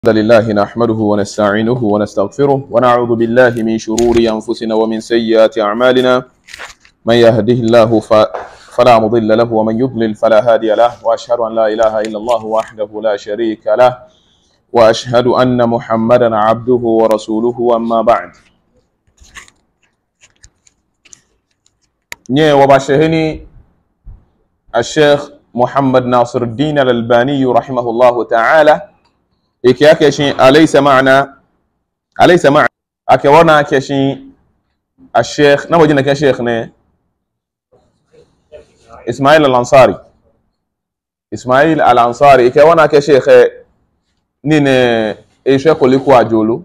الحمد لله نحمده ونستعينه ونستغفره ونعوذ بالله من شرور أنفسنا ومن سيئات أعمالنا من يهده الله فلا مضل له ومن يضلل فلا هادي له وأشهد أن لا إله إلا الله وحده لا شريك له وأشهد أن محمدا عبده ورسوله أما بعد وبشهني الشيخ محمد ناصر الدين الألباني رحمه الله تعالى إكيا كشين أليس معنا أكوانا كشين الشيخ نبغينا كشيخنا إسماعيل الأنصاري إكوانا كشيخ نين إيشا كلكوا أجولو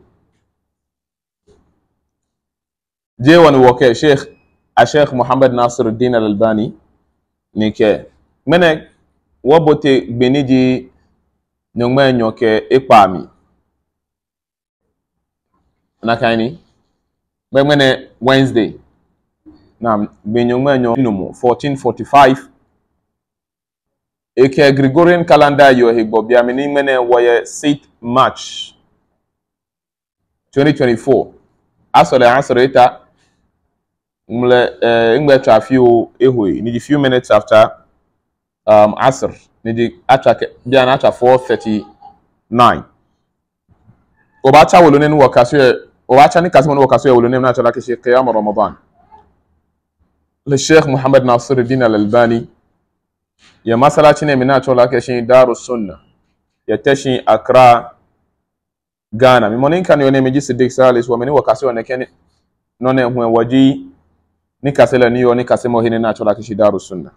جيوان وكي الشيخ محمد ناصر الدين الألباني نيكي منك وبوتي بنيجي nyongme nyoke ikpami nakani bemene Wednesday na benyongme nyonumu 1445 eke Gregorian calendar yo higbo biamini mene woye 6 March 2024 asole ita mle trafio ehwe ni few minutes after asr nidi atake bia na acha 4:39 obacha wolone ni wakaswe obacha ni kasimo ni wakaswe wolone na acha lake Sheikh Qiyam Ramadan للشيخ محمد ناصر الدين الألباني يا مسألة شنو من acha lake Sheikh Darus Sunnah ya teshi Accra Ghana mimoni kan yone meji Siddiq Salis wa meni wakaswe onekeni none hwe waji ni kasela niyo ni kasemo hine na acha lake Sheikh Darus Sunnah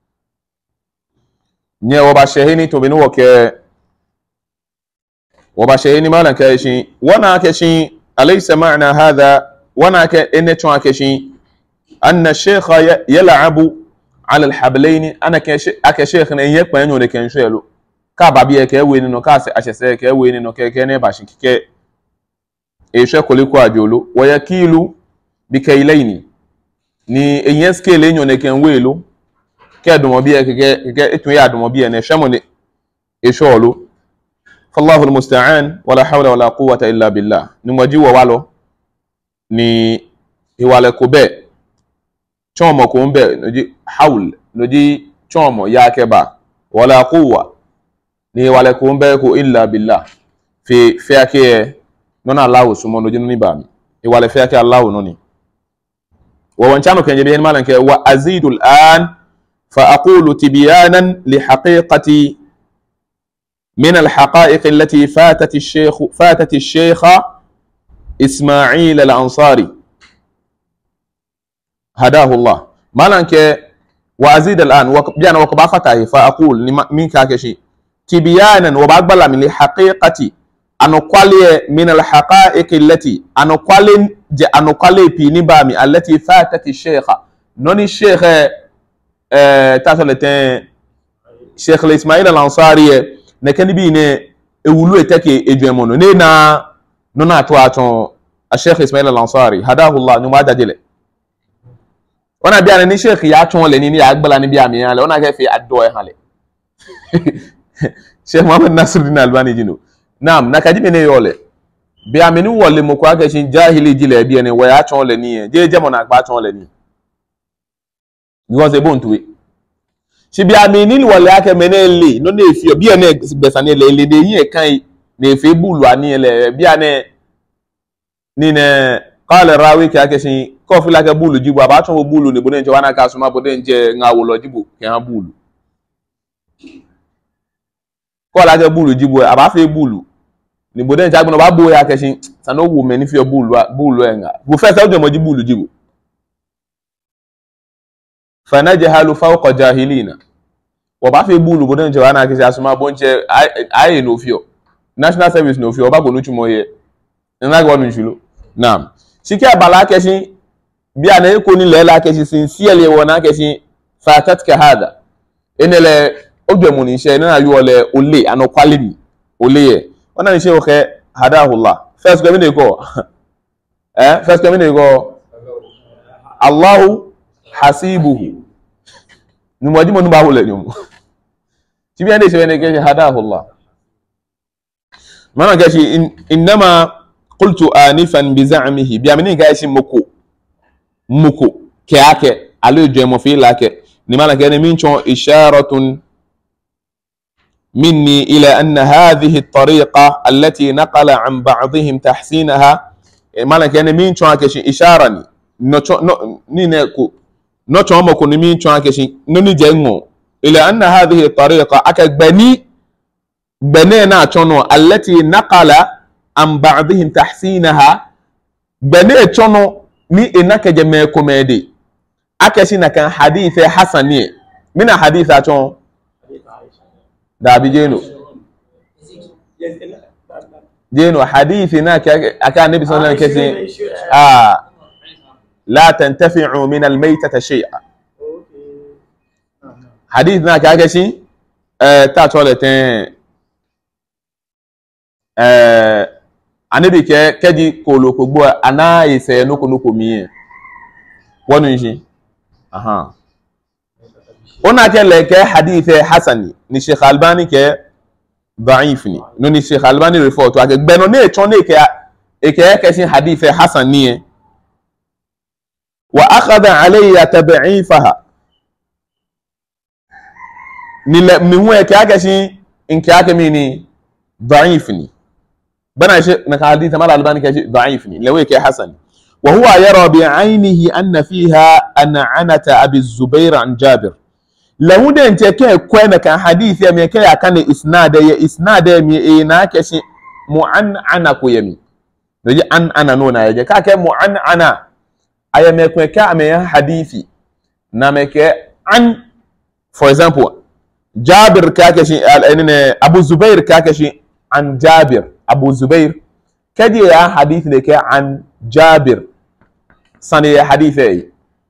nye wabashehini tubinu wabashehini malan kashi wana kashi alaysa ma'na hadha wana ka inna kashi anna ash-shaykh yal'abu 'ala al-hablayn ana ka shaykh ne yakpa yanyo de kan shelo ka babiye ka ewe ni no ka se ahese ka ewe ni no ke ne bashin kike e shekoli ko ajolo wayakilu bikailaini ni enyeske le nyo ne kan welo كادموبيه اتويا ادموبيه نشمون يشولو فالله المستعان ولا حول ولا قوه الا بالله نموجي والو ni iwale kobe chomo ko mbe noji haul noji chomo yake ba wala quwwa ni iwale ko mbe ko illa billah fi fiake nona Allah sumo noji ni bami iwale fiake Allah noni wa wanchano kenje bien malanke wa azidul an فأقول تبيانا لحقيقة من الحقائق التي فاتت الشيخ إسماعيل الأنصاري هداه الله مالنك وأزيد الآن وبيانا وكبافتاه فأقول من كاكشي تبيانا وبقبل من الحقيقة أنقالي من الحقائق التي أنقالي بنبامي التي فاتت الشيخ نوني الشيخ tasolete Sheikh Ismail Al-Ansari ne kanibi ne ewulu eteke ejuemono ne na no na to aton Sheikh Ismail Al-Ansari hadahu Allah nyuma dajele ona bia ne Sheikh ya aton le ni ya agbala ni bia mi ya le ona ke fi addo e hale Sheikh Muhammad Nasiruddin Albani jino nam na kaji ne yole bia mi ni wole mo kwa ke shin jahili jile bia ne wa ya aton le ni je je mo na gba aton le ni because ebon tuwe si bia mi ni wole ake menele no na efio bia na gbesane le de yin kan na efe bulu ani ele bia ne ni ne qala rawi ka ke sin ko fi la ke bulu jibo aba tun bulu ni boden je wana ka suma boden je ngawo lo jibo ke han bulu ko la ke bulu jibo aba fe bulu ni boden je agbon ba bo ya ke sin sano wo me ni fi bulu enga bu fe sa o je mo jibo bulu jibo فنجهل فوق جاهلين وبا في بولو bodon je wana kisi asuma bonche aye no fio national service no fio ba go nuchu moye na go nu nchulo naam siki abala keshi bia na eko ni lela keshi sincerely wona keshi fatatka hada enele odwemu ni she na ayo le ole anokwale ni ole ye ona ni she o ke hadahu Allah first go me go Allahu hasibuhu numwaji mo nuba wole nyum tibia de se ne ke hadahu Allah mana gashi innama qultu anifan bi za'mihi bi amini gashi muko ke ake alu jemo fi lake ni mana gani min chon isharatun مني إلى أن هذه الطريقة التي نقل عن بعضهم تحسينها مالك يعني مين شو هكشي إشارني نينكو نوتشو مكو مين شو هكشي ننجنو إلى أن هذه الطريقة أكاد بنينا شنو التي نقل عن بعضهم تحسينها بني شنو ني إنك جمع كوميدي أكشي نكان حديث حسني من حديث شنو دابي جينو حديثنا كان النبي صلى الله عليه وسلم لا تنتفعوا من الميتة شيئا حديثنا كاكشي تاتولتين النبي كدي كولوكو بو انا يسه نوكو مي ونجي اها ona ke leke hadith hasani ni Sheikh Albani ke ضعيف ni no ni Sheikh Albani refer to ake gbeno ne chon ne ke sin hadith hasan ni wa akhadha alayya tab'ifaha ni mi huwa ke ake sin in ke ake mini ضعيف ni bana shi na hadith mal Albani ke ضعيف ni lewe ke hasan wa huwa yara bi 'aynihi anna fiha an'anata abi az-Zubair an Jabir lahu da nce ke kwena kan hadisi me ke akan isnada me na ke shi mu'anna ko yami doji an ana no na yaje ka ke mu'anna aya me ko ka me hadisi na me ke an for example Jabir ka ke shi Abu Zubair ka ke shi an Jabir Abu Zubair kadi ya hadisi ne ke an Jabir sani ya hadisi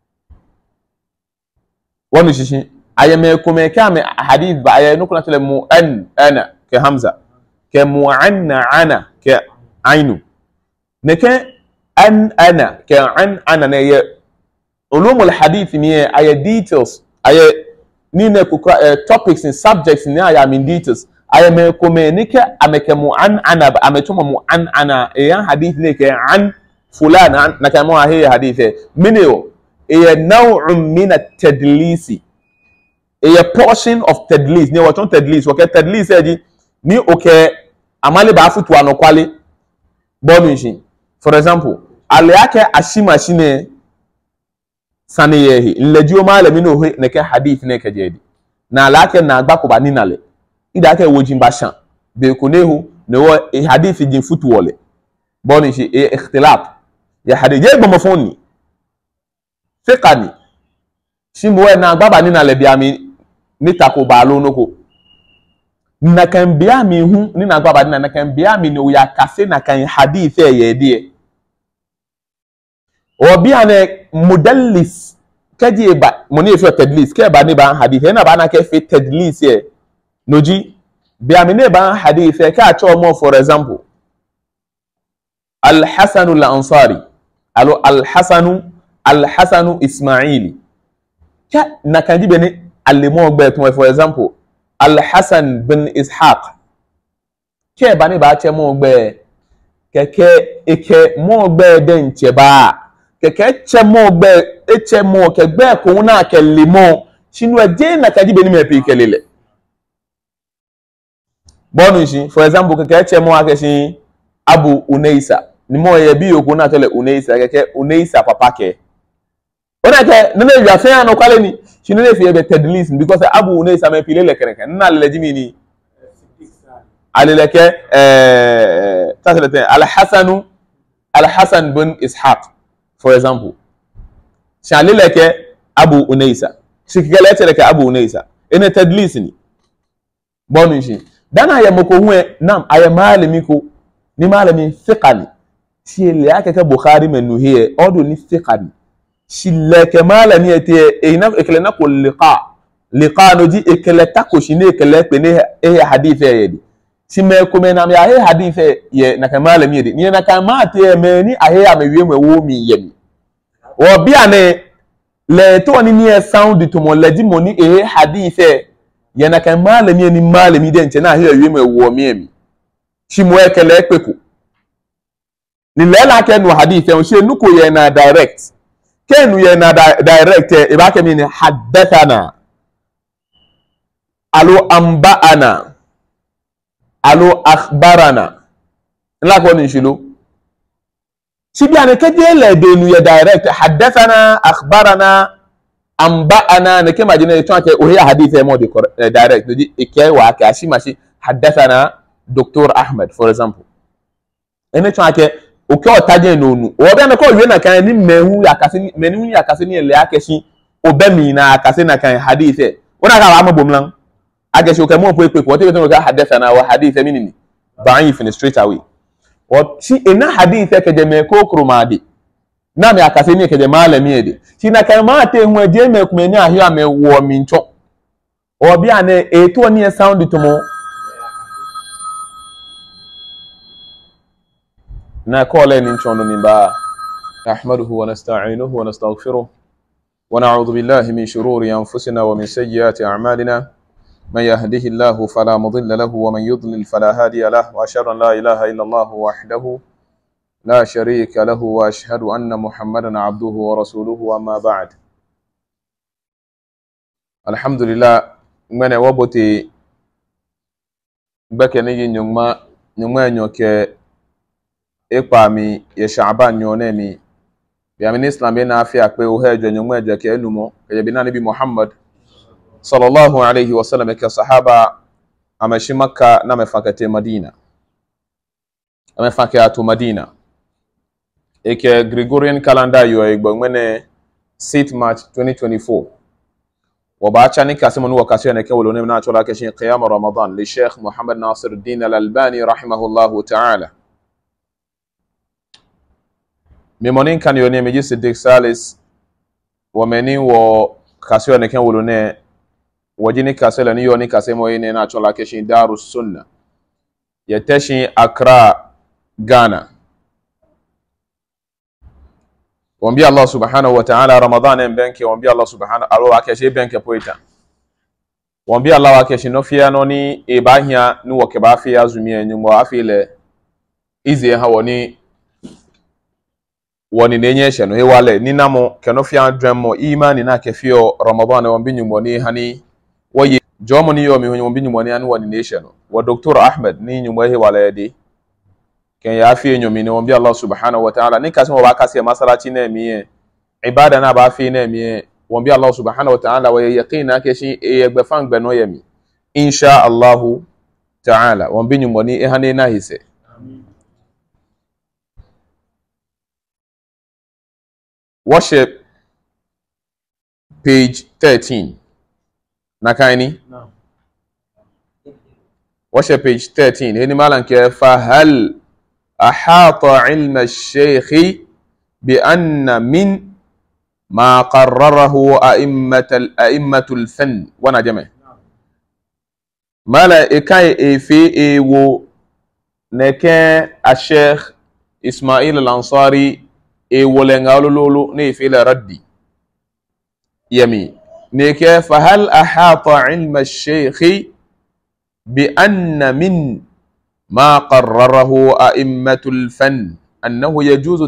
wani shi ayame kuma kame hadith ba ayi nukuna tele mu ana ke hamza ke mu'anna ana ke ainu ne ke ana ke ana ne ye ulumul hadith ni ayi details ayi ni ne ku topics and subjects ni ayi min details ayame kuma ni ke ameke mu'anna ba ametuma mu'anna yan hadith ne ke an fulana na kama wa hiya hadith minio e naw'un min at-tadlisi a portion of tadlis ni waton tadlis okay tadlis ni okay amali ba futu anokwale bonushi for example ale yake ashima shine sane yehi nlejiyo malami no he ne ke hadith ne ke jedi na alake na agbako ba ninale ida ke wojin ba shan be ko nehu ne wo hadith jin futu wole bonushi ikhtilaf ya hadith je gbo mofoni fiqani shimwe na agbaba ninale biami ni tako balo noko na kan biya mi hu ni na gbaba na kan biya mi no ya kase na kan hadith ye die o biya ne mudallis kaji ba mo ni fi tadlis ke ba ni ba hadith na ba na ke fi tadlis ye noji biya mi ne ba hadith ka cho mo for example al-Hasan al-Ansari al-Hasan Ismaili ka na kan di bene alimo gbe for example al-Hasan bin Ishaq ke bani ba che mo gbe keke eke mo gbe den che ba keke che mo gbe eche mo ke gbe ko na ke limo sinu eje na kaji be ni me pe kelele bonushi for example keke che mo akeshi Abu Unaisa ni mo ye bi oku na tele Unaisa keke Unaisa papa ke ona ke nene ya fe an kwale ni sinu ne fi be tadlis because Abu Unaisa me pilele kere na le jimi ni alileke tasalete al-Hasan bin Ishaq for example shalileke Abu Unaisa sikigelete leke Abu Unaisa ene tadlis ni bonushi dana ya moko huwe nam aya malami ko ni malami fiqani si le yake ke Bukhari menuhiye odo ni fiqani shileke malami ete ina ekelena ko liqa no di ekeleta ko shine ekele pe ne hadith yedi time ko me nam ya hadith ye na malami yedi ni na kamate me ni ahe amewie mwe mi yemi wo bia ne le to ni sound to mo ledi mo ni hadith ye na malami ni malami de nche na ahe awie mwe wo mi yemi shimwe kele ekpeku ni lela ke nu hadith en she nuko ye na direct ke nu ye na direct e ba ke mi ni haddathana alo anba'ana alo akhbarana la ko ni shilo sibi ane ke je le de nu ye direct haddathana akhbarana anba'ana ne ke majine to ke o ya hadith e mo de direct di e ke wa ka shimashi haddathana Dr. Ahmed for example ene to ke o ke otaje no nu o be na ko we na kan ni mehu yakase ni ele akeshi o be mi na akase na kan hadith e wona ka wa mabomlan akeshi o ke mo po ko te to ka haddathana wa hadith mi ni da'if in straight away o si ena hadith e ke je me ko kromade na me akase ni ke je malami e de si na kan ma te hu je me ku me ni ahia me wo mi ncho o bi ane e to ni sound to mo نقول إن شاء الله نبا نحمده ونستعينه ونستغفره ونعوذ بالله من شرور أنفسنا ومن سيئات أعمالنا من يهده الله فلا مضل له ومن يضلل فلا هادي له وأشهد أن لا إله إلا الله وحده لا شريك له وأشهد أن محمدا عبده ورسوله وما بعد الحمد لله من وبتي بكني نيوما نيوكي ekpa mi ye Sha'ban nyone mi bi amini islam be na afia pe o hejo nyonmo ejo ke enumo ke bi na nabi Muhammad sallallahu alayhi wa sallam ke sahaba amashi Makka na mefakate Madina amefake atu Madina eke Gregorian calendar yo egbo ngene 6 March 2024 وبعد ni kasemo no wakati ne ke wolone na chola ke shin qiyam Ramadan li Sheikh Muhammad Nasiruddin Al-Albani rahimahullahu ta'ala Mimonin kan yone meji Siddiq Salis wameni wo kasio ne ken wolone wajini kasela ni yoni kasemo ine na chola keshin Darus Sunna yeteshin Accra Ghana wambia Allah subhanahu wa ta'ala Ramadan mbenke wambia Allah subhanahu alo akeshe benke poita wambia Allah akeshe no fia no ni ebahia ni wo ke ba fia azumie nyumo afile izi ha woni nenyesha no hewale ninamo kenofia dremo imani na kefio Ramadan wa binyumo ni hani waye jomo ni yomi honyo binyumo ni ani woni nation wa Dr. Ahmed ni nyumo hewale di ken ya afie nyomi ni wombi Allah subhanahu wa ta'ala ni kasimo ba kasi masalaci na miye ibada na ba fi na miye wombi Allah subhanahu wa ta'ala wa yaqina keshi egbe fangbe no yemi insha Allah ta'ala wombi nyumo ni hani na hise Worship page 13. Nakaini? No. Worship page 13. Hini malanke fahal ahata ilma al-shaykh بأن من ما قرره أئمة الفن وانا جمع مالا إكاي إفي إيو نكا الشيخ إسماعيل الأنصاري إيولنغالو لولو نيفيل ردي يمي نكا فهل أحاط علم الشيخ بأن من ما قرره أئمة الفن أنه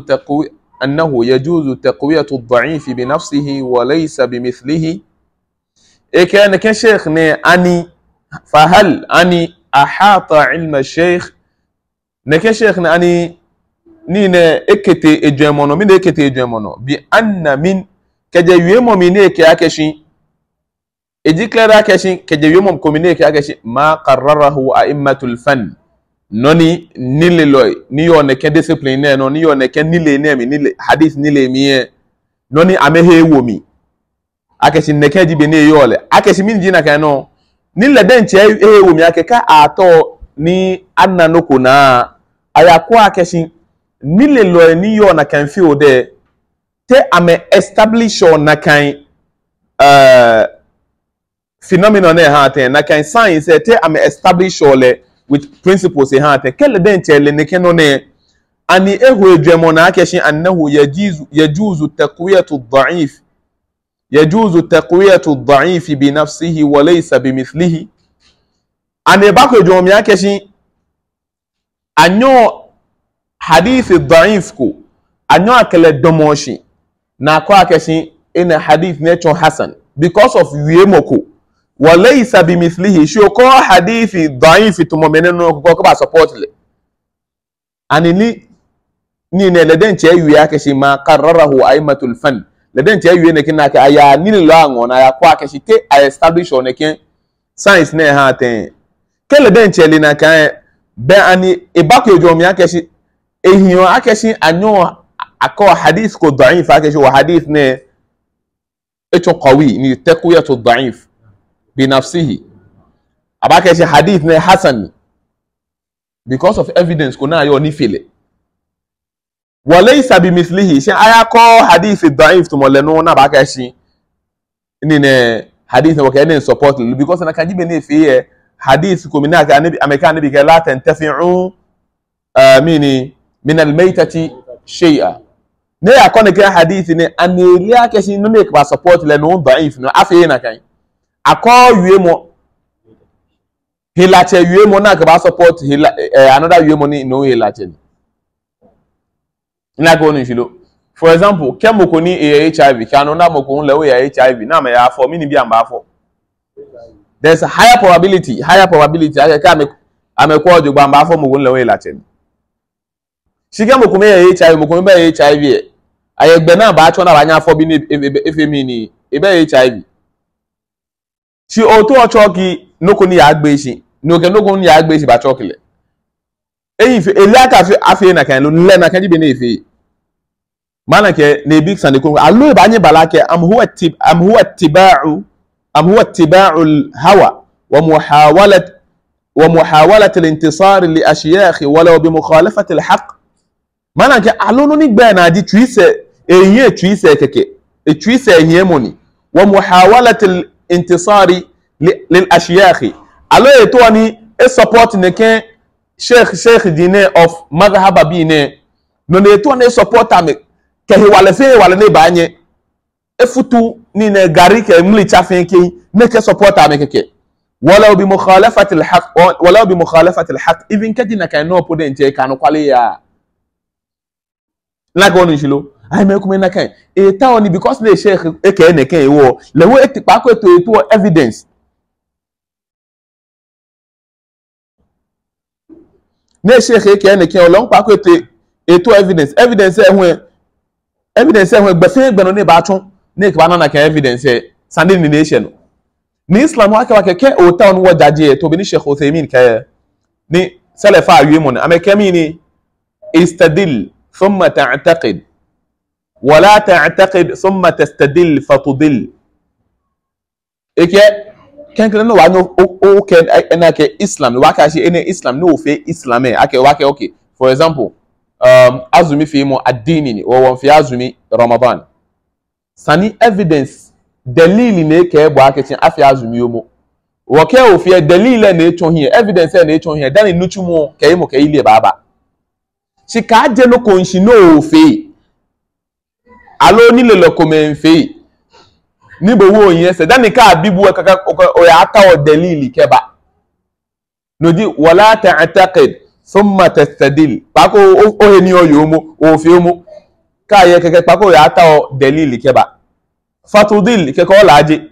يجوز تقوية الضعيف بنفسه وليس بمثله إكان كشيخ أني فهل أني أحاط علم الشيخ نكشيخ أني نينا إكتي إجمونو من إكتي إجمونو بأن من كجيومو من إكي إجيكلا أكشي كجيومو كومينيكي أكشي ما قرره أئمة الفن noni nile loy niyo neke discipline no niyo neke nile nemi nile hadith nile miye noni amehe womi akeshi neke jibe ne yole akeshi min jina kano nile denche ehe womi akeka ato ni anna noko na ayakwa akeshi nile loy niyo na kan fi ode te ame establish na kan phenomenon ha te na kan science te ame establish ole with principles ehate kele denchele nekenone ani ehu ejemona akeshi annahu yajuzu taqwiyatu ad-da'if bi nafsihi wa laysa bimithlihi ani bako ejomi akeshi anyo hadith dhaif ko anyo akele domoshi na kwa akeshi ina hadith necho hasan because of wiemoko walaysa bimithlihi shoko hadith dhaif tumomeneno ko ba support le anini ni ne leden che wi akeshi ma qarrarahu aimatul fan leden che wi ne kinaka aya ni lo ango na ya kwa akeshi ke establish on ken science ne ha ten ke leden che li na kan be ani ibako jomi akeshi ehiyo akeshi anyo akọ hadith ko da'if akeshi wa hadith ne eto qawi ni taqwiyatu da'if bi nafsihi abakeshi hadith ne hasan because of evidence ko na yo ni fele walaysa bimithlihi shi ayako hadith da'if to moleno na abakeshi ni ne hadith wa kene support because na kajibe ne fiye hadith ko minaka anabi amekana bi la tantafi'u min al-maytati shay'a ne akone ke hadith ne anelia keshi no make ba support le no da'if no afi na kan akọ wiemo hilache wiemo na ba support another wiemo ni no hilache na go ni filo for example kemoko ni HIV kanu na moko le we HIV na me ya for mini bi amba for there's a higher probability ake ka amekwa ojugba amba for moko le we hilache shige moko me HIV moko me HIV ayegbe na ba acho na ba nya for bi ni efemi ni ebe HIV si oto ocho ki noko ni ya gbe si noko ni ya gbe si ba chokile eyin fe eliaka fe afi na kan lo le na kan jibe na efe mana ke ne big sande ko allo ba nyi balake am huwa ittiba'u al-hawa wa muhawalat al-intisar li ashyakh walaw bi mukhalafati al-haqq mana ke allo no ni gbe na di twise eyin twise keke e twise eyin moni wa muhawalat al-intisari lil ashyakh allo eto ni e support ne ken sheikh dine of madhhab bine no ne eto ne support am ke wale fe wale ne banye efutu ni ne gari ke mli chafen ke ne ke support am keke wala bi mukhalafati al-haqq even kadina kan no poden je kan kwale ya la go ni shilo ai me kuma na kan e ta oni because le sheikh e ke ne kan ewo le wo e ti pa ko eto evidence ne sheikh e ke ne kan olon pa ko eto evidence gbe fe gbe no ne ba tun ne ke ba na kan evidence sande ni nation ni islam wa ke o ta on wo jaje to bi ni sheikh Uthaymin ke ni salafa yumon amekemi ni istadil ثم تعتقد ولا تعتقد ثم تستدل فتضل eke kenkele no wa no o ken na ke islam wa ka shi ene islam no fe islam ake wa ke okay for example azumi fi mo addini ni o won fi azumi ramadan sani evidence dalili ne ke bo ake chin afi azumi yo mo wo ke o fi dalili na echo here evidence na echo here dan nuchu mo ke ile baba si ka je no ko nshi no fe alo ni le lo ko men fe ni bo wo yin se dan ka bibu kaka o ya ta o dalili keba no di wala ta'taqid thumma tastadil pako o he ni o yo mo o fe mo ka ye keke pako ya ta o dalili keba fatudil ke ko laje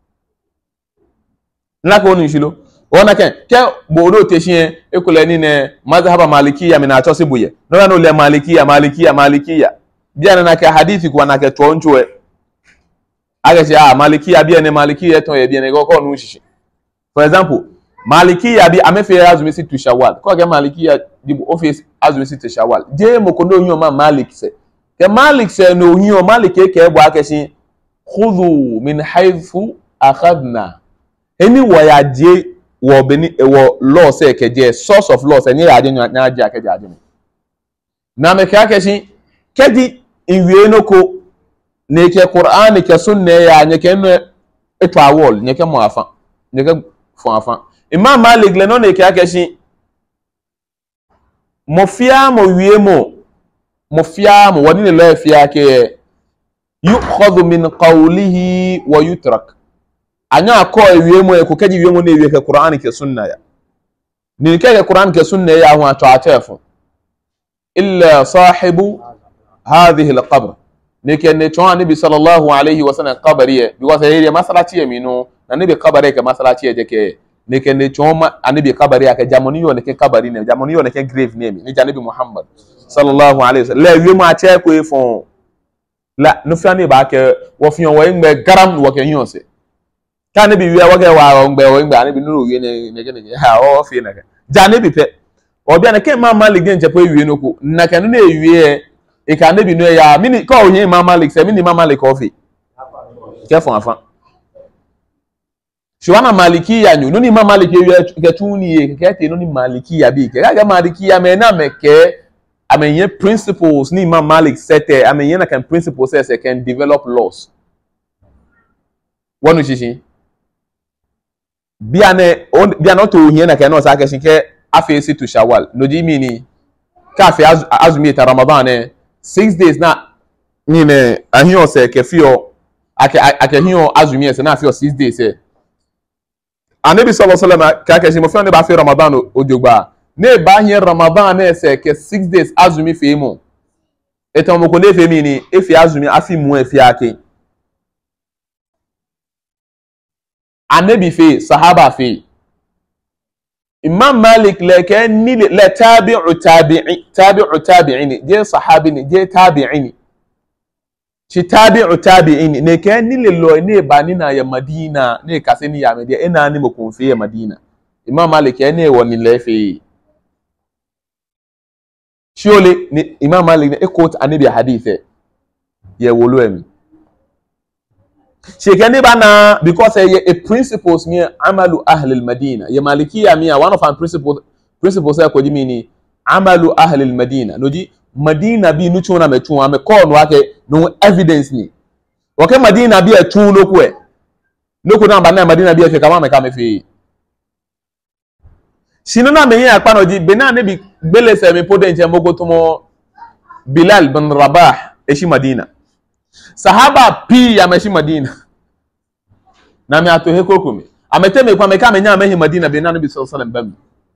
na ko ni shilo ona ke bodo te shin ekule ni ne mazhaba malikiya mina cho sibuye no na le malikiya bia na ka hadithi kwa na ke tonchwe aga se malikiya bia ne malikiya to ye bia ne ko nu shishi for example malikiya bi amefe azumi si tu shawal ko ke malikiya di office azumi si tu shawal je mo ko no yun ma malik se ke malik se no yun malik ke bo akesin khudhu min haythu akhadna eni waya je wo beni wo law say keje source of law say ni ade nya age akeje ade na me ka keshi kedi inwe no ko ne ke Qur'an ke sunna ya nye ke no eto awol nye ke mo afa nye ke fo afa Imam Malik le no ne ke keshi mo fia mo wie mo woni ne lo fia ke yu'khadhu min qawlihi wa yutrak anya ko ewie mo e ko kaji wie mo ne ewie ke Qur'an ke sunna ya ni ke Quran ke sunna ya hu ato atefo illa sahibu hadhihi alqabr ni ke ne to anabi sallallahu alaihi wasallam qabariye because he masalati yemino na nabi qabare ke masalati ye ke ne ke ne to anabi qabari aka jamoni yo ne ke qabari ne jamoni yo ne ke grave name ni janabi Muhammad sallallahu alaihi wasallam le wi ma che ko fon la no fiane ba ke wo fion wo ngbe garam wo ke yonse kan bi wi wa ke wa ngbe wo ngbe anabi no wi ne ha o fi na ke janabi pe obi ana ke ma Malik gen chepo wi no ko na ke no na ewi e ka anabi no ya mini ko yin ma Malik se mini ma Malik ofi ke fon afan Shuwana Malikiya nyu nuni ma Malikiya ke tuni ye ke te nuni Malikiya bi ke ga Malikiya me na me ke amenye principles ni Imam Malik sete amenye na kan principles se can develop laws wonu chichi biane to hie na kan no sa ke shinke afesi to Shawwal no di mini ka fe azumi ta Ramadan 6 days na ni ne ahio se ke fio ake hio azumi se na fio 6 days Anabi sallallahu alaihi wasallam ka ke shi mo fe ne ba fe Ramadan ojogba ne ba hie Ramadan na se ke 6 days azumi fe mu etan mo ko le fe mi ni e fi azumi afi mu e fi ake Anabi fe sahaba fe Imam Malik le ke ni le tabi'u tabi'in je sahabi ni je tabi'in ci tabi'u tabi'in ne ke ni le lo ne ba ni na ya Madina ne ka se ni ya Madina ina ni mo kun fe ya Madina Imam Malik ne woni le fe Surely ni Imam Malik ne quote Anabi hadith ye wolo emi Shekeni bana because a principles me amalu ahli al-Madina ye Malikiya me one of our principles ko di mini amalu ahli al-Madina noji Madina bi nu chuna me chuna me call no ake no evidence ni okay Madina bi e chun no ko e no ko na ba na Madina bi e fe kama me ka me fe sino na me yin apa no ji be na ne bi gbele se me poden che mogo to mo Bilal bin Rabah eshi Madina Sahaba pi ya meshi Madina na me ato he kokumi amete me kwa me ka me nya mehi Madina be na Nabi sallallahu alaihi wasallam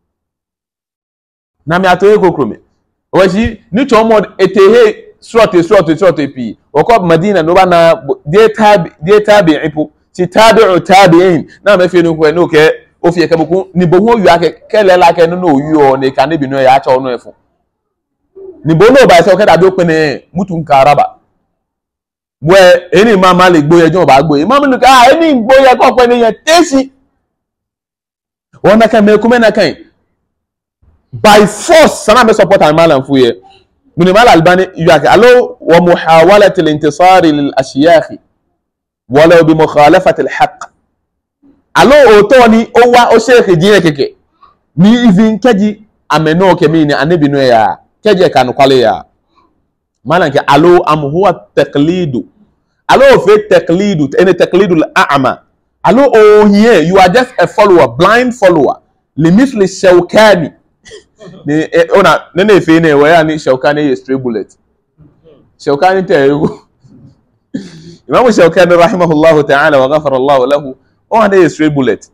na me ato he kokumi washi ni chomo etehe surate pi wako Madina no ba na de tabi ipo ti tabi'u tabi'in na me fe no ko no ke o fi ke boku ni bo ho yu ake kele la ke no yu o ne ka ne bi no ya cha no efo ni bo no ba se o ke da bi o pe ne mutu nkaraba we eni Imam Malik gboye jo ba gboye Imam Malik eni gboye ko pe ni yen tesi wona kan me kuma na kan by force sana me support al malam fuye min mal albani yake alo wa muhawalat al intisar lil ashyakh walau bi mukhalafat al haqq alo oto ni o wa o sheikh jiye keke ni even keji ameno ke mi ni anabi no ya keje kan kwale ya malan ke alo am huwa taqlidu alo fe taqlidu ene taqlidul a'ma alo oh here you are just a follower blind follower limithli Shawkani ni ona nene fe ne wa ya ni Shawkani is stray bullet Shawkani te Imam Shawkani rahimahullahu ta'ala wa ghafara Allah lahu o ne is stray bullet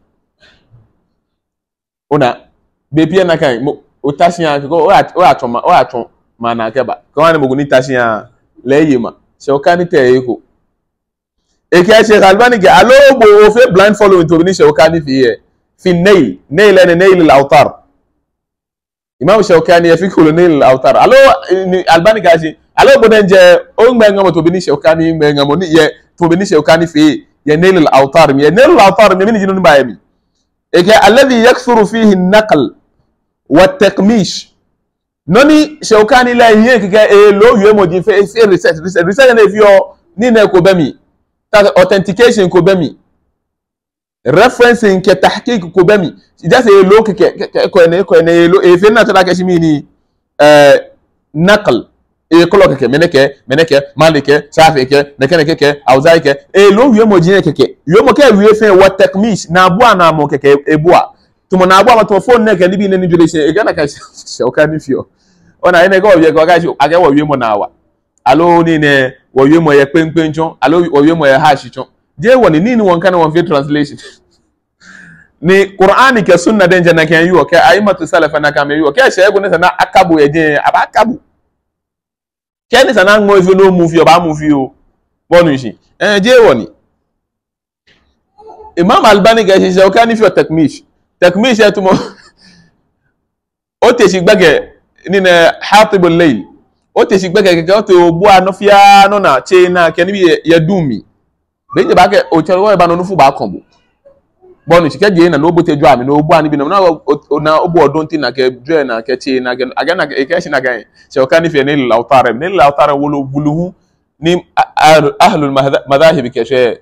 ona be pia na kai o tashiya ko o aton mana keba ko wani muguni tashiya leyima Shawkani te ko eke Sheikh Albani ke alobo o fe blind following to ni Shawkani fi nail al-awtar Imam Shawkani ya fi kulu nail al-awtar alo Albani ka shi alobo denje o ngbe ngamo to ni Shawkani ngbe ngamo ni ye to ni Shawkani fi ya nail al-awtar mi nail al-awtar mi ni jinu ba yami eke alladhi yakthuru fihi an-naql wa at-taqmish noni Shawkani la yin ke lo yu emoji fe research na fi o ni na ko bami authentication ko bami referencing ke tahqiq ko bami just a lo ke ko ne lo e fe na ta ke shimi ni naql e ko lo ke meneke malike safi ke ne ke auzai ke e lo wi mo jine ke yo mo ke wi fe what technique na bua na mo ke e bua tumo na bua ma to phone ne ke libi ne ni duration e gana ka Shawkani fio ona ene go wi ko ga shi age wo wi mo na wa alo ni ne wo wi mo ye penpenchon alo wo wi mo ye hash chon je woni ni won kana won fi translation ni Qur'ani ke sunna den jana kan yuwa ke aimatu salafa na kan yuwa ke shego ne sana akabu eje aba akabu ke ni sana ngo ifi no mufi oba mufi o bonu shi je woni Imam Albani ga shi Shawkani fi takmish etumo o te shi gbage ni na Hatib al-Layl o te shi gbage ke o te obu anofia no na che na ke ni ya dumi be je ba ke o choro ba no nufu ba kan bo bonu chike je na no bote ju ami no obu ani bi na obu odon tin na ke dre na ke chi na aga na ke shi na ga Shawkani fi Nail al-Awtar wolo buluhu ni ahlul madahib ke she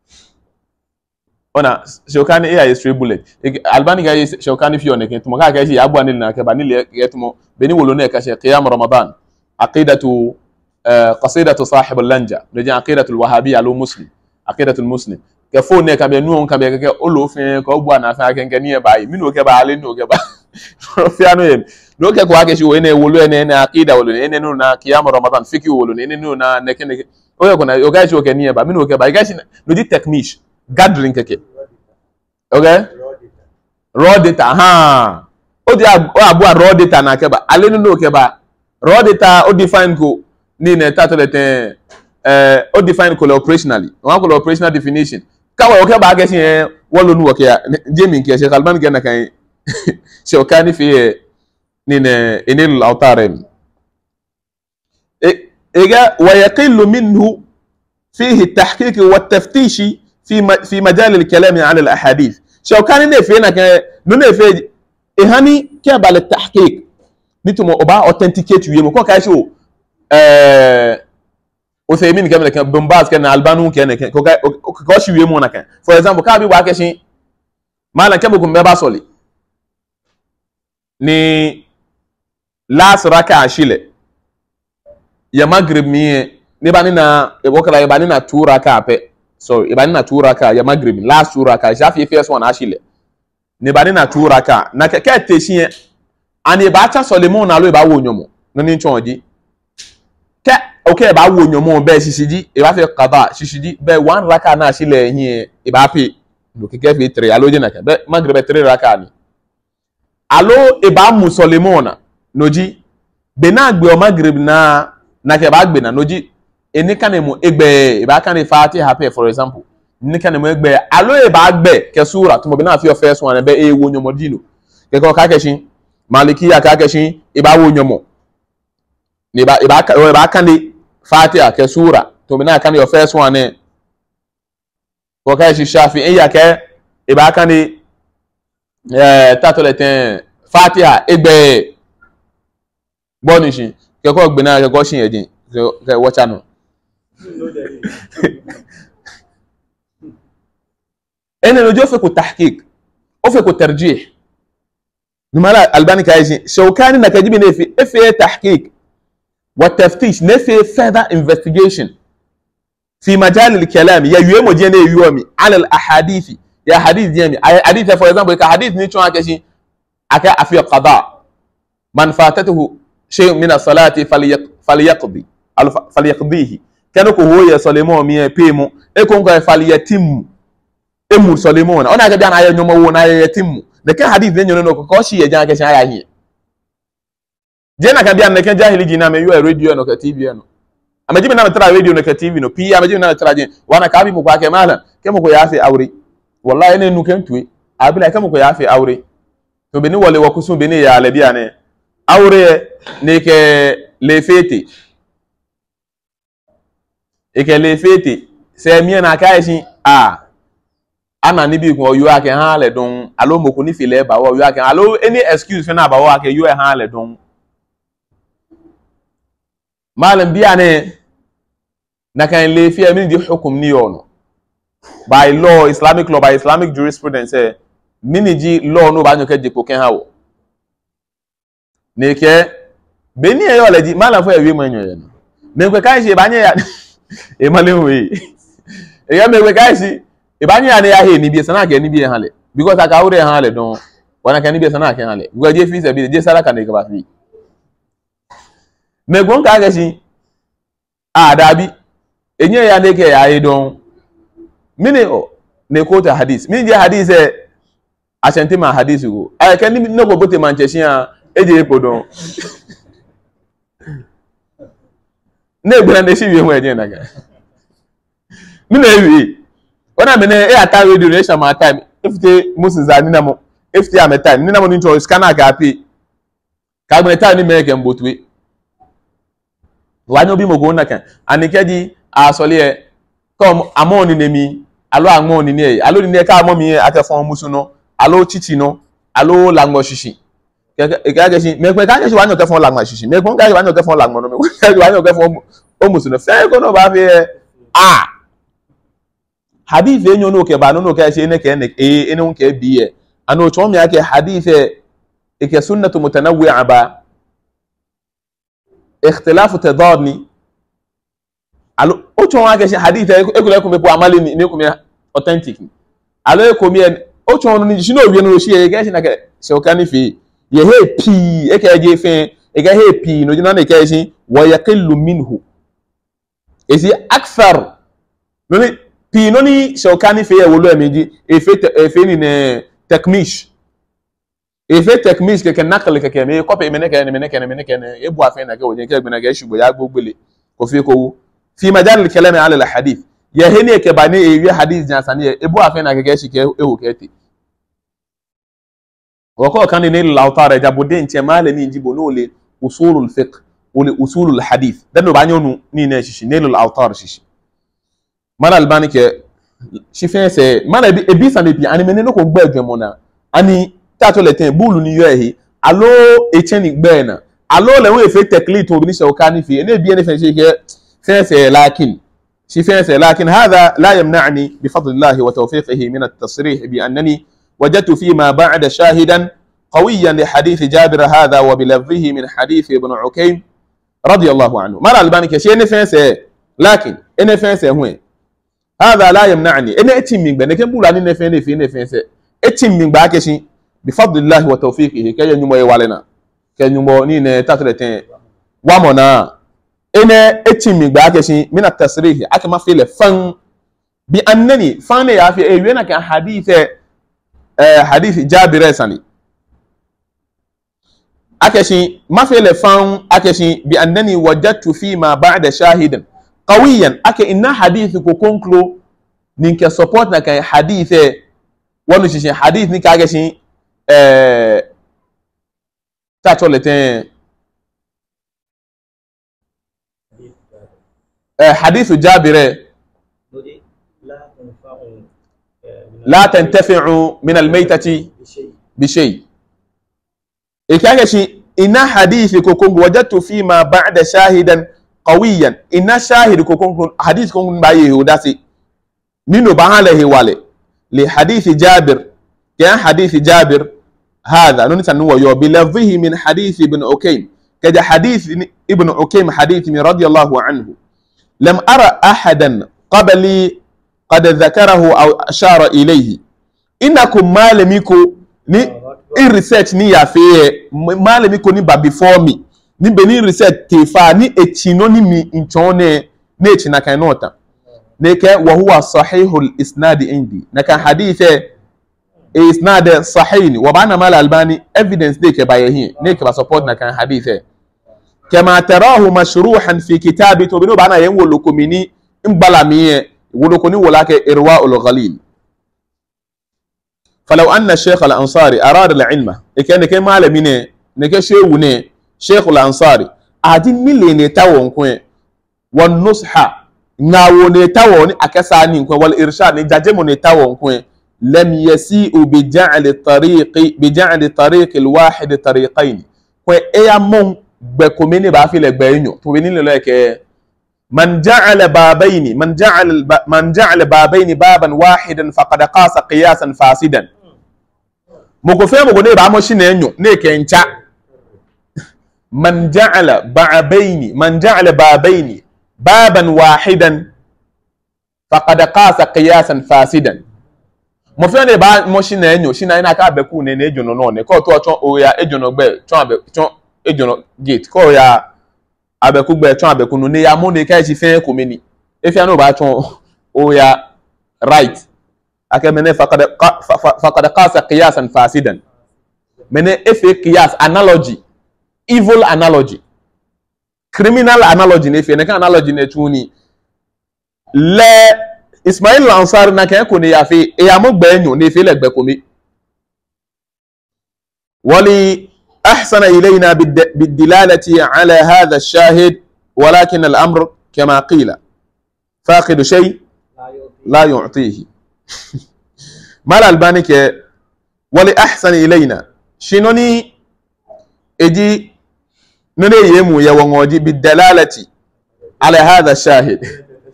ona Shawkani is straight bullet Albani ga Shawkani fi one ke tumo ka ke shi abu ani na ke ba ni le ke tumo beni wolo ne ka she qiyam ramadan aqidatu qasidatu sahib al-lanja le aqidatu al-wahabiyya al-muslim aqidatu al-muslim ke phone ka be nu on ka be ke olofin ko bu ana fa ke ni e bayi mi no ke ba ale no ke ba fi anu yem no ke ko ake shi wo ene wolo ene aqida wolo ene no na qiyam ramadan fiki wolo ene no na ne ke o ye ko na o ga shi o ke ni e ba mi no ke ba ga shi no di technique gathering keke okay raw data ha o di abu raw data na ke ba ale no ke ba raw data o define ko ni ne ta to le ten o define ko operationally one ko operational definition kawa o ke ba ga sin wolo nu o ke jemi ke Sheikh Albani ke na kan Shawkani fi ni ne Nail al-Awtar ega wa yaqillu minhu fihi at-tahqiq wa at-taftish في مجال الكلام عن الاحاديث Shawkani ne fe na kan no ne fe ehani ke ba le tahqiq nitumo oba authenticate wiemo ko ka show Uthaymin kamera kan Bombaz kan Albanu kan ko shi wiemo na kan for example ka bi wa ke shin malan ke bugun ba soli ni last raka shile ya maghrib mi ni bani na e bokala ya bani na tura ka pe so ibani na tura ka ya maghrib last tura ka shafi first one ashile ne bani na tura ka na ke te shin ani ba cha Solomon na lo ba wo nyomo no ni chonji ke okay ba wo nyomo be sisiji e ba fe qada sisiji be one raka na ashile hin e ba pe do ke fi 3 alo je na ke be maghrib 3 raka ni alo e ba mu Solomon noji be na gbe o maghrib na ke ba gbe na noji eni kan mu egbe e ba kan Fatiha pe for example ni kan mu egbe alo e ba gbe ke sura to mo be na fi first one be e wo nyomo dino ke ko ka ke shin Malikiya ka ke shin e ba wo nyomo ni ba e ba kan Fatiha ke sura to be na kan your first one ko ka shi Shafi'i ya ke e ba kan tatole ten Fatiha egbe boni shin ke ko gbe na ke ko shin ejin ke watch anu ene no jo fe ko tahqiq o fe ko tarjih numara Albani kaisi Shawkani na kajibi ne fi tahqiq wa taftish ne fi further investigation fi majal al-kalam ya yuemo je ne yuomi ala al-ahadith ya hadith jemi hadith for example ka hadith ni chon akashi aka afi qada man fatatuhu shay min as-salati falyaqdi falyaqdihi kanu ko hoye Solomon mi e pemu e ko ko falyatim e mu Solomon ona ga biana ayo nyomo wo na yatim de kan hadith ne nyono no ko shi ye jan ke shan aya hi je na ka biana ke jahili jina me yo radio no ka TV no amajibi na tra radio no ka TV no pi amajibi na tra jin wana ka bi mu kwa ke malan ke mu ko ya fi aure wallahi ne nu kan tuwe abila ke mu ko ya fi aure to be ni wole wa kusun be ni ya le bia ne aure ne ke le fete ekele fete se mi na ka shin ana ni bi ko yo ake han le don alo mo ko ni file ba wo yo ake alo any excuse fe na ba wo ake yo han le don malam biya ne na kan le fi mi di hukum ni ono by law Islamic law by Islamic jurisprudence miniji law no ba nyo ke jiko ken hawo ne ke beni e yo le di malam fo e wi mo enyo ye no me ko kan se ba nya ya e malewe e ya me we guys e ba nya ne ya he ni bi sana ke ni bi han le because aka ure han le don wana ke ni bi sana ke han le because je fi se bi je sara kan e ka ba fi me gon ka ga shi dabi enye ya ne ke ya e don mini o ne ko ta hadith mini je hadith asente ma hadisi go ay kan ni no go bote mancheshia eje podon ne gbara na shi wi ho eje na ga mi na wi ona me ne e ata radio nation ma time ifte musinza ni na mo ifte am time ni na mo ni to scanner ga pe ka gbara time ni me ke mbotwe wa no bi mo go na kan anikeji asole e kom amoni nemi alo amoni ni e alo ni ka mo mi atefon musu no alo chichi no alo langmo shishi ke shi me ka shi wa no tefon langmo shishi me ko ka shi wa no tefon langmo no me ka shi wa no tefon o musu no fe ko no ba fe hadith enyo no ke ba no ke shi ne ke ne ene un ke biye ano chon mi ake hadith e ke sunnatu mutanawwi'a ba ikhtilafu tadadni alo o chon ake shi hadith e ko le ko me po amale ni ko me authentic alo e ko mi o chon ni shi no wi no shi e ke shi na ke se o kan fi ye he pi e ke je fe e ke he pi no jina ne ke shi wa yaqillu minhu esi akthar no ni pi no ni se o kan fi e wo lo emeji e fe ni ne tekmish e fe tekmish ke nakal ke me ko pe me ne ke e bu afen na ke o je ke gbena ke shubo ya gbogbele ko fi ko fi majal al kalam ala al hadith ya hene ke bani e wi hadith jan sani e bu afen na ke shi ke e wo ke ti wa ko kan ni lautare jabode nche malami njibo no le usulul fiqh wala usulul hadith dan no ba nyonu ni ne shishi ne lautar shishi mana albani ke shi fe se mana e bi sa me bi ani me ne ko gbe edwemo na ani tato le ten bulu ni yo ehi alo echeni gbe na alo le won e fe teklit obi ni se o kan fi ne bi ne fe shi ke fe se lakin shi fe se lakin hadha la yamna'ni bi fadlillahi wa tawfiqihi min at-tasrih bi annani وجدت فيما بعد شاهدا قويا لحديث جابر هذا وبلفظه من حديث ابن عكيم رضي الله عنه مر الباني كشي نفس لكن ان فنس هو هذا لا يمنعني ان اتم من بنك بولاني نفن في نفس اتم من باكشي بفضل الله وتوفيقه كي ينمو يوالنا كي ينمو ني نتاتلتين وامنا ان اتم من باكشي من التصريح اكما في لفن بانني فان يا في ايونا كان حديث hadith Jabir sani akeshi mafele fan akeshi bi annani wajadtu fi ma ba'da shahidan qawiyan ake inna hadith ko conclu ninke support na kan hadith wonu shi hadith ni ka akeshi ta toleten hadith Jabir لا تنتفع من الميتة بشيء إكاكشي إن حديث كوكونغ وجدت فيما بعد شاهدا قويا إن شاهد كوكونغ حديث كوكونغ بايه وداسي نينو بحاله والي لحديث جابر كان حديث جابر هذا ننسى يو بلفظه من حديث ابن عكيم كذا حديث ابن عكيم حديث من رضي الله عنه لم أرى أحدا قبلي قد ذكره أو أشار إليه إنكم مالميكو ni research ni ya fe malemiko ni ba before me ni be ni research tefa ni echino ni mi inchone ne echina kan nota ne ke wa huwa sahihul isnad indi na kan hadith isnad sahih wa bana mal albani evidence de ke ba yehin ne ke ba support na kan hadith kama tarahu mashruhan fi kitabi to bino bana yen wolo komini imbalamiye ولكن ولك إرواء الغليل فلو أن الشيخ الأنصاري أراد العلم إكان كما علمين نكشيوني شيخ الأنصاري أدين ملي نتاون كوين والنصح ناو نتاون أكسانين كوين والإرشاد نجاجم نتاون كوين لم يسيء بجعل الطريق الواحد طريقين كوين إيا مون بكميني بافي لبينيو توبيني لك من جعل بابين بابا واحدا فقد قاس قياسا فاسدا مكوفي مكوني با موشي نينيو نيكنچا من جعل بابين بابا واحدا فقد قاس قياسا فاسدا مفيane ba موشي نينيو شينا ina ka beku ne ne ejono no ne ko to chon o ya ejono gbe chon ejono gate ko ya abeku gbe chon abeku no ne ya mo ne kai si fen komeni if ya no ba chon o ya right akemene faqad qasa qiyasan fasidan mene efe qiyas analogy evil analogy criminal analogy ne efe ne kan analogy ne tuni le Ismail Ansari na kan ko ne yafi e amogba enyo ne efe le gbe komi wali ahsana ilayna bidilalati ala hadha ash-shahid ولكن الامر كما قيل فاقد شيء لا يعطيه ما الألباني كي ولأحسن إلينا شنوني إجي نوني يمو يوانوجي بالدلالة على هذا الشاهد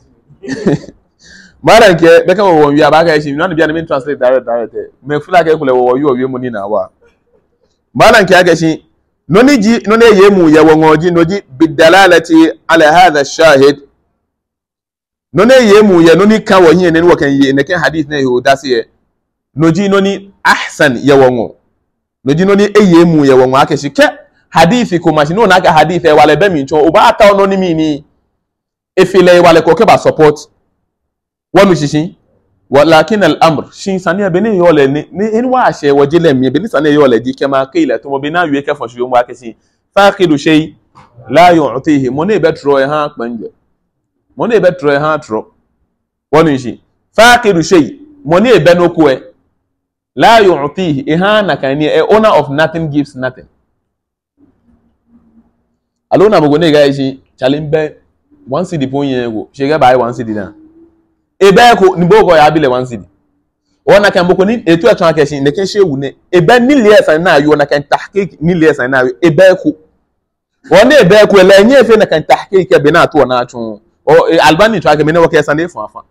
ما رأيك بكم هو يابا كيشي نوني بيانا من translate direct مفلا كي يقول هو يمو نينا وا ما رأيك كيشي نوني يمو يوانوجي نوجي بالدلالة على هذا الشاهد none yemu ye noni ka wo hin ne wo kan ye ne kan hadith na ho dase noji noni ahsan ye wonwo noji noni eyemu ye wonwo akeshi ke hadith ko machi no na ka hadith e wale be mi ncho oba ata no ni mi ni efile wale ko ke ba support wonu shishin walakin al amr shin sani be ne yole ni en wa she wo jile mi be ni sani yole di kema kila to mo be na wi ke fon shu mo akeshi faqidu shay la yu'tihi mo ne betro e ha panje money ebe tro ha tro wonu shi faqidu shay money ebe no ko e la yu'tihi e ha na kan ni a owner of nothing gives nothing alona bogo ne ga shi chalimbe 1 cedi ponye go she ga buy 1 cedi na ebe ko ni bogo ya bile 1 cedi ona kan boko ni etu atwa ka shi ne kan shewu ne ebe ni le san na yo na kan tahqiq ni le san na yo ebe ko wona ebe ko la nye fe na kan tahqiq be na to na atun o Albani twa ke mene wo ke sane fun afa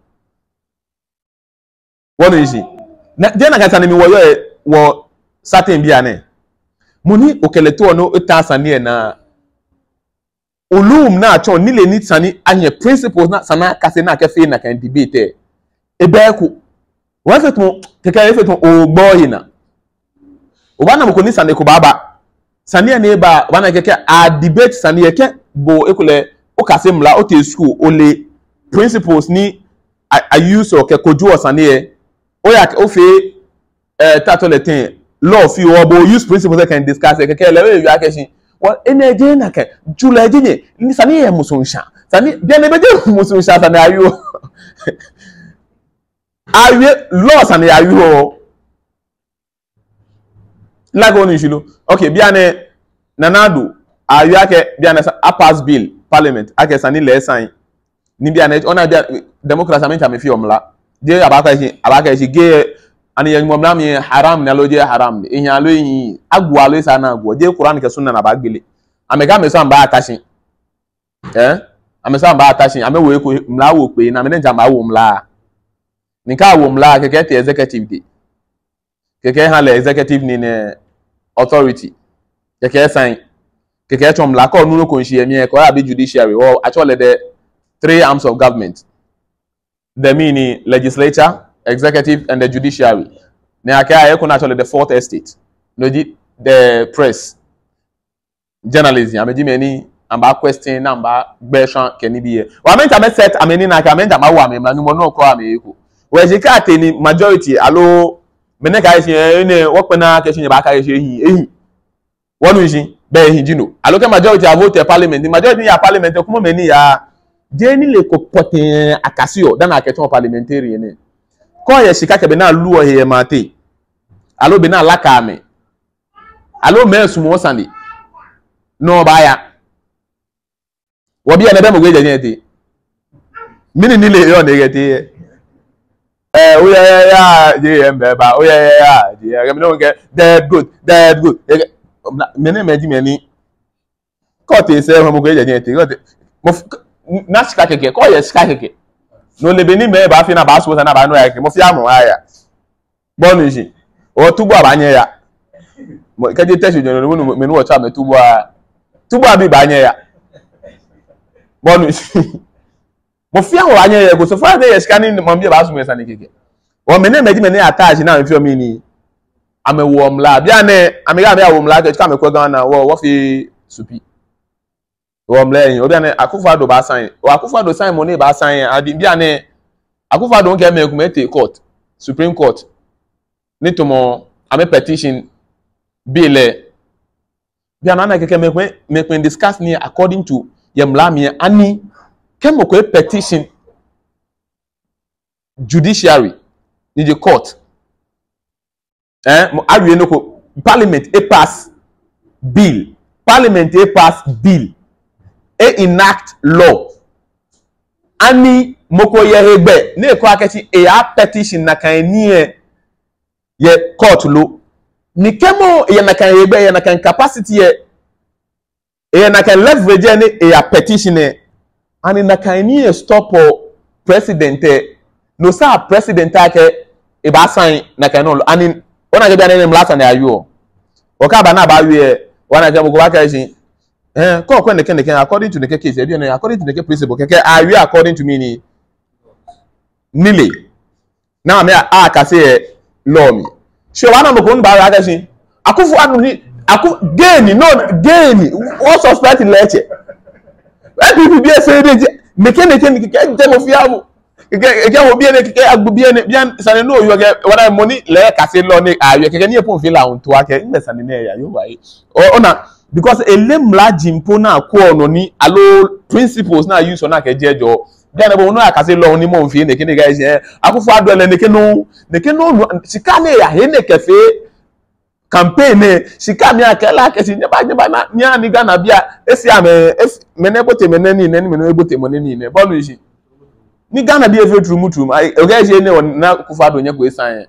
wonu yi na je na ka sane mi wo yo wo certain bia ne muni okele to no eta sane na ulum na acho ni le ni sane anye principles na sana ka se na ke fe na kan debate ebe ku wo fe to ke ka fe to o boy na o ba na mo ko ni sane ko baba sane na ba na ke a debate sane ke bo ekule o kase mla o te school o le principles ni a use o ke koju osane e o ya o fe tato le tin law fi o bo use principles can discuss e ke le we ya ke shin wo energy na ke jula jinye ni sane e musunsha sane bi na be je musunsha sane ayu ayu law sane ayu o la go ni shilo okay bi ane nanadu ayu ake bi ane a pass bill parliament ake sani le sign ni bia na ona bia democracy amenta me fi omla de abaka shi ge ani yan momla mi haram na loje haram ni ehia lo yin agwa lo isa na agwa de Quran ke sunna na ba gbele amega me so amba atashin amesa amba atashin ame we ko mla wo pe na me nja ma wo mla ni ka wo mla ke te executive de ke ha le executive ni ne authority ke sign keke chom la ko nunu ko nshi emi e ko abi judiciary or actually the 3 arms of government the meaning legislature executive and the judiciary ne aka e ko actually the 4th estate no the press journalism ameji meni amba question amba gbeshan keni biye wa menta me set ameni na ka menta ma wa me ma numo no ko ame eko we je ka te ni majority alo mene ka se ne wo pe na ke se ba ka se ehi wonu yin be hijino aloke majority a vote parliament the majority ya parliament kuma meni ya je ni le ko potin akasio dan aketon parliamentary ne ko ye shika ke be na luo he mate alo be na laka me alo me sumo sande no baya wo bi na be mo gwe je te mini ni le yo ne gete o ya je mbe ba o ya je me no get that good mene meji meni ko te se mo ko je te mo na shika keke ko ye shika keke no le beni me ba fi na ba so na ba no ya ke mo fi amu aya bonu ji o tubu abanye ya mo ka je test jo no me no wo cha me tubu abi ba anye ya bonu ji mo fi amu anye ya go so fa de ye shika ni mo bi ba so me sa ni keke o mene meji meni attach na fi o mi ni ame wo mla bia ne amega me wo mla ke ka me ko gan na wo fi supi wo mla yin obi ne Akufo-Addo ba sign o Akufo-Addo sign money ba sign adi bia ne Akufo-Addo nke me ku me take court Supreme Court ni tomo ame petition bill bi anana keke me discuss ni according to yemlami ani kemo ko petition judiciary ni the court awie no ko parliament e pass bill parliament e pass bill e enact law ani moko ye hegbe na eko aketi e a petition na kan ni ye court lo ni kemo ye na kan hegbe ye na kan capacity ye na kan leverage ni e a petition ani na kan ni stop president no sa president ake e ba sign na kan no ani ona ge bia na mlasa na ayo o ka ba na ba wi wana ge moko ba ka shi ko ko ne ken according to the case e bi according to the principle keke awi according to me ni nile na me a ka say law mi se wana mo ko n ba ra ka shi akufu anu ni gain no gain what suspect leche people be say dey mechanic ke demo fiamu ke wo bi ne ke agbo bi ne bian sane no yo ge wana money le ka say law ni awi keke ni e pon fi la on to ake nbe sane ne ya yo wa ona because a lame large impona ko no ni alo principles na use on ake jejo then bo no aka say law ni mo nfi ne kini guys akufo adole ne kenu sika ne ya he ne kefe campaign sika mi akela ke si nyeba na nya ni Ghana bia esi ame mene bote mene ni ne mene bote mene ni ne bolu yi ni Ghana bia efe trumutum o guys ne na akufo adonye ko esan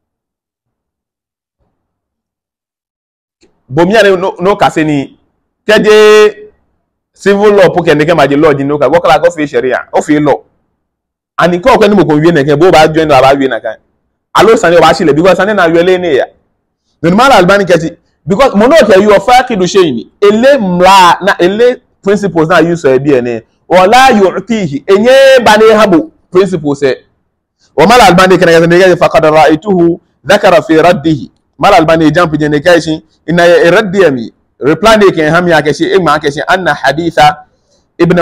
bomiare no kase ni keje civil law poke ne ke ma je law di no ka go kala go fi sharia o fi law ani ko ko ni mo ko wie ne ke bo ba join ba wie na kan alo sane o ba shile because sane na wele ne ya no mal Albani keti because mo no ke you of fakidu shayni ele mla na ele principles na use e bi ene wala yu'tihi enye ba ne habo principles e o mal Albani kana ke faqad ra'aytuhu dhakara fi raddihi mal Albani jump je ne kai shi ina raddiyami reply ne ke ham ya ke shi ima ke shi anna haditha ibn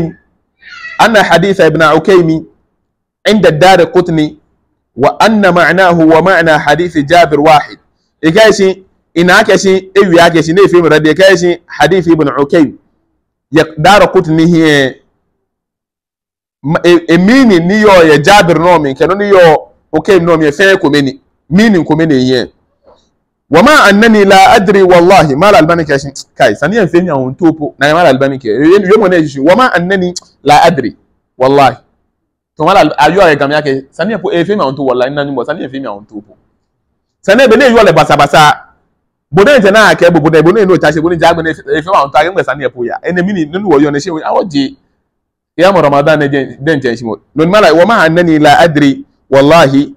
ukaym عند الدار قطني وأن معناه ومعنى حديث جابر واحد إكايشي إن أكشي إيوي أكشي نيفي مرد إكايشي حديث ابن عكيم دار قطني هي ميني نيو يا جابر نومي كانوا نيو عكيم نومي فين كوميني ميني كوميني هي وما أنني لا أدري والله ما الألباني كايشي كاي سنيا فين يا توبو نعم الألباني كاي يوم نيجي وما أنني لا أدري والله to wala ayo e gamya ke sane po e fe ma onto wala ina nyumbo sane e fe ma onto po sane be ne yo le basa basa boden je na ke boden boden no tache boden jagbe ne e fe ma onto agbe sane e po ya ene mini nunu wo yo ne she awoje ya mo Ramadan ne den je shi mo no mala wa ma annani la adri wallahi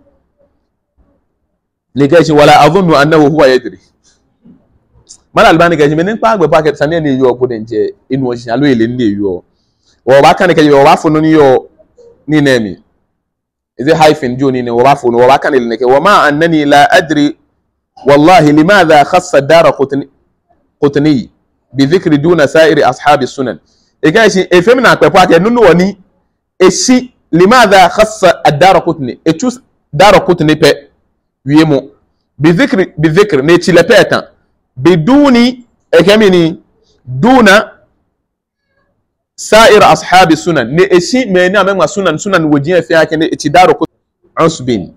le gashi wala adhunnu annahu huwa yadri mala Albani gashi menen pa agbe packet sane ne yo boden je inu o shi alo ele ne yo wo ba kan ke yo wa funu ni yo ni nemi إذا هايفن جوني ووافون وواكن لنك وما أنني لا أدري والله لماذا خص الدار قطني بذكر دون سائر أصحاب السنن إيش إفهمنا كباك نونو وني إيشي لماذا خص الدار قطني إتشوس دار قطني ب ويمو بذكر نيتشي لبيتا بدون إكمني دون سائر أصحاب السنن نأشي من أمام سنن وجيه فيها كن اتدار عصب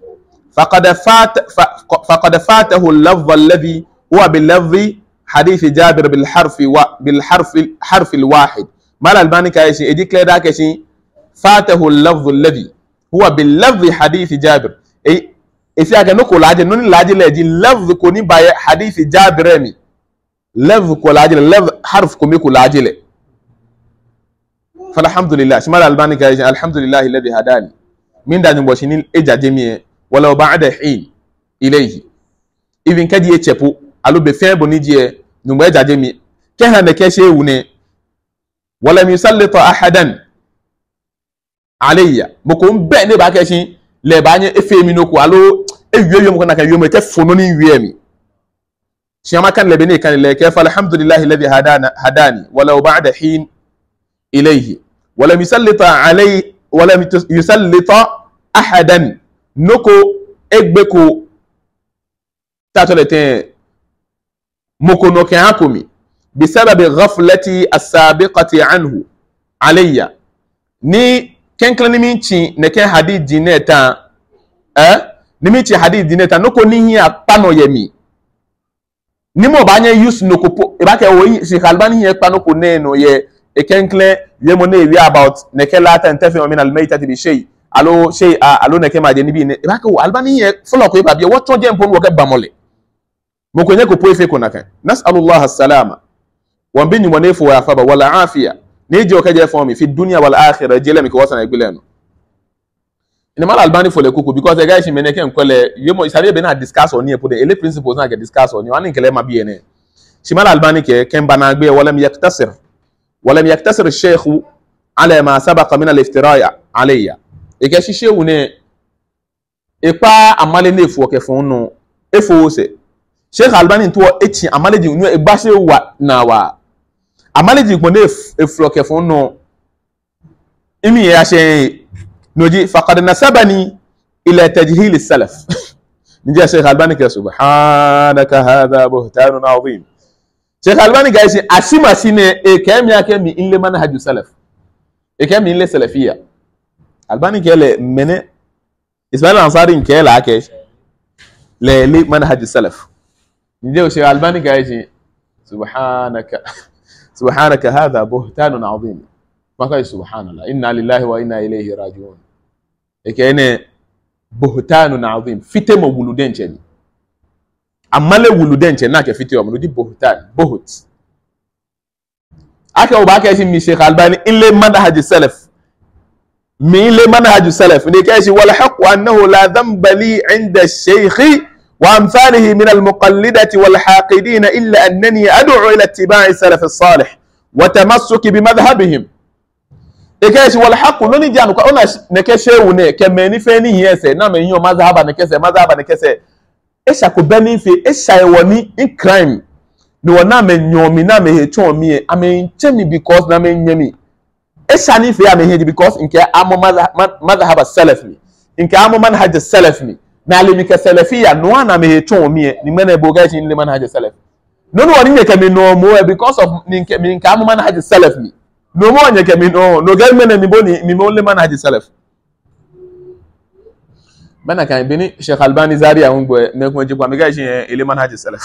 فقد فاته اللفظ الذي هو باللفظ حديث جابر بالحرف الواحد ما الألباني كايشي إديك لذا كايشي فاته اللفظ الذي هو باللفظ حديث جابر أي إذا كان نقول لاجل نون لاجل لجي لفظ كوني باي حديث جابر مي لفظ كولاجل لفظ حرف كومي كولاجل فالحمد لله شمال الألباني كايشي الحمد لله الذي هداني من دان بوشينين إجا جميع ولو بعد حين إليه إذن كدي يتشبو ألو بفين بنيجي نمو إجا جميع كهنا نكيشي وني ولم يسلط أحدا علي بكم بأني باكيشي لباني إفهمي نوكو ألو إيوه يوم كنا كيوم كفنوني يومي شيما كان لبني كان لك فالحمد لله الذي هداني ولو بعد حين إليه ولم يسلط علي ولم يسلط أحدا نكو egbeko tatolete mokono ke hakomi bisababi ghaflati as-sabiqati anhu alayya ni kenklani minchi ne ken hadith dineta ni minchi hadith dineta noko ni hiya pano yemi ni mo banye use noko po e ba ke wo Sheikh Albani hiya pano ko neno ye e kenkle ye mo ne wi about ne ke lata ntafi min al-maytati bi shay alo shay alo ne ke ma je ni bi ne e ba ke Albani hiya follow ko e ba bi wo to je mpon wo ke bamole mo ko nyeko po ife ko nakan nas'alullah as-salama wa bin wanefu wa faba wala afia neje o kaje fomi fi dunya wal akhirah jele mi ko wasana igbele no ina mal Albani fo le kuku because the guy she meneke nkole yemo isare be na discuss on here put the principles na get discuss on you an nkele ma bi ene shi mal Albani ke kemba na gbe wala yaktasir ash-shaykh ala ma sabaqa min al-iftira' alayya e ke shi shehu ne e pa amale nefu o ke fun no e fo se Sheikh Albani to echi amale ji nu e ba se wa na wa amaleji gbone efloke fun no imi ya she noji faqad nasabani ila tajhil as-salaf nje Sheikh Albani ke subhanaka hadha buhtanun azim Sheikh Albani guys asima sine e kemi akemi inle manhaj salaf e kemi inle salafia Albani ke le mene Ismail Ansari nke la ke le manhaj salaf nje Sheikh Albani guys سبحانك هذا بهتان عظيم ما قال سبحان الله إنا لله وإنا إليه راجعون كأنه بهتان عظيم فتم ولودين جني أمال ولودين جني ناك فتم ولودي بهتان بهت أكيد وباك اسم الشيخ الباني إلا منهج السلف من إلا منهج السلف نكاش والحق أنه لا ذنب لي عند الشيخ وأمثاله من المقلدة والحاقدين إلا أنني أدعو إلى اتباع السلف الصالح وتمسك بمذهبهم إكاش والحق نوني جانو كأونا نكشيوني كميني فيني هيسي نعم ينيو مذهبا نكسي إيش أكو بني في إيش أيواني إن كرايم نو نعم ينيومي نعم يهيشون مي أمين تشمي بيكوز نعم ينيومي إيش أني في أمين هيدي بيكوز إنك أمو مذهب السلف مي إنك أمو منهج السلف مي نعلم كسلفية نوانا مهتون مي نمنا بوجاج إن لمنهج السلف نو وريني كمين نو مو because of من كامو منهج السلف مي نو مو وريني كمين نو جاي منا مي مول لمنهج السلف بنا كان بني شيخ الباني زاري أهون بو نكمل جبوا مجاج إلى منهج السلف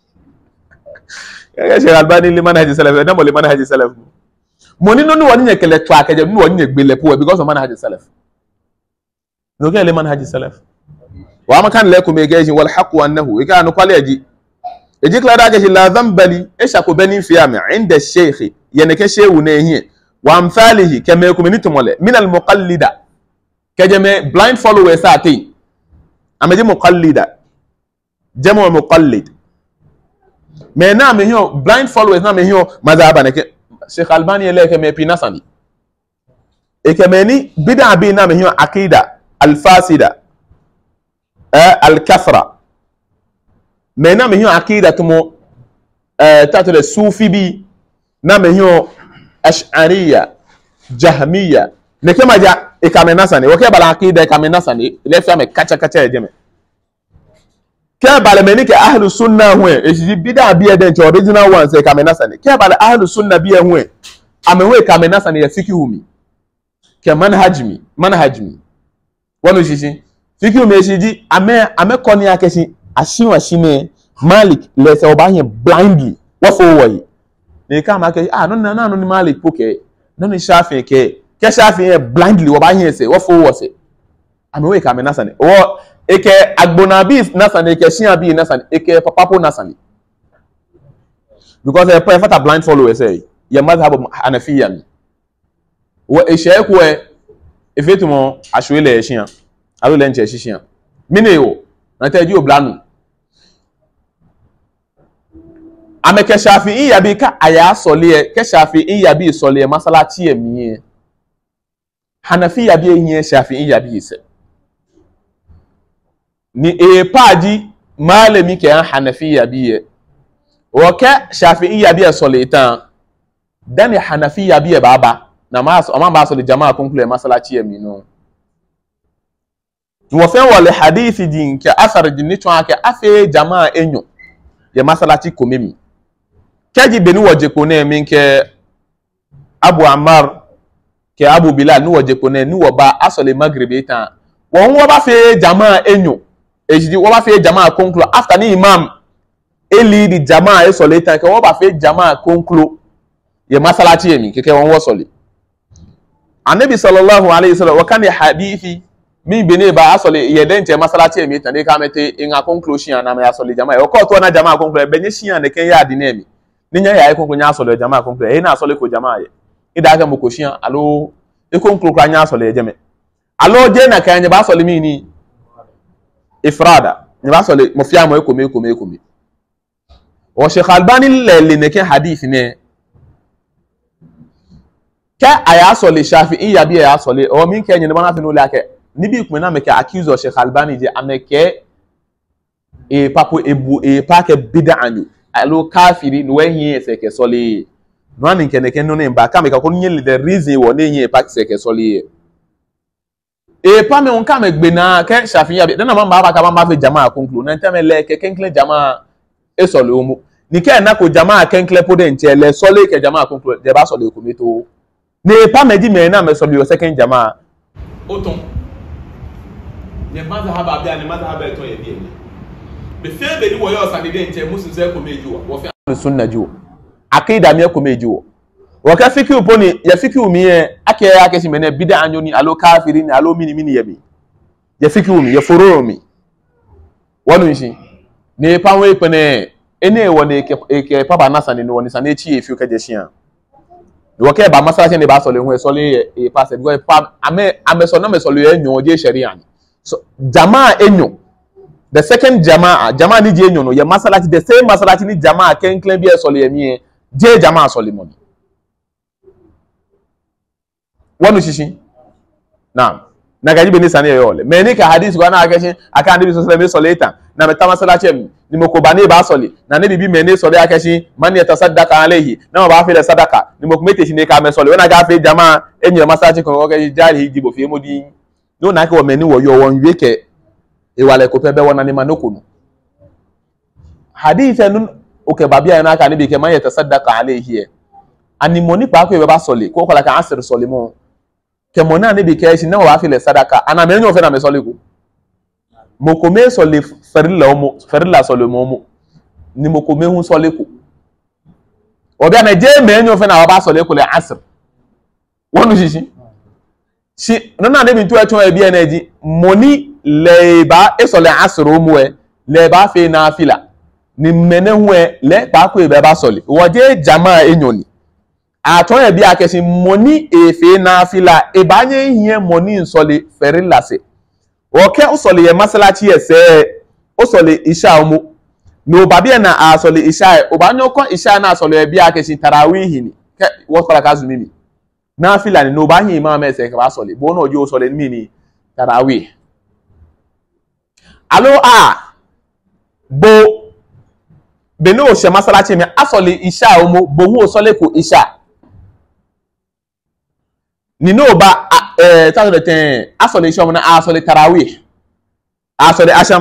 يا شيخ الباني لمنهج السلف ده مول لمنهج السلف موني نو وريني كله تواك جب نو وريني بيله بو because of منهج السلف نو جاي لمنهج السلف وما كان لكم يجي والحق أنه كانوا قال يجيك لا راجع لا ذنب لي إيش أكو بني فيامع عند الشيخ يعني كشيء ونهي وأمثاله كما يكون من المقلدة كجمع blind followers ساتين أما دي مقلدة جمع مقلد ما نعم هي blind followers نعم هي مذهبنا شيخ الباني له كما بيناسني كماني بدع بينا نعم هي عقيدة الفاسدة الكثرة mais na me hiyo akida tumo tatu le sufi bi na me hiyo ash'ariyya jahmiyya ne kema ja ikamenasa ne woke bala akida ikamenasa ne le fa me kacha ejeme ke bala me ni ke ahlus sunna hwe e bida bi eden che original ones ikamenasa ne ke bala ahlus sunna bi hwe amewe ikamenasa ne yafiki humi ke manhajmi wonu shishi fiki umeshiji ame koni akeshi ashiwa shine Malik lese obaye blindly wafo woyi ne kama ke no ni Malik poke no ni Shafi ke Shafi blindly obaye se wafo wose amewe kame nasane o eke agbonabi nasane ke shiabi nasane eke papapo nasane because a prophet blind follower say ya madhhabu Hanafiya mi wo esheku efetumo ashwele eshia alo le nche shishia mine o na teji oblanu ame ke Shafi'i ya bi ka aya sole ke Shafi'i ya bi sole masalachi emi Hanafi ya bi ehie Shafi'i ya bi ise ni paji malami ke Hanafi ya bi o ke Shafi'i ya bi sole tan dani Hanafi ya bi baba na mas o ma ba sole jamaa conclude masalachi emi no wo fe wale hadithi din ke asar din ni twa ke afe jamaa enyo ye masalati komemi kaji beni waje ko ne min ke Abu Ammar ke Abu Bilal ni waje ko ne ni wo ba asole magribi tan won wo ba fe jamaa enyo ejidi wo ba fe jamaa conclu after ni imam eli di jamaa e sole tan ke wo ba fe jamaa conclu ye masalati emi ke won wo sole Annabi sallallahu alaihi wasallam wakani hadithi mi bene ba asole ye den te masalati emi tan de ka mete inga conclusion na ma asole jamaa o ko to na jamaa conclu benye shian de ken ya di na emi ninya ya conclu nya asole jamaa conclu e na asole ko jamaa ye ida ga mo ko shian alo e conclu kwa nya asole jeme alo je na kan ba asole mi ni ifrada ni ba asole mo fiamo e komi o Sheikh Albani le ne ken hadith ne ka aya sole Shafi'i ya bi aya sole o min ke nyi bana finu lake ni bi kuma na me ka accuse o Sheikh Albani je ameke e papo ebu e pa ke bid'a ni alo kafiri no ehin se ke sole no an nke ne ken no ne ba ka me ka ko nyi the reason wo ne ehin pa se ke sole e pa me on ka me gbe na ke Shafi'i ya bi na ma ba ka ma fe jamaa conclude na ntame le ke kenkle jamaa e sole o mu ni ke na ko jamaa kenkle podente le sole ke jamaa conclude de ba sole ko meto ne pas me dit mais na me so le second jamaa auton ne mazhaba bia ne mazhaba eton ye bi be fe be ni wo yo sa de nche musu se ko meju wo fe sunna ju akida mi ko meju wo ka fiki uponi ya fiki umi e ake ake si mene bida anyoni alo kafiri ni alo mini ye bi ya fiki umi ya foro mi wonu nshi ne pa we pene ene wo ne ke papa nasa ni no ni sa ne chi e fi ka je shian do ke ba masala ne ba so le hu e so le e pass because pa ame so na me so le enyo je sharia ni so jamaa enyo the second jamaa ni je enyo no ye masala ti the same masala ti ni jamaa ken claim bi e so le emi je jamaa so le mo ni wonu shishi naam na gaji be ni sane yo le me ni ka hadith ko na akeshin aka ndi so le me so le tan na me ta masala chem ni moko bane ba soli na ne bibi mene soli akashi man yatasaddaqa alayhi na ba fi la sadaqa ni moko mete shine ka me soli wona ga fe jamaa enye masachi ko ga jari hijibo fi modi no na ka wo meni wo yo won weke e wale ko pebe wona ni manoko no hadith en o ke babia na ka ni bi ke man yatasaddaqa alayhi ani moni pa ko e ba soli ko la ka asr soli mo ke mona ne bi ke shi na ba fi la sadaqa ana me nyo fe na me soli ko mokome sole ferila sole momo ni mokome hu sole ko obi ana je me enyo fe na wa ba sole ko le asr wonu shishi shi nona ne bi tu echo e bi energy moni le ba e sole asr o mu e le ba fe na fila ni mene hu e le pa ko e be ba sole wo je jamaa enyo ni aton e bi akesi moni e fe na fila e ba nye hie moni sole ferila se oke usole ye masalachi ese usole isha omu no babia na asole isha obanyo ko isha na asole bia akeshi tarawih ni wo kola kazu mimi na fila ni no banyi imam ese ka asole bo no ojo usole mi ni tarawih alo bo beno she masalachi mi asole isha omu bo hu usole ko isha ni no ba ta de ten asole isha na asole tarawih asole asham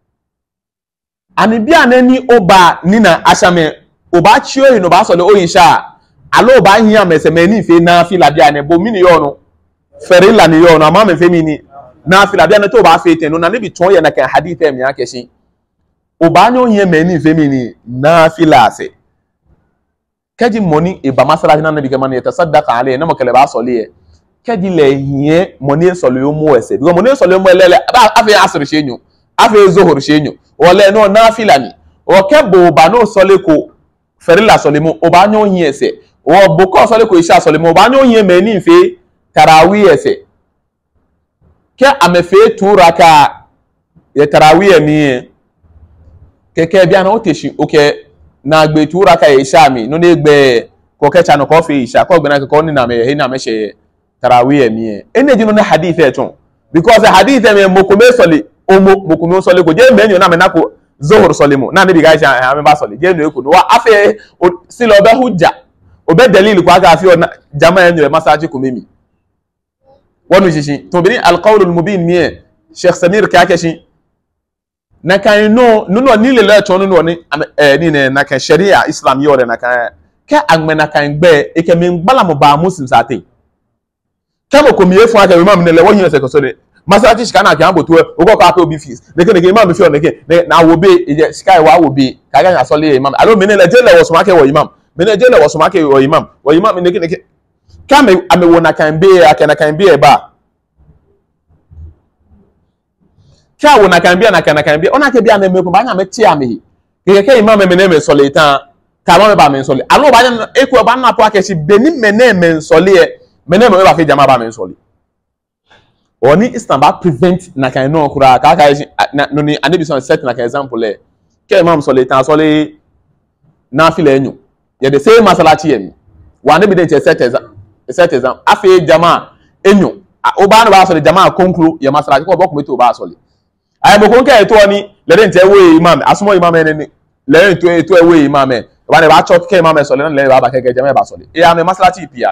ani bia na ni oba ni na ashame oba chio yi no ba asole oyisha alo oba hia mese mani fe na fila bia ne bo mini yo no ferila ni yo no ama me fe mini na fila bia na to ba fe ten no na ne bi ton ye na kan hadith em ya keshi oba nyo hia mani fe mini na fila ase kaji moni e ba masala na nabi kama ne tasaddaqa ale na makale ba asole kedi le hie moni solo yo mo ese because moni solo yo mo lele afi asr shenyo afi zuhur shenyo ole no nafila ni o kebo ba no sole ko ferila sole mo o ba nyo hie ese o boko sole ko isha sole mo ba nyo hie meni fe tarawih ese ke amefe turaka ye tarawih mi keke bia na o teshi oke na gbe turaka isha mi no ne gbe ko kecha no ko fe isha ko gbe na ko ni na me he na me she tarawih mi ene jinu na hadith eton because hadith me mokome sole omo mokome sole ko je menyo na me na ko zuhur sole mo na ne bi gaisha ha me ba sole je no eko wa afi silo be hujja obe dalil ko aga afi jamaa enyo masaji ko memi wonu shishi to bi al qawl al mubin mi Sheikh Samir kakeshi na kan no ni le to no ni ni na kan sharia Islam yore na kan ka agme na kan gbe e ke min gbala mo ba Muslims ate kamo komiye fun aka imam ne le wo yin se ko so de masalati shika na kan boto o ko ka obi fees neke imam fi on neke na wo be e sky wa wo be ka ga so le imam alo me ne le je le wo so make wo imam me ne je le wo so make wo imam neke kame ame wo na kan be aka na kan be e ba ka wo na kan be na kan be ona ke be ame me ko ba nya me ti ame ke imam me ne me so le tan ka ba me ba me so le alo ba nya e ko ba na po aka si beni me ne me so le e me ne me ba fe jama ba me so le oni Islam ba prevent na kan no kura ka no ni anabi so set na kan example le ke imam so le tan so le na file enyu ye the same masalati yemi wa anabi den set example afi jama enyu o ba no ba so le jama conclude ye masalati ko boku meto ba so le ay mo kon ke to ni le den te we imam asumo imam ene le to we imam e ba ne ba chop ke imam so le na le ba ke jama ba so le e am masalati pia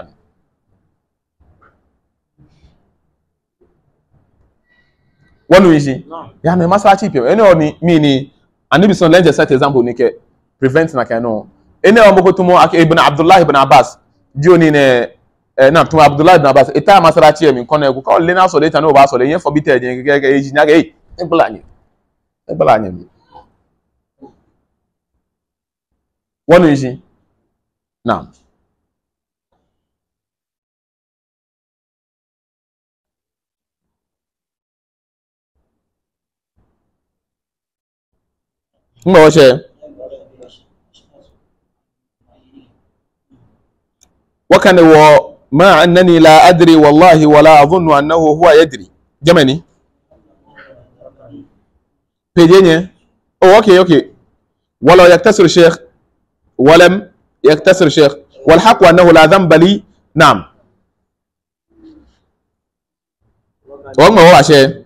wonu isi ya me masalati pia ene oni mi ni anabi son lenje set example ni ke prevent na kan no ene o moko tumo ibn Abdullah ibn Abbas dioni ne na tumo Abdullah ibn Abbas eta masalati e mi kono e ko le na so le tan o ba so le yen forbidden je ke eji nya ke egbala nyi wonu isi na ماشي وكان ما أنني لا أدري والله ولا أظن أنه هو يدري جمني بيجيني أوكي ولو يكتسر الشيخ ولم يكتسر الشيخ والحق أنه لا ذنب لي نعم وما هو شيء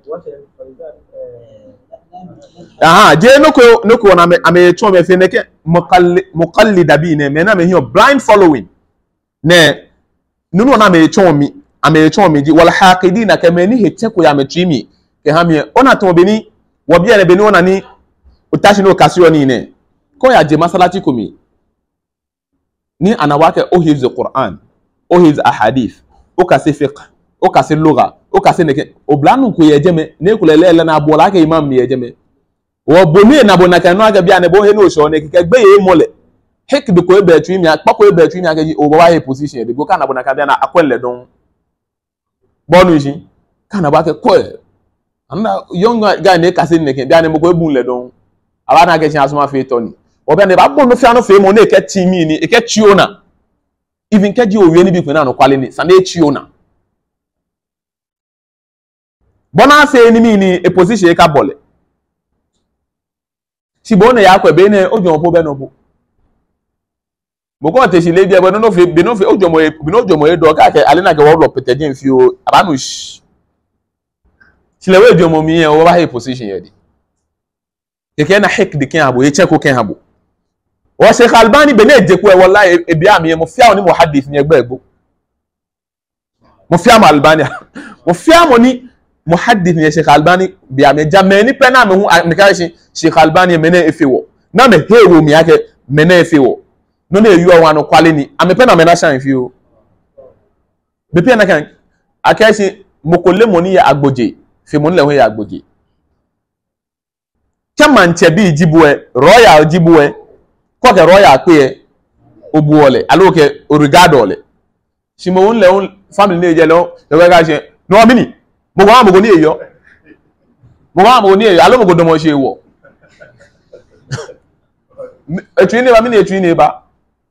je noko na ame to me fe neke muqallida bi ne me na me here blind following ne nunu na me to mi ame to mi ji wal haqidina ka me ni hete ko ya me trimi ke ha me ona to be ni wo bia ne be ni ona ni utashi no kasio ni ne ko ya je masalati ko mi ni anawake o hifz Quran o hifz ahadith o kasi fiqh o kasi lugha o kasi neke o blanu ko ye jeme ne ko lele na bola ke imam mi ye jeme wo boni na bona kan no aga bia ne bo he no so ne ke gbe ye mole hek bi ko e be twi mi akpako e be twi mi aga ji o bo wa he position de go kan na bona kan bia na akwelle don bonu ji kan na ba ke ko anda young guy ne kasi ne ke bia ne mo ko e bun le don aba na ke chin asoma fe to ni o bia ne ba bo no fia no fe mo ne ke ti mi ni e ke chi ona even ke ji o wie ni bi ko na no kwale ni sa na e chi ona bona fe ni mi ni e position e ka bole si bona ya kwa be ne ojo po be no po mo ko te si le bi e bo no fe bi no fe ojo mo e do ka ke ale na ke wo lo pete din fi o abanu si le we ojo mo mi e o ba he position ye di ke na hek de ken abo e che ko ken abo o Sheikh Albani be ne je ko e wallahi e bi am ye mo fia oni muhaddith ni egba egbo mo fia mo Albani mo fia mo ni muhaddith ni Sheikh Albani bi am jamme ni pena me hu me ka Sheikh Albani mene efewo na me hewo mi ake mene efewo no na eyu awan no kwale ni amepe na mena shan fi o be pe na kan akashi mokole moni ya agboje fe moni le ho ya agboje chaman chebi jibuwe royal jibuwe ko ke royal pe obuole aloke origado le simo won le on family ne je lo le ga se no mini mo go ni eyo alo mo go do mo se wo etwini ba mi na etwini ba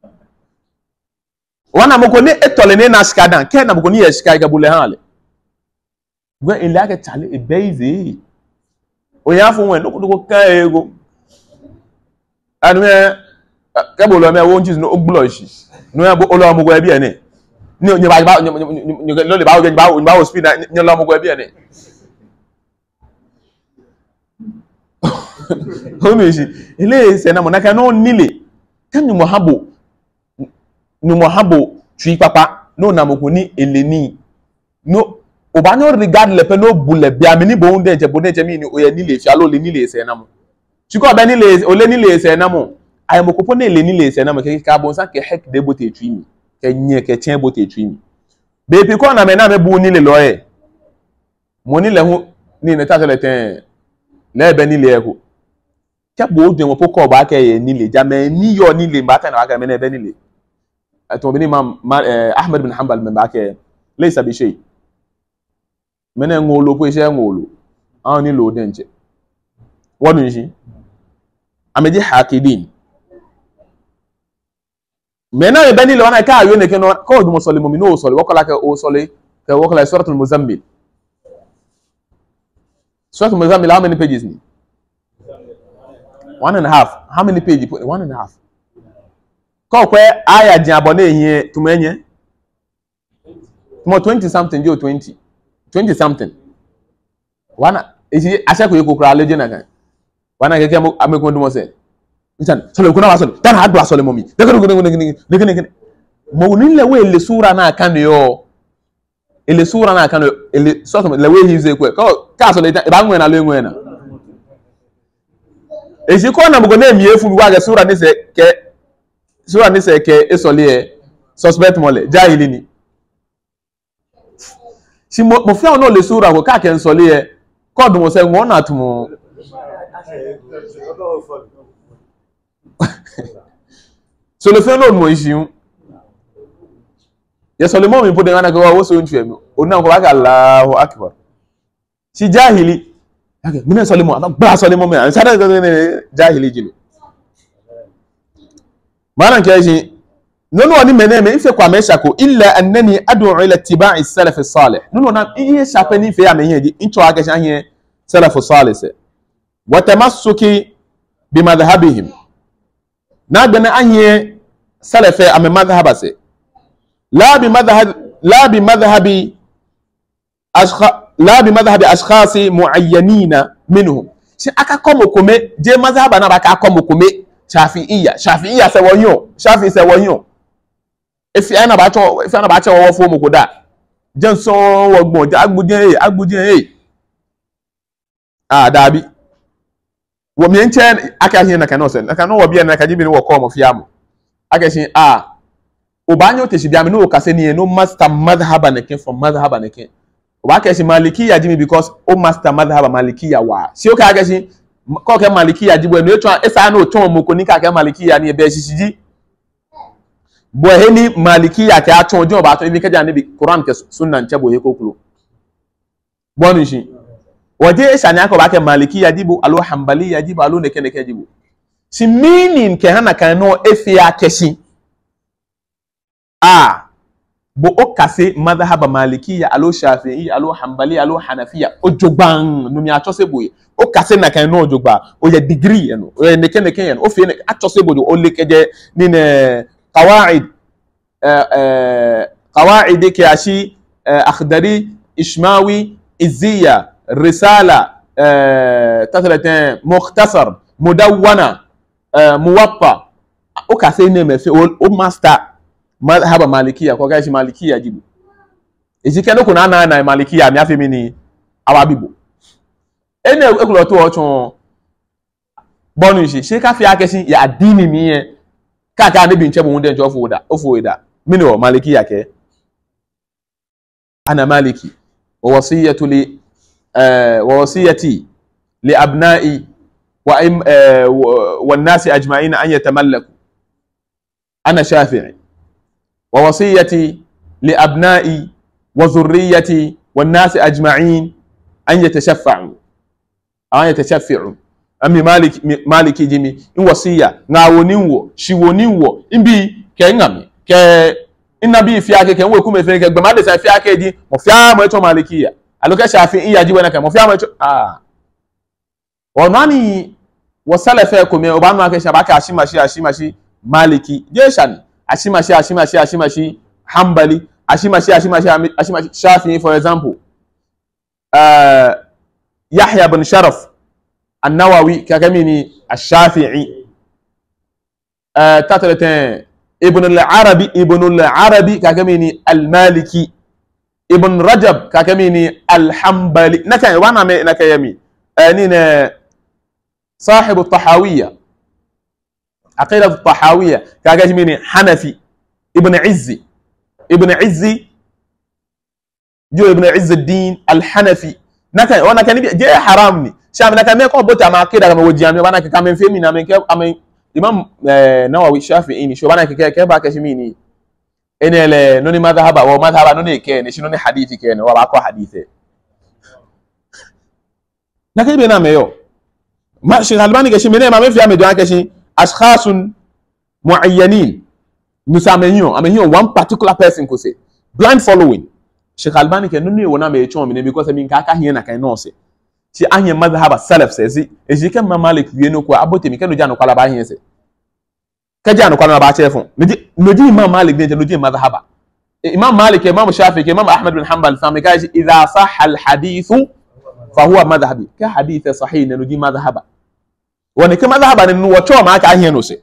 wana moko ni etole ni na skadan ke na moko ni eskai ga bule hale gwe ile ake chale e beizi o ya fun wen dokudugo ka ego anu e ke bolo me won no ogbuloshi no ya bo olo mo gwe bi ene ni onye ba lo le ba o speed ni lo mo gwe bi ene homishi ile se na monaka no nile kan ni mohabo twi papa no na moko ni eleni no obanyo regard le peno bule bia mini bo ndenje mini oye ni le fialo le ni le se na mo chiko ba ni le ole ni le se na mo ay mo kopo ne le ni le se na mo ke ka bon sa ke hek de bote twimi ke nye ke tien bote twimi be pi ko na me bu ni le loye mo ni le hu ni ne ta le ten le be ni le ko ke bo de mo poko ba ke ye ni le jame ni yo ni le mbata na ba ke me ne be ni le ato bini Ahmad bin Hanbal me ba ke laysa bi shay mene ngolo po ise ngolo an ni lo denje wonu nji ameji hakidin mena e bani le wana ka yo ne ke no ko du muslimu mino soli wakola ke o soli ke wakola suratul muzammil how many pages ni 1.5 how many pages 1.5 ko kwe aya jin abone ehin tumenye mo 20 something jo 20 something wana isi aseko yeko kura leje na kan wana keke amekon dumo se ntan solo kuna wasolo tan hadu asolo momi degene mo ni le we le sura na kan yo ele sura na kan ele so le we hize kwe ka so le ba nwe na le nwe na esi ko na mo na emiefu bi wa ga sura ni se ke esole suspect mole jahili ni si mo fi ono le sura ko ka ke nsole e ko dun mo se won na tumo so le fi ono mo isiun ye so le mo mi pode ngana ko wo so ntu emi ona ko ba ka Allahu akbar si jahili okay mina so le mo ba so le mo me an sada jahili jilo maana kiaji nono wani meneme ife kwa mesha ko illa annani ad'u ila ittiba'i salaf as-salih nono na iye shapeni fe ya menye di incho ake shanye salaf as-salih se wa tamassuki bi madhhabihim na gbana anye salaf am madhhaba se la bi madhhabi ashkhas muayyanina minhum si aka komo kome je madhhaba na ba ka komo kome Shafi'iyya se wonyo Shafi'i se wonyo if ana ba cho wo fo mo ko da jenso wogbon agbudin dabi wo mi enche aka hin na kan no se na kan no wo bia na ka jibi ni wo ko mo fiamu aka shin obanyo te shibia me no ka se ni no master madhhaba ne ken from madhhaba ne ken wa ka shin Malikiyya jimi because o master madhhaba Malikiyya wa si o ka ga shin ko ke Malikiyya jibo enu etu esa na oton mo ko ni ka ke Malikiyya ni e be shisiji bo heni Malikiyya ke aton ojo ba to ibi keja ni bi Quran ke sunna nche bo he kokulu bonu shi waje esa ni akoba ke Malikiyya jibo alo Hanbaliyya jibo alo ne ke jibo si meaning ke hana kan no efia keshi bo okase madhhab Malikiyya alo Shafi'i alo Hanbali alo Hanafiya ojogban no mi atose boye okase na kan no ojogba o ye degree eno o ye neke yen o fi ne atose boye o lekeje ni ne qawaid ke ashi akhdari ishmawi izziya risala tatlatan mukhtasar mudawwana muwatta okase ne me fi o master madhhab Malikiyya ko gashi Malikiyya jibu ejike no kuna na Malikiyya mi afemi ni awabibo ene ekulo to ochun bonu shi se ka fi akesin ya adini mi yen kaka ne bi nche bo nde ncho ofuoda mini o Malikiyya ke ana maliki wa wasiyati li abna'i wa an-nas ajma'in an yatamallaku ana Shafi'i ووصيتي لأبنائي وذريتي والناس أجمعين أن يتشفعوا أمي مالك جيمي إن وصية ناونينو شيونينو إنبي كينغامي إنبي فياكي كينو يكون فيك بمادة سيفياكي دي مفيا ميتو مالكية ألوكا شافعية جيوانا كي مفيا ميتو وناني وسلفيكم يوبانوا كي شباكي أشيماشي مالكي جيشاني Ashimashi Hanbali Ashimashi Shafi'i for example Yahya bin Sharaf An-Nawawi kakamini Ash-Shafi'i tatlatan Ibn al-Arabi kakamini Al-Maliki ابن رجب كاكميني الحنبلي نكاي وانا نكايمي انين صاحب الطحاوية عقيدة الطحاوية كاكميني حنفي ابن عزي جو ابن عز الدين الحنفي نكاي وانا كان جاي حرامني شام نكاي ميكو بوتا ما كده كما وجامي وانا كامن فيمي نامن كامن امام نووي الشافعي شو وانا كيكا كاشميني اني نوني مذهب او مذهب نوني كين شنو ني حديثي كين ولا اكو حديثه نكاي بينا ميو ما شيخ الباني كشي مني ما في امدو كشي اشخاص معينين مسامنيو امنيو one particular person ko say blind following Sheikh Albani ke nunu wona me chon me because min ka hie na kan no se ti ahye mazhaba salaf se si ejike ma Malik wie no ko abote mi ke no jano kwala ba hie se ka jano kwala ba chefon noji Imam Malik ne noji mazhaba Imam Malik Imam Shafi'i Imam Ahmad bin Hanbal sami ka idha sahha al hadith fa huwa madhhabi ka hadith sahih ne noji mazhaba woni ke mazhaba ne no wo ma ka hie no se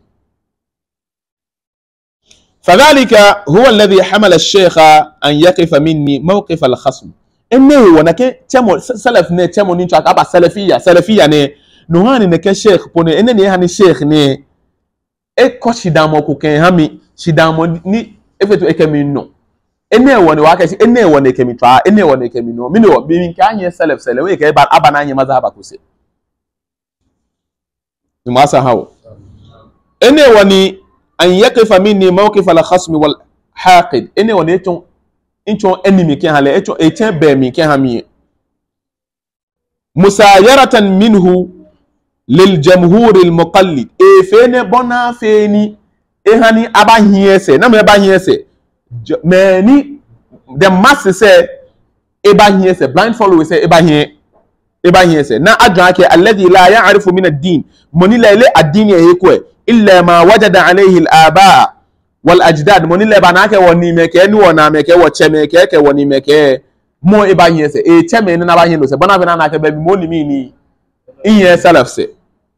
فذلك هو الذي حمل الشيخ أن يقف مني موقف الخصم إنه ونك تمو سلف نه تمو نينشا كابا سلفية نه نواني نك شيخ بني إنني هني شيخ نه إكو شدامو كوكين همي شدامو ني إفتو إكمينو إنه وني واكسي إنه وني كميتوا إنه وني كمينو منو بين كاني سلف ويكي بار أبانا ني مذهب كوسي نماسا هاو إنه وني أن يقف مني موقف الخصم والحاقد إني ونيتون إنتون أنمي كان هلا إنتون إتين بمي كان همي مسايرة منه للجمهور المقلد إفين بنا فيني إهاني أبا هيسه نعم أبا هيسه ماني the mass say أبا هيسه blind follower say أبا هيسه نا أدراك الذي لا يعرف من الدين مني لا الدين يهكوه إلا ما وجد عليه الآباء والأجداد من إلا بناك ونيمك ونامك وشمك ونيمك مو إبانيه سه إيه شمين نبانيه نوسه بنا بنا ناك ببي مولي ميني إيه سلف سه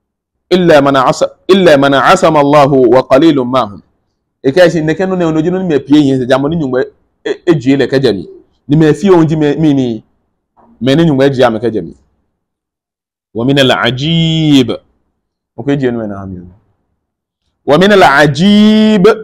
إلا من عصم الله وقليل معهم إكاش نكنو نجنون مبيين سه جاموني نيوم إجيله كجمي نمفيه ونجي ميني مني نيوم إجيام كجمي ومن العجيب أوكي جنوي ناميون ومن العجيب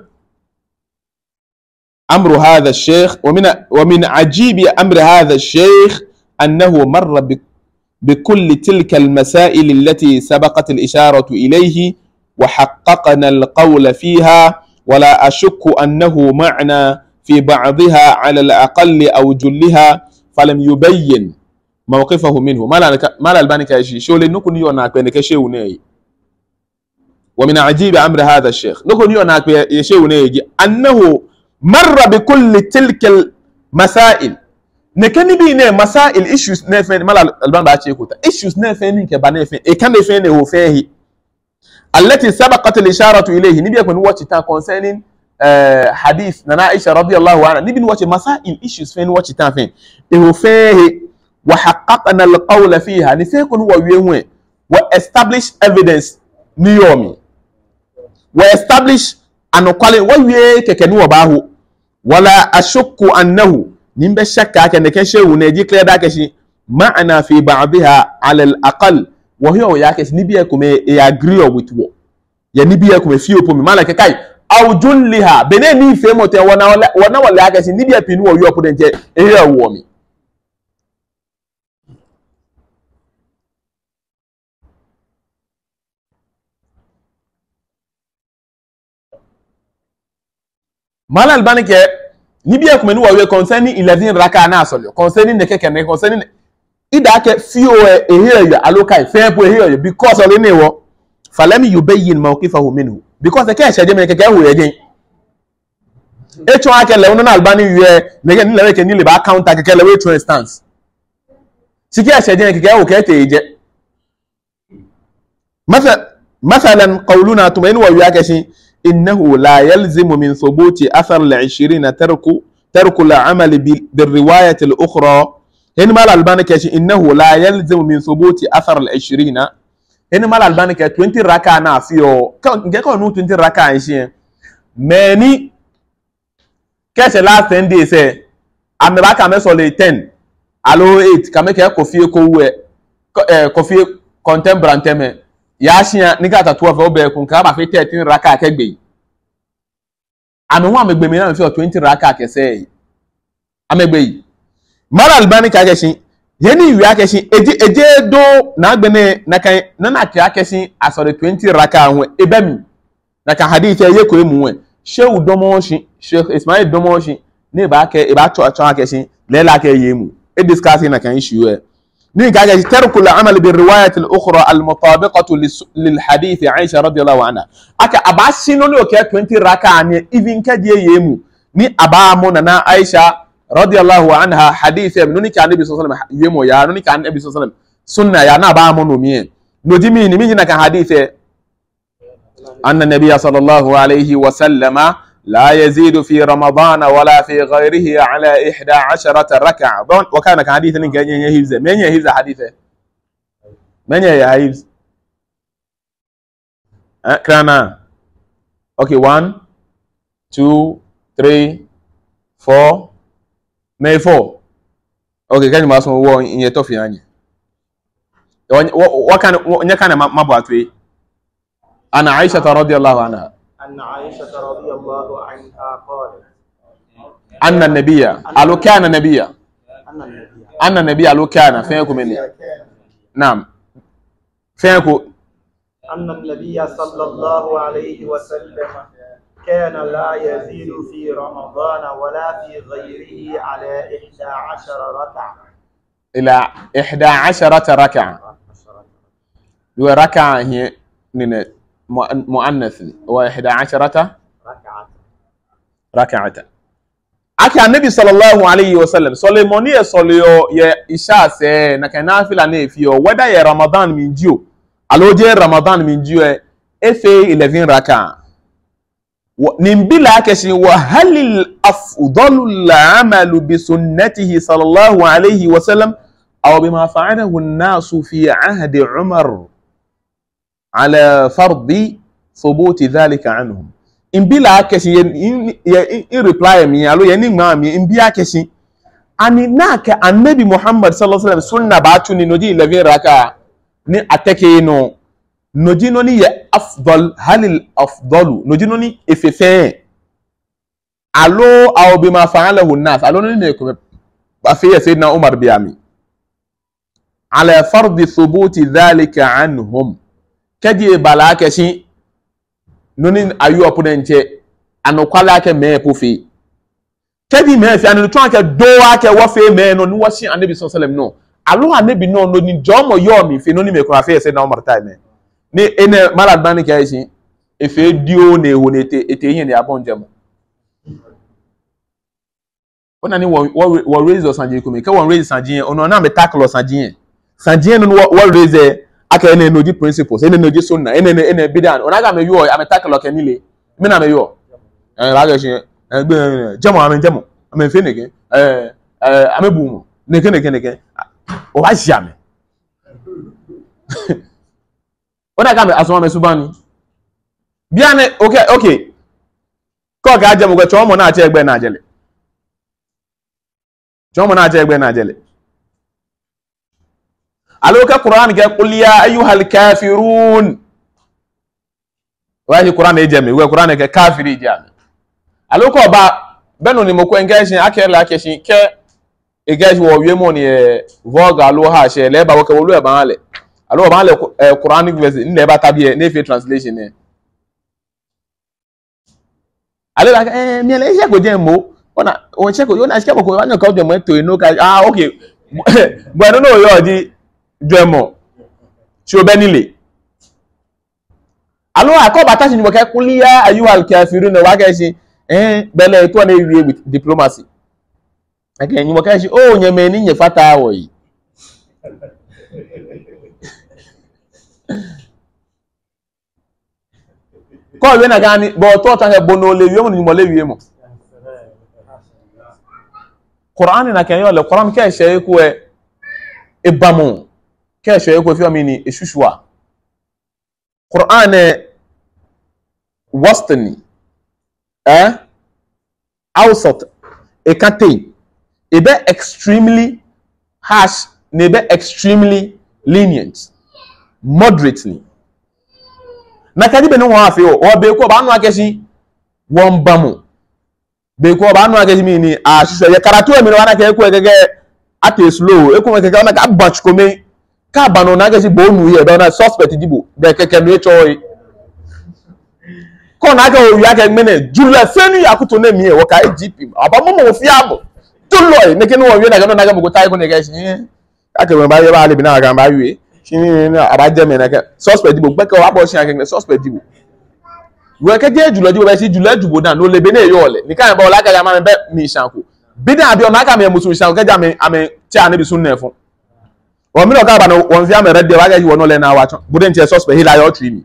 أمر هذا الشيخ ومن عجيب أمر هذا الشيخ أنه مر بكل تلك المسائل التي سبقت الإشارة إليه وحققنا القول فيها ولا أشك أنه معنى في بعضها على الأقل أو جلها فلم يبين موقفه منه ما الباني كاشي شو لنكون يونا كونك شيء ومن عجيب أمر هذا الشيخ نكون يوناك يشيو نيجي أنه مر بكل تلك المسائل نكني بينه مسائل issues نفين مال البان باتشي كوتا issues نفين كبانفين كان نفين هو فيه التي سبقت الإشارة إليه نبي يكون watch تان concerning حديث نانا عائشة رضي الله عنها نبي watch مسائل issues فين watch تان فين هو فيه وحققنا القول فيها نفيكون هو وين و establish evidence نيومي وestablish أنه قال ويه ككنوا وباهو ولا أشك أنه نبي شك كأنك شيء ونجي كلا داكشي معنا في بعضها على الأقل وهو ياكش نبي يكون agree with what يا نبي يكون فيه بومي ما لك كاي أو جلها بني في موت وانا ولا ياكش نبي يبينوا ويا بودنجة إيه وامي Mal Albani ke ni bia kuma ni wa concerning 11 raka na asolo concerning ne keke ne concerning ida ke fio ehia alokai fe po ehia because of ne wo falam yubayyin mawqifahu minhu because the ke shede me keke hu yegen echo ake le na Albani wie ne ni le ke ni le ba counter keke le we true instance sike shede keke hu ke teje مثلا قولنا تمين وياكشي إنه لا يلزم من ثبوت أثر العشرين ترك العمل بالرواية الأخرى هنا ما الألباني كشي إنه لا يلزم من ثبوت أثر العشرين هنا ما الألباني كشي 20 ركعة نافيو كيكو نو 20 ركعة إيشين ماني كشي لا سندي سي ame ba ka me so le 10 alo 8 ka me ke kofie ko we kofie contemporary ya hia ni ka ta 12 obe kun ka ba fe 13 raka ka gbe ame ho amegbe mi na me fe 20 raka ke say amegbe yi mara albani ka ke shin yeni wi ake shin eje do na agbene na kan na ka ake shin asore 20 raka ho ebami na kan hadith ye ko emu we shehu domo shin sheikh ismail domo shin ne ba ke e ba cho ake shin le la ke yemu e discussing na kan issue ni ka ke tarku al-amal bi riwayat al-ukhra al-mutabiqah lil hadith Aisha radiyallahu anha aka abashi no le ke 20 raka ni even ke die yemu ni abamo na Aisha radiyallahu anha hadith nuni ka nabi sallallahu alaihi wasallam yemo ya nuni ka nabi sallallahu alaihi wasallam sunna ya na ba mo no mi no jimi ni mi na kan hadith anna nabiy sallallahu alaihi wasallama لا يزيد في رمضان ولا في غيره على 11 ركعة وكان حديثا كان يهيز من يهيز حديثه من يهيز كرانا اوكي 1 2 3 4 may 4 اوكي كان ما اسمه هو ان يتوفي يعني وكان ما باتوي انا عائشة رضي الله عنها أن عائشة رضي الله عنها قالت أن النبي قالوا كان نبيا أن النبي قالوا كان فينكم مني نعم فينكم أن النبي صلى الله عليه وسلم كان لا يزيد في رمضان ولا في غيره على 11 ركعة إلى 11 ركعة وركعة هي مؤنث و11 ركعة أكي النبي صلى الله عليه وسلم سليموني سوليو يا إشاسة نكنافلا نفيو ودا يا رمضان من جيو ألو جي رمضان من جيو إفي 11 ركعة نبلا كشي وهل الأفضل العمل بسنته صلى الله عليه وسلم أو بما فعله الناس في عهد عمر على فرض ثبوت ذلك عنهم in bila keshi in reply mi alo yani ma mi in biya keshi ani naka annabi Muhammad sallallahu alaihi wasallam sunna ba tuni noji 11 raka ni atake no noji no ni ya afdal halil afdalu noji no ni efefe alo aw bima fa'alahu an-nas alo ni ne ko ba fi sayyidina Umar biyami ala fardi thubuti dhalika anhum kadi bala keshi noni ayu opponente anokwala ke me pofi kadi me fi anu tun ke do wa ke wo fe me no ni wo shi anabi sallallahu alaihi wasallam no alo anabi no no ni jomo yo mi fi no ni me ko afi se na Umar time ni ene malad bani ke shi e fe dio ne ho ne ete yin ne abonjemo ona ni wo raise osanji ko me ke won raise sanji ono na me tackle osanji sanji no wo raise aka ene no di principles ene no di sunna ene bidan onaga me yo ametaka lo kenile me na me yo la ga shi gbe jamo ame fe nege amebu mo neke o wa jame onaga me asoma me subani biane okay ko ga jamo go chomo na ache egbe na ajele chomo na ache egbe na ajele alo ka Quran ga qul ya ayyuhal kafirun wahi Quran e jami we Quran ga kafiri jami alo ko ba beno ni mo ko engagement akela keshin ke engagement wo yemo ni voga alo ha she le ba wo ka wo lu e ba le alo ba le Quranic verse ni le ba tabi ne fi translation ne ale la mi le se ko je mo ona o che ko yo na se ko wa na ka o je mo to ino ka okay bueno no yo di Dwemo tí ó bẹ́ nílé alo akoba ta si ni mo ke kuliya ayyuhal kafirun wa ke si bele to na ewie with diplomacy ake ni mo ke si o yen me ni yen fata wo yi ko we na gani bo to ta he bono le wi mo ni mo le wi mo Quran na ke yo le Quran ke se ku ebamu kesho yeko fi amini eshushwa Qur'an wastani awsat ekate ebe extremely harsh nebe extremely lenient moderately na kadi be no wa afi o be ko ba anu akeshi won bamu be ko ba anu akeshi mi ni a sise ye karatu e mi no na ke ko gege ate slow e ko me ke na ka batch ko me ka ba no na akeshi bo nu ye be na suspect dibo be keke no e choy ko na ka o wi ake mene jula fenu yakuto na mi e wo ka IGP aba mo mo fi abo to loy ne ke no wo wi na ga no na ga mo go tai ko ne ga shi ake me ba ye ba le bi na ga ba wi shini abaje me na ke suspect dibo gbe ke wa bo shi ake suspect dibo we ke je julo dibo be si julo jubo na no le be na e yo le ni kan ba o la ka ya ma be mi shanko bi da abi o na ka me musu shanko ke ja me ame ti ane bi sunna fun o mi no ka ba no won fi ame red de wa ga yi wo no le na wa chon bu de nche suspect hila yo tri mi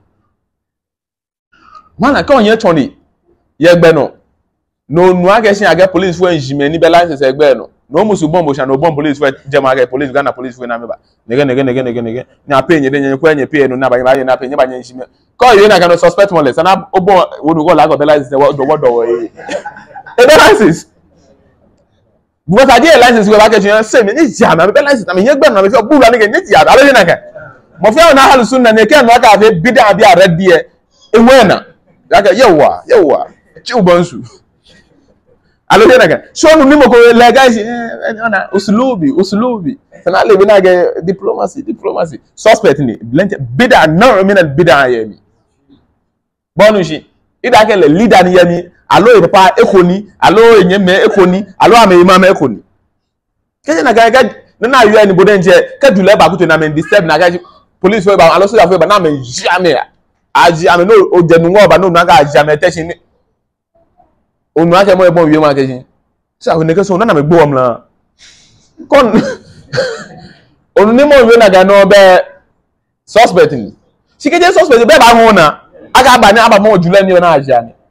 mana ka onye choni ye gbe no nu age shin age police fo enjime ni be license egbe no no musu bombo sha no bomb police fo jema age police Ghana police fo na me ba nege ni ape nye de nye ko nye pe no na ba nye na pe nye ba nye enjime ko ye na ka no suspect mo le sana obo wo go la go be license do e be license but ade license we ba ke shin se me ni ja na be license na me nye gbe na me fi obu la ni ke nye ja ale ni na ka mo fi na halu sunna ne ke no ka fe bid'a bi red die ewe na aka yewa chi ubansu aloje naga so nu nimo ko le guys ona uslubi sana le bina ga diplomacy suspect ni bid'a no min al bid'a yemi bonu shi ida ke le leader ni yemi alo e papa ekoni alo enyeme ekoni alo ame imam ekoni keje naga ga na yu ani bodenje ka dule ba kuto na men disturb na ga police we ba alo so da we ba na men jame aji ame no o jenu ngo ba no na ga jame teshin ni onu ake mo ebon wi ma kejin sa ho ne ke so na me gbo omla kon onu ni mo wi na ga no be suspect ni sikeje suspect be ba ho na aga ba ni aba mo jule ni na aja ni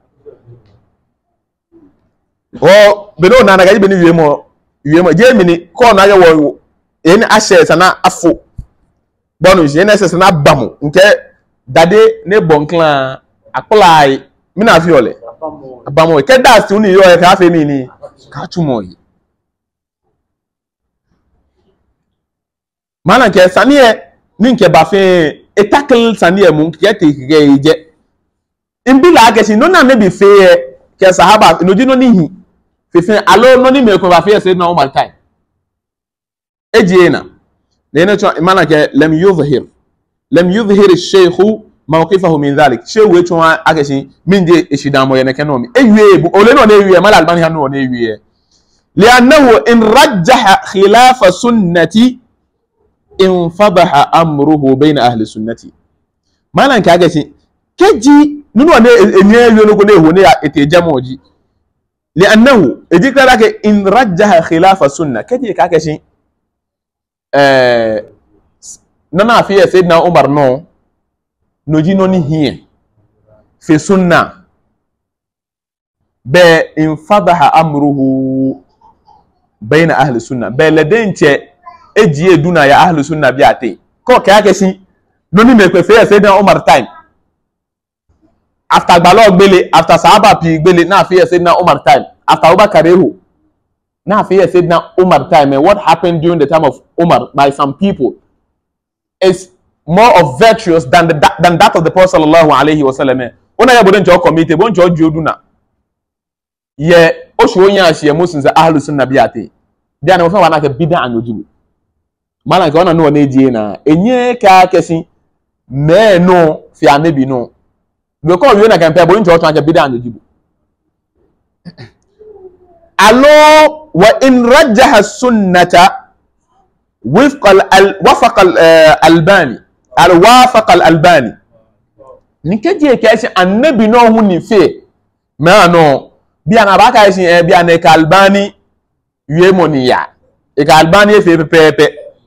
o be no na ga be ni wi mo je mi ni ko na ga wo eni ashe sana afo bonu je na se na bamu nke dade ne bonklan apply mi na fi ole abamo ke das ti uni yo e ka fe mi ni ka tumo yi mana ke sanie ni nke ba fe etakel sanie mu ke te ke je imbi la ke si no na ne bi fe ke sahaba no di no ni hi fe alo no ni me ko ba fe se na all time eje na ne cho mana ke lam yuzhir الشيخ موقفه من ذلك شيء ويتوا اكشي من دي اشدامو ينكنومي ايوي اولي نو نيوي مال الباني هانو نيوي لانه ان رجح خلاف سنتي انفضح امره بين اهل السنه مالان كاغشي كجي نونو نيوي نو نيو ني اتجاموجي لانه اجيكراك ان رجح خلاف السنه كجي كاغشي nana fi sayyidina Umar no ji no ni hie fi sunna be in fadaha amruhu bayna ahli sunna be ledenche eji eduna ya ahli sunna bi ate ko ka akesi no ni me pe fi sayyidina Umar time after gbalo gbele after sahaba pi gbele na fi sayyidina Umar time after Abubakar ehu na fi sayyidina Umar time and what happened during the time of Umar by some people is more of virtuous than that of the Prophet sallallahu alaihi wasallam. Ona ya boden jo committee bon jo joduna. Ye o sho nya ahye musun za ahlus sunna biate. Bia na mo fa wana ka bid'a anojibu. Mala ka ona no na ejie na enye ka kesi me no fi anabi no. We ko wi na kan pe bon jo to ka bid'a anojibu. Alo wa in rajjaha sunnata وافق الألباني الوافق الألباني نكجي كايش النبي نو هني في ما نو بيانا باكايش بيانا كالباني يمونيا كالباني في بيبي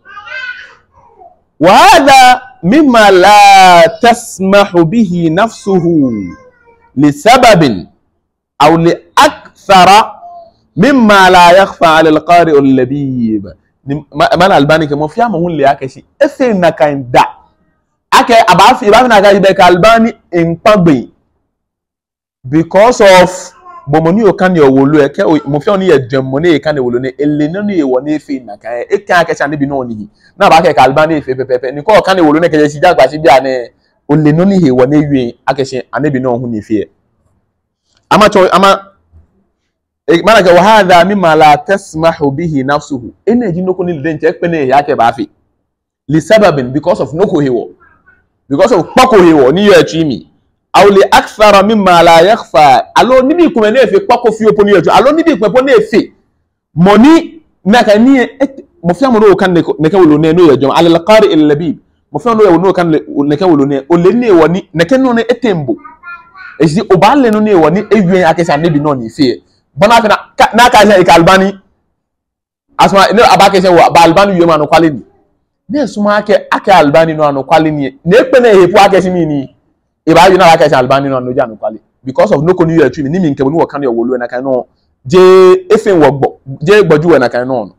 وهذا مما لا تسمح به نفسه لسبب أو لأكثر مما لا يخفى على القارئ اللبيب mana albani ke mo fi ama hunle akashi efe na kan da ake abafi na ga be ka albani in pagbe because of bomoni o kan ye wolo e ke mo fe oni ye dwemmoni e kan wolo ne ele no ye woni efe na kan e kan ka cha ne bi no ni na ba ke ka albani efe pepepe ni ko kan wolo ne ke si jagba si bia ne o le no ni he woni wi akese anabi no hu ni fe ama mana ke wa hadha mimma la tasmahu bihi nafsuhu ene ji noko ni le nche pe ne ya ke ba fi li sababin because of noko hewo because of pako hewo ni yo achimi aw li akthara mimma la yakhfa alo ni bi kuma ne fe pako fi oponi yo alo ni bi kuma ne fe moni na ka ni mo fi amoro kan ne ka wolo ne no yo jom al qari al labib mo fi no yo no kan ne ka wolo ne o le ne woni ne ke no ne etembo esi o ba le no ne woni ewie akesa ne bi no ni fe bona fe na ka se albani asma ne abake se ba albani yo ma no kwale ni ne suma ake albani no no kwale ni ne pe na hepu ake simi ni e ba yo na ake se albani no no ja no kwale because of no konu you atwi ni mi nke no wo kan yo wolo na kan no je efen wo gbo je gboju na kan no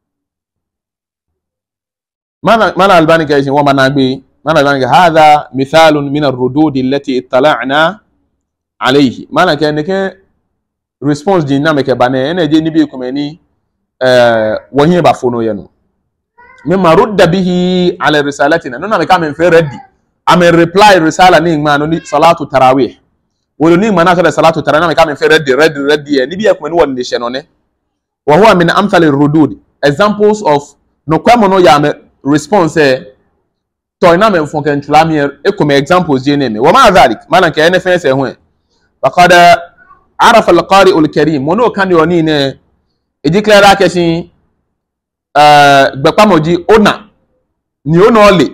mana albani ka wa managbe mana albani ka hadha mithalun min ar-rudud allati ittala'na alayhi mana ka ne ke response din na me ke bane ene je ni bi kumeni wo hin ba fono ye no mimma rudda bihi ala risalatina no na me ka men fe ready am reply risala ni ma no ni salatu tarawih wolo ni ma na salatu tarawih na me ka men fe ready ni bi kumeni won ni sheno ne wa huwa min amthal ar-rudud examples of no kwamo no ya me response to na me fon kan tulami e come examples je ne me wa ma dhalik mana ke ene fe se ho faqad arafa al-qari al-karim mono kan yo ni ne e declare kesin gbepamoji ona ni ona ole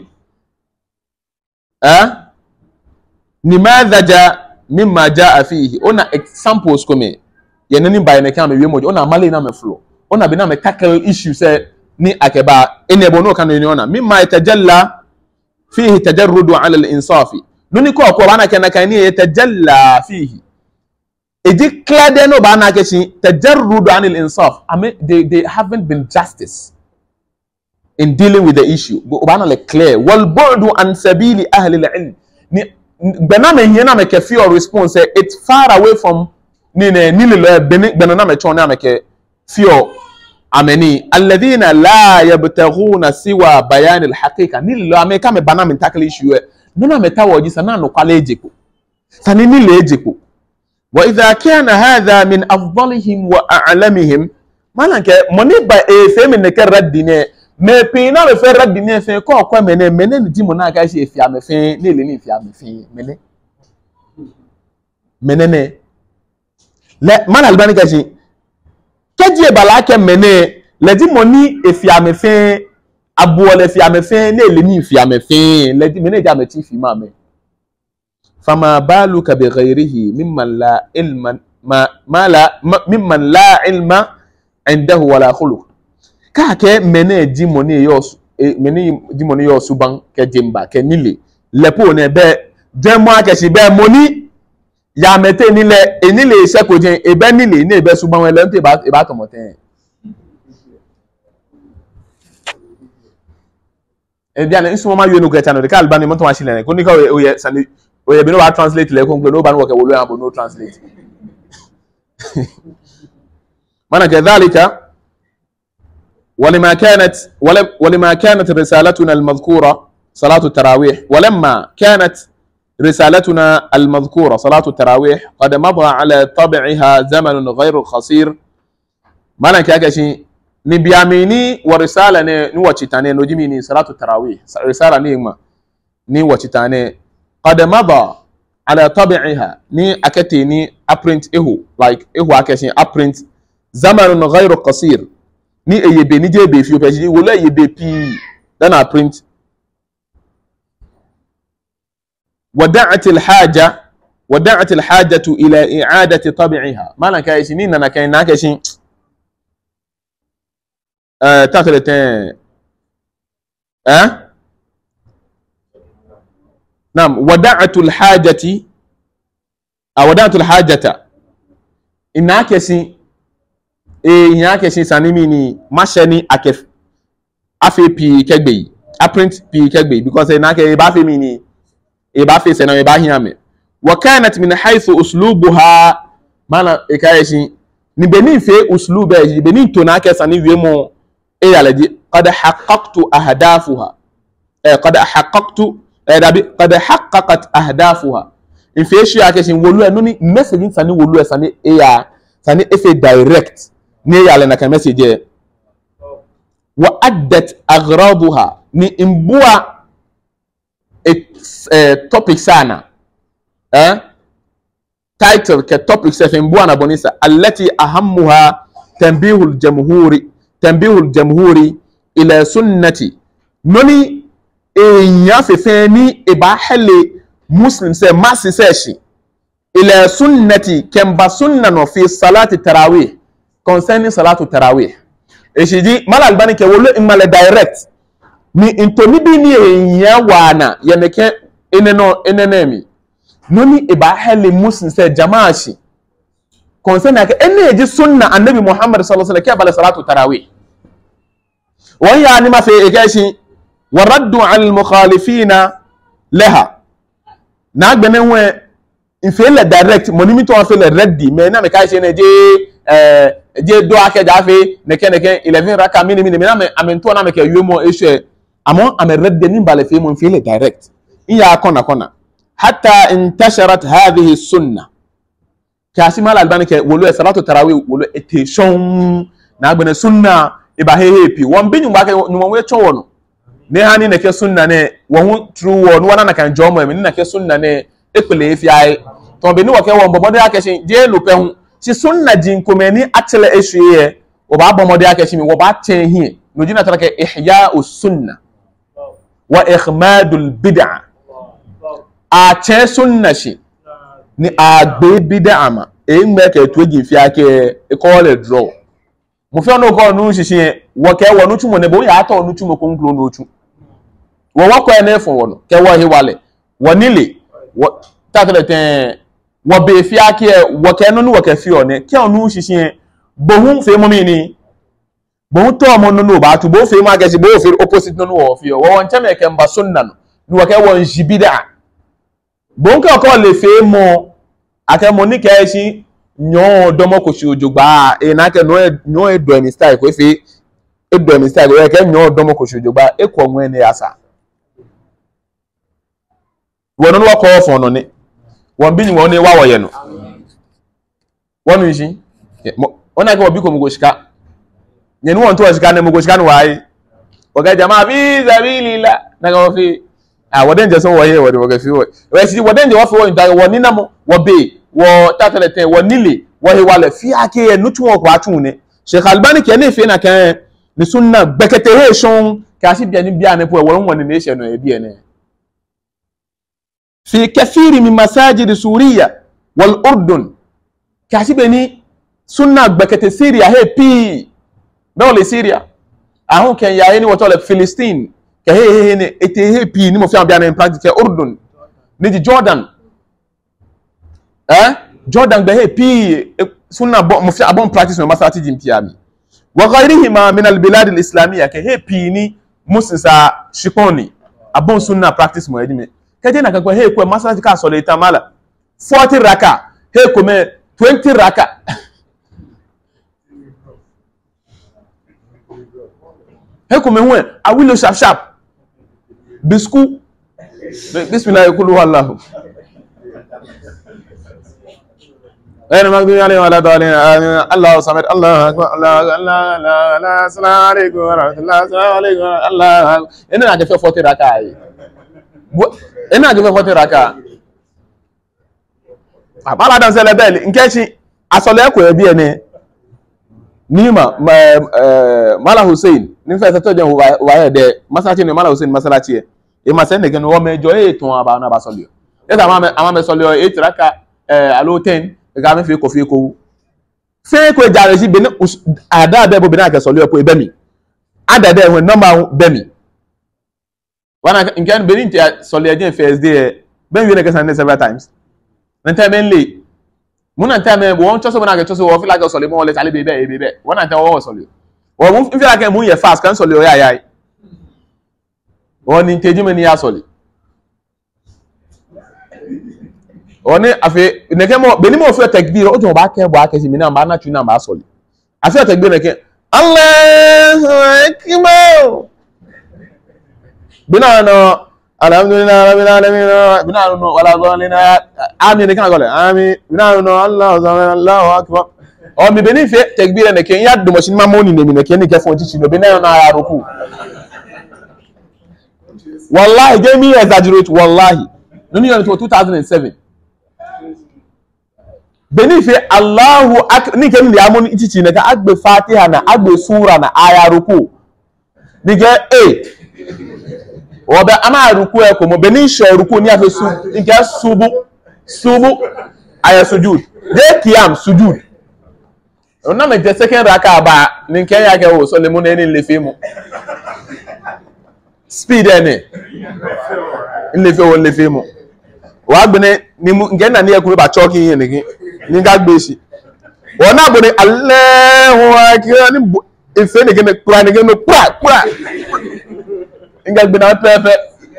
ni madhaja mimma jaa fihi ona examples come ye nani by ne kan me moji ona male na me flow ona bi na me tackle issue say ni akeba enebo no kan ni ona mimma yatajalla fihi tajarrudu ala al-insafi nuni ko bana kan ni yatajalla fihi e declare no bana kesin tajarrudu anil insaf they haven't been justice in dealing with the issue bana le clear wal bu'du an sabili ahli al-ilm ni bana me hiena me ke fear response it's far away from ni le bana me chona me ke fear ameni alladhina la yabtaghuna siwa bayan al-haqiqa ni le ame ka me bana me tackle issue no na me tawo ji sana no kwale ejeko sani ni le ejeko وإذا كان هذا من أفضلهم وأعلمهم مالك مني با فهم نك ردينه me pina me fe radine fe ko kwa mene ndi mo na ka se fia me fe ne le ni fia me fe mene ne le man albani ka ji keje bala ke mene le di mo ni efia me fe abu le fia me fe ne le ni fia me fe le di mene ja me ti fi ma me فما بالك بغيره ممن لا علم ممن لا علم عنده ولا خلق كاكه mene dimoni yo suban ke jimba ke nile lepo ne be demo akesi be moni ya mete nile enile ise ko jin e be nile ni e be suban we le nte e ba tomoten e dia ne nsumo ma yo no geta no de ka albani mo to wa shile ne ko ni ka o ye sani oye bi no ba translate le ko no ba no ke wolo ya no translate mana kadhalika ولما كانت رسالتنا المذكورة صلاة التراويح ولما كانت رسالتنا المذكورة صلاة التراويح قد مضى على طبعها زمن غير قصير mana كاكشي نبياميني ورسالة نواتشتاني نجميني صلاة التراويح رسالة نيما نواتشتاني قد مضى على طبعها ني أكتي ني أبرنت like أكشي أبرنت زمن غير قصير ni eyebe ni jebe fi opesi wolo eyebe pi then I print ودعت الحاجة إلى إعادة طبعها ما لك يا سنين أنا كان ناكشين تاكلتين نعم ودعت الحاجة إناكشين nyake sin sanimi ni masheni akef afi pi kegbe print pi kegbe because na ke ba fe mi ni e ba fe se na e ba hiame wa kanat min haythu uslubuha mana ikayeshi ni benin fe usluba yi benin to na kesa ni wiemo e yalaji qad haqqaqtu ahdafuha qad haqqaqtu dabi qad haqqaqat ahdafuha in fe shi akeshi wolu enu ni message sani wolu sani e ya sani efe direct ni yale na ka message wa addat aghraduha ni imbua topic sana title ke topic sefin buana bonisa allati ahammuha tanbihul jamhuri ila sunnati noni enya fefeni e ba hele muslim se masi seshi ila sunnati kemba sunna no fi salati tarawih concerning salatu tarawih eshiji mal albani ke wolo imale direct ni intoni bi ni enya wana yemeke enenemi noni e ba hele muslim se jamaashi concern ka eneji sunna annabi muhammad sallallahu alaihi wasallam ke bala salatu tarawih wa ya ni ma fe egashi wa raddu al mukhalifina laha na gbene we ife le direct monimi to fe le reddi me na me ka she ne je do ake ja fe ne ke 11 raka mini me na me amento na me ke yumo eshe amo ame redde ni bale fe mo fe le direct iya kona hatta intasharat hadhihi sunnah kasi mal albani ke wolu salatu tarawih wolu eteshon na gbene sunna iba hehepi won bi nyumba ke nyumwa we chowono ne hani ne ke sunna ne won true won wana na kan jomo me na ke sunna ne epele efiai to be ni wo ke won bomode akeshin je lupe hu si sunna jin komeni atele eshuye o ba bomode akeshin wo ba chen hi no jina tara ke ihya'us sunna wa ikhmadul bid'ah a che sunna shi ni agbe bid'ah ma e ngbe ke toji fi ake e call a draw mo fe no ko nu sisi wo ke wo nu tumo ne bo ya ta nu tumo ko nglo no tu wo wo ko ene fun wo no ke wo hi wale wo nile wo ta tele ten wo be fi ake wo ke nu wo ke fi one ke onu sisi bo hun fe mo mi ni bo hun to mo no ba tu bo fe mo ake si bo fe opposite no wo fi wo won cheme ke mba sunna no wo ke wo njibida bo hun ko le fe mo ake mo ni ke si nyo domo ko si ojogba e na ke no edo emi style ko fi edo emi style e ke nyo domo ko si ojogba e ko nwe ni asa wono no ko fon no ni won bi ni won ni wa wo ye no wonu yin ona ke obi ko mo go shika nye ni won to shika ne mo go shika no wai o ga jama bi zabilila na ga fi woden je so wo ye wo de wo fi wo we si woden je wo fi wo nta wo ni na mo wo be wo tatalete wo nile wo he wale fi ake e nutu wo kwa tun ne Sheikh Albani ke ne fi na kan ni sunna bekete he shon ka si bia ni bia ne po wo won ne she no e bia ne fi kathiri min masajid Suriya wal Urdun ka si be ni sunna bekete Syria he pi be le Syria ahun ken ya ni wo to le Philistine ke he ne ete he pi ni mo fi an bia ne practice Urdun ni di Jordan Jordan be pi sunna mo fi abon practice no masati jimpiami wa ghayrihima min albilad alislamiyya ke pi ni musisa shikoni abon sunna practice mo edime ke je na kan ko ko masati ka so le tamala 40 raka ko me 20 raka ko me hu awilo sharp bisku bismillah yakulu wallahu غير مغضوب عليهم ولا ضالين آمين الله صمد الله أكبر الله لا السلام عليكم ورحمة الله السلام عليكم الله إننا جفوا 40 ركعة إننا جفوا 40 ركعة أبغى أدم سلبل إن كذي أصله كوي بينه نيما مالا حسين نفسه تجاه هو ده مسألة مالا حسين مسألة شيء إما سنة كانوا هم جوي تونا بانا بسوليو إذا ما مسوليو 8 ركعة ألو 10 ga me fi ko jare si be ada be bo be na ke so le po e be mi ada de when number be mi wana nkan be ni so le again first day ben we na ke san several times na time le muna time bo won choso na ke choso wo fi la ke so le mo le tale be wana time wo so le wo mu fi la ke mu ye fast kan so le o ya won ni teji me ni ya so le oni afi neke mo beni mo fi takbir o jo ba ke bo akesi mi na ba na tu na ba soli afi takbir neke Allahu akbar bina no alhamdulillah rabbil alamin bina no wala dhalina amin neke na gole amin bina no Allahu akbar o mi beni fi takbir neke ya do mo sin ma mo ni mi neke ni ke fon ti no bina na ya ruku wallahi gave me exaggerate wallahi no ni on 2007 benife Allahu ni ke ni amon itichi na ka agbe Fatiha na agbe sura na aya ruku ni ke obe ama ruku e ko mo beni sho ruku ni afi su ni ke subu aya sujud de kiyam sujud ona me the second raka ba ni ke ya ke wo so le mo na ni le fe mo speed ene le fe wo le fe mo wa gbene ni nge na ni e ko ba choking yin ni ni ga gbe si wona bo ni Allahu akbar ni ife ni gene kura ni gene kura nga gbe na pepe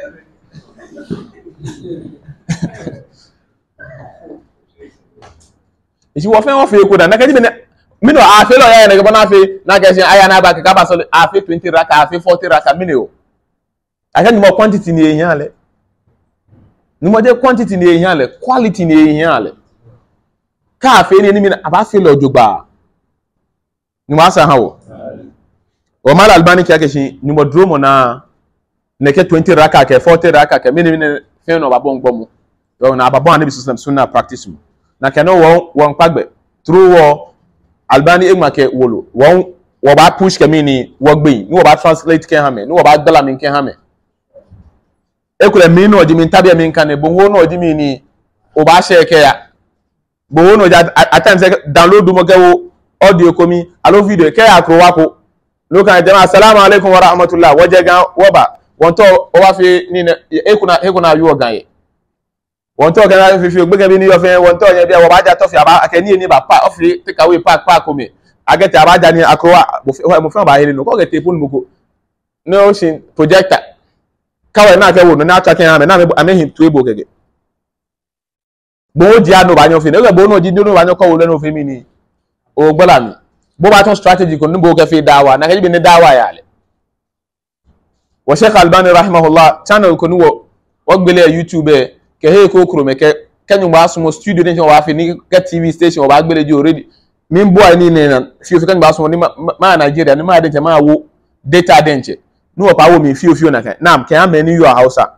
isi wo fe ko da na ka jibe mi no afi lo ya ne ga na afi na ka sin aya na ba ka ba so afi 20 raka afi 40 raka mi ne o aka ni mo quantity ni eyan le ni mo je quantity ni eyan le quality ni eyan le ka fe ni mi aba fe lo jogba ni mo asa hawo o mal albani ki akeshi ni mo dro mo na neke 20 raka ke 40 raka ke mi ni fe no babo ngbo mu yo na babo anabi system sunna practice mu na ke no won pagbe through wo albani egma ke wolo won wo ba push ke mi ni wo gbe ni wo ba translate ke ha me ni wo ba gbala mi ke ha me ekule mi no di mi tabi mi kan e bo wo no di mi ni o ba share ke ya bo wo no at times download mo ke wo audio komi alo video ke akro wa ko lo kan jama assalamu alaikum wa rahmatullah wo je gan wo ba won to o wa fi ni ekuna yu ogan ye won to gan fi ogbe gan bi ni yo fe won to yen bi wo ba ja to fi aba akeni ni ba pa o fi take away pack ko mi agete abaja ni akro wa mo fe ba hele no ko get phone mo ko no shin projector kawe na ke wo no na cha ken ame na ame hin tu ebo gege bo ji anu ba nyo fi ne bo no ji no ba nyo ko wo le no fe mi ni o gbola mi bo ba ton strategy ko nbo ke fi dawa na ke bi ni dawa ya le wa Sheikh Albani rahimahullah channel ko nuwo wo gbele YouTube ke he ko kuro me ke kenyu ba sumo studio ni wa fi ni ke TV station wa gbele ji already min boy ni ne na fi kenyu ba sumo ni ma Nigeria ni ma de je ma wo data denche no pa wo mi fio na kan nam ke ameni yo Hausa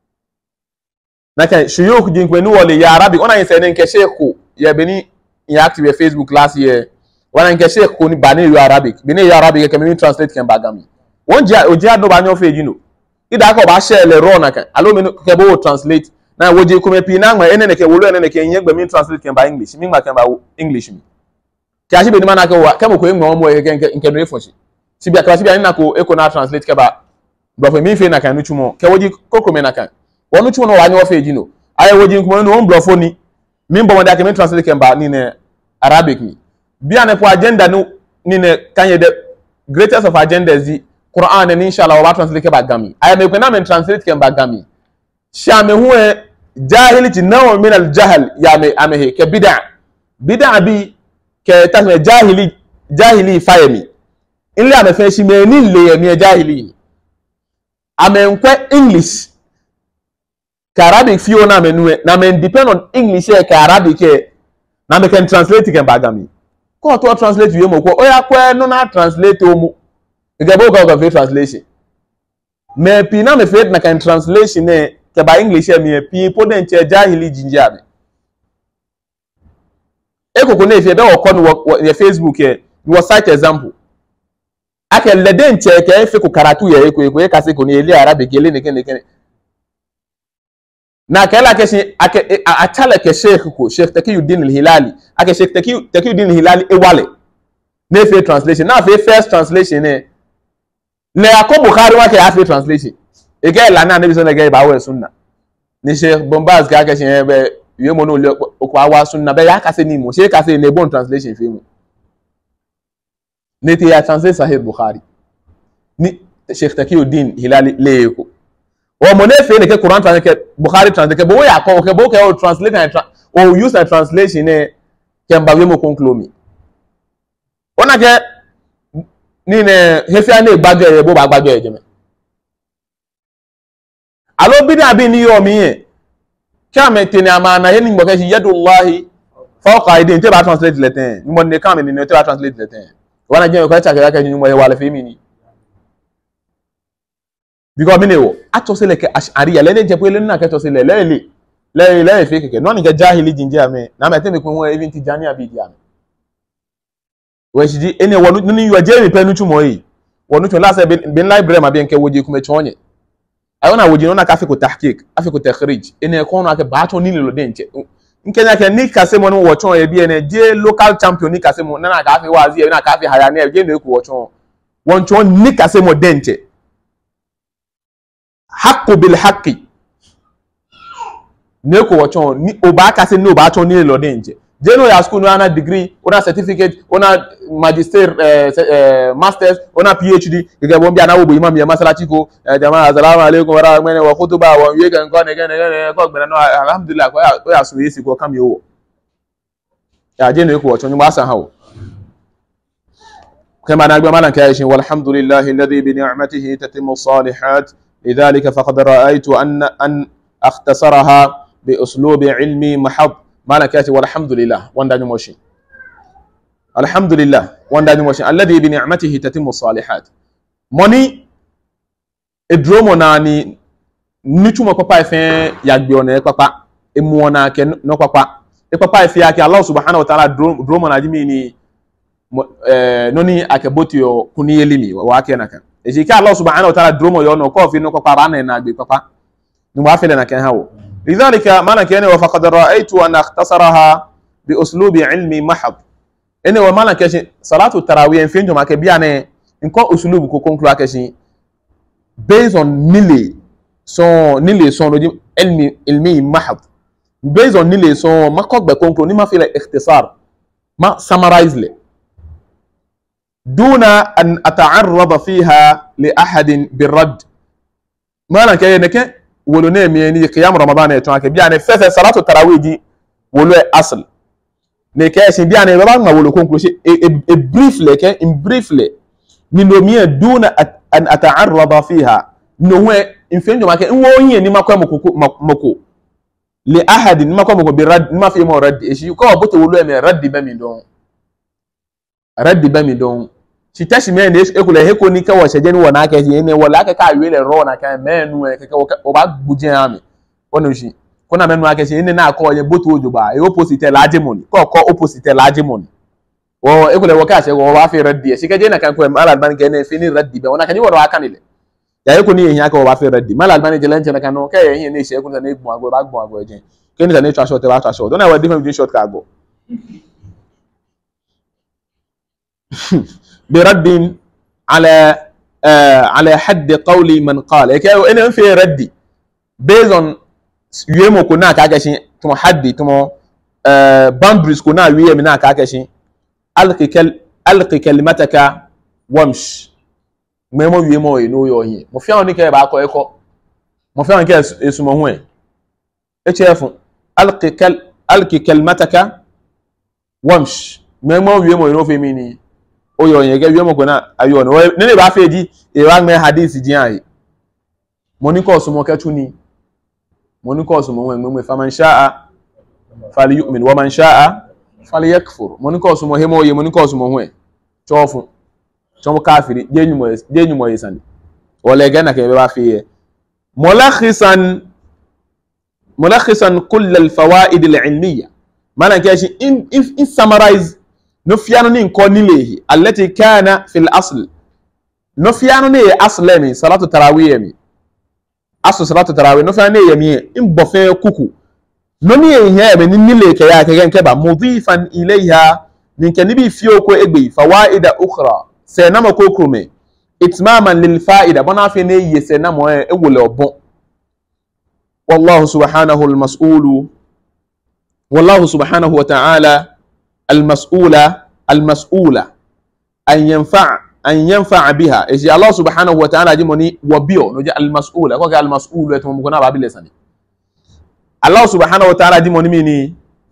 na kan shuyuk din ko ni wole ya Arabic ona yin se ne nke sheikh ya beni ya active Facebook last year wana nke sheikh ko ni bani yo Arabic beni yo Arabic ke mi translate kan bagami won je o je ado ba nyo fe jino ida ko ba share le ro na kan alo mi ke bo translate na wo je ko me pi na ngwa ene ke wolo ene ke yin gbe mi translate kan ba English mi ngba kan ba English mi ti a se be ni mana ke wa ke mo ko ngwa mo e ke no e foshi sibia kwa sibia nina ko eko na translate ke ba bro mi fe na kan nu chumo ke woji kokro me na kan wonu chumo no wa nyo fe jino aye woji nkumo no bro fo ni mi mbo mo da ke mi translate ke ba ni ne Arabic mi bia ne po agenda no ni ne kanye the greatest of agendas di Quran and inshallah wa translate ke ba gami aye me ko na me translate ke ba gami sha me hu jahility naw min al jahl ya me amehe ke bid'a bi ke tasme jahili fayemi ile ame fe shi me ni le mi jahili ni ame nkwe English ka Arabic fi ona me nu na me depend on English e ka Arabic e na me can translate ke bagami ko to translate we mo ko oya kwa no na translate o mu ke bo ko fe translation me pi na me fe na kan translation e ke ba English e mi pi podent e jahili jinja me e ko na e be o ko no Facebook e you cite example ake leden cheke fe ko karatu ye ko kasi ko ni ile Arabic ile ne na kala ke shi ake atala ke Sheikh Taqiyuddin al-Hilali ake Sheikh Taqiyuddin al-Hilali e wale ne fe translation na fe first translation ne le ako Bukhari wa ke fe translation e ke la na nabi so ne ke ba we sunna ni Sheikh Bombaz ka ke shi be ye mo no le ko wa sunna be ya ka se ni mo Sheikh ka se ne bon translation fe mo nete ya translate Sahih Bukhari ni Sheikh Taqiyuddin Hilali leko o mo ne fe ne ke Quran translate Bukhari translate ke bo ya ko ke bo ke o translate o use a translation ne kemba we mo conclude ona ke ni ne hefia na gbagbe e bo ba gbagbe e jeme alo bi na bi ni yo mi e kya me teni amana ye ni mo ke yadullahi fawqa aydin te ba translate le ten ni mo ne kan me ni te ba translate le ten wana je ko cha ka ni mo ye wala fe mi ni because mi ne wo ato se le ke ash'ariya le ne je pe le na ke to se le le fe ke no ni ke jahili jinje ame na me te me ko won even ti jani abi dia we shiji ene wonu ni yo je mi penu chumo yi wonu to la se bin library ma bi nke woje kuma chonye ayona woje no na ka fe ko tahqiq afi ko takhrij ene ko no ka ba to ni le lo denche nkenya ke ni kase mo no wo chon e bi ene je local champion ni kase mo na ka fe wazi e na ka fe haya na je no ku wo chon won chon ni kase mo denche haqqu bil haqqi ne ko wo chon ni o ba kase no ba chon ni lo denche je no ya school no ana degree ona certificate ona magister masters ona phd gege bo bia na wo bo imam ya masalati ko jama assalamu alaikum wa rahmatullahi wa khutuba wa ye kan ko ne ko gbena no alhamdulillah ko ya so yesi ko kam yo ya je no ko wo chon ba san hawo kama na gba malan kai shin walhamdulillahi alladhi bi ni'matihi tatimmu salihat lidhalika faqad ra'aytu an akhtasaraha bi uslubi ilmi mahad malakati walhamdulillah wanda ni moshi alhamdulillah wanda ni moshi alladhi bi ni'matihi tatimmu salihat moni edromo na ni nituma papa fe yagbe ona papa emu ona ke no papa e papa fe ya ke Allah subhanahu wa ta'ala dromo na jimi ni noni akeboti yo kuni elimi wa ke naka e ji ke Allah subhanahu wa ta'ala dromo yo no ko fi no papa ba na gbe papa ni wa fe le na ke hawo لذلك مالك يعني وفقد رأيت أن أختصرها بأسلوب علمي محض إنه ومالك يعني صلاة التراويح فين جمعة كبيرة إنكو أسلوب كونكلوا كشي based on نيلي son علمي محض based on نيلي son ما كوك بكونكلوا نما في الاختصار ما summarize لي دون أن أتعرض فيها لأحد بالرد مالك يعني wolo ne mi ni qiyam ramadan e ton ake bia ne fefe salatu tarawih di wolo e asl ne ke sin bia ne baba ma wolo conclusion e briefly ke in briefly ni no mi duna an ata'arrada fiha no we in fenjo ma ke wo yin ni makwa moko li ahad ni makwa moko bi rad ni ma fi mo rad e shi ko boto wolo e me rad ba mi don si tashi me ne e kula he ko ni ka wa sheje ni wona ka ji ne wala ka wi le ro na ka menu e ka o ba gbuje ami wono shi ko na menu aka shi ne na ko ye boto ojo ba e opposite large money ko opposite large money o e kula wo ka she wo ba fi raddi shi ka je na kan ko malal ban ke ne fini raddi be wona ka ni wo wa kan ile ya e ko ni ehin aka wo ba fi raddi malal ban je lan je na kan no ka ehin ne she ko na gbon agbo je ke ni na short ba short don't know what difference between short ka go برد على حد قول من قال يكاو ان في ردي based on يمو كنا كاكشي تمو حدي تمو boundaries كنا ويم نا كاكشي القي كلمتك وامش ميمو يمو ينو يو هي mo fian ni ke ba ko eko mo fian ke esumo hu e chefu alqi kalmataka wamsh memo yemo yino fe mi ni oyo yen ge yemo ko na ayo no ne ba fe di e wa me hadith ji an mo ni ko sumo ke tuni mo ni ko sumo mo fa man sha'a falyu'min wa man sha'a falyakfur mo ni ko sumo hemo ye mo ni ko sumo hu chofu chomo kafiri jenyumo yesani wala ge na ke ba fe ملخصا كل الفوائد العلميه معنى كاشي in summarize نفيانو ني كونيله التي كان في الاصل نفيانو ني اصل مي صلاه التراويح مي اصل صلاه التراويح نفيانو ني يمي ان بوفين كوكو نوني هي بي نيله كيا كان كبا مضيفا اليها من كان بي فيوكو اغبي فوائد اخرى سينما كوكرومي اتماما للفائده بنا في ني سينما اولو بون والله سبحانه وتعالى المسؤولة أن ينفع بها إيش الله سبحانه وتعالى جموني وبيو نجا المسؤولة كوكا المسؤولة تمكنا بابي لساني الله سبحانه وتعالى جموني مني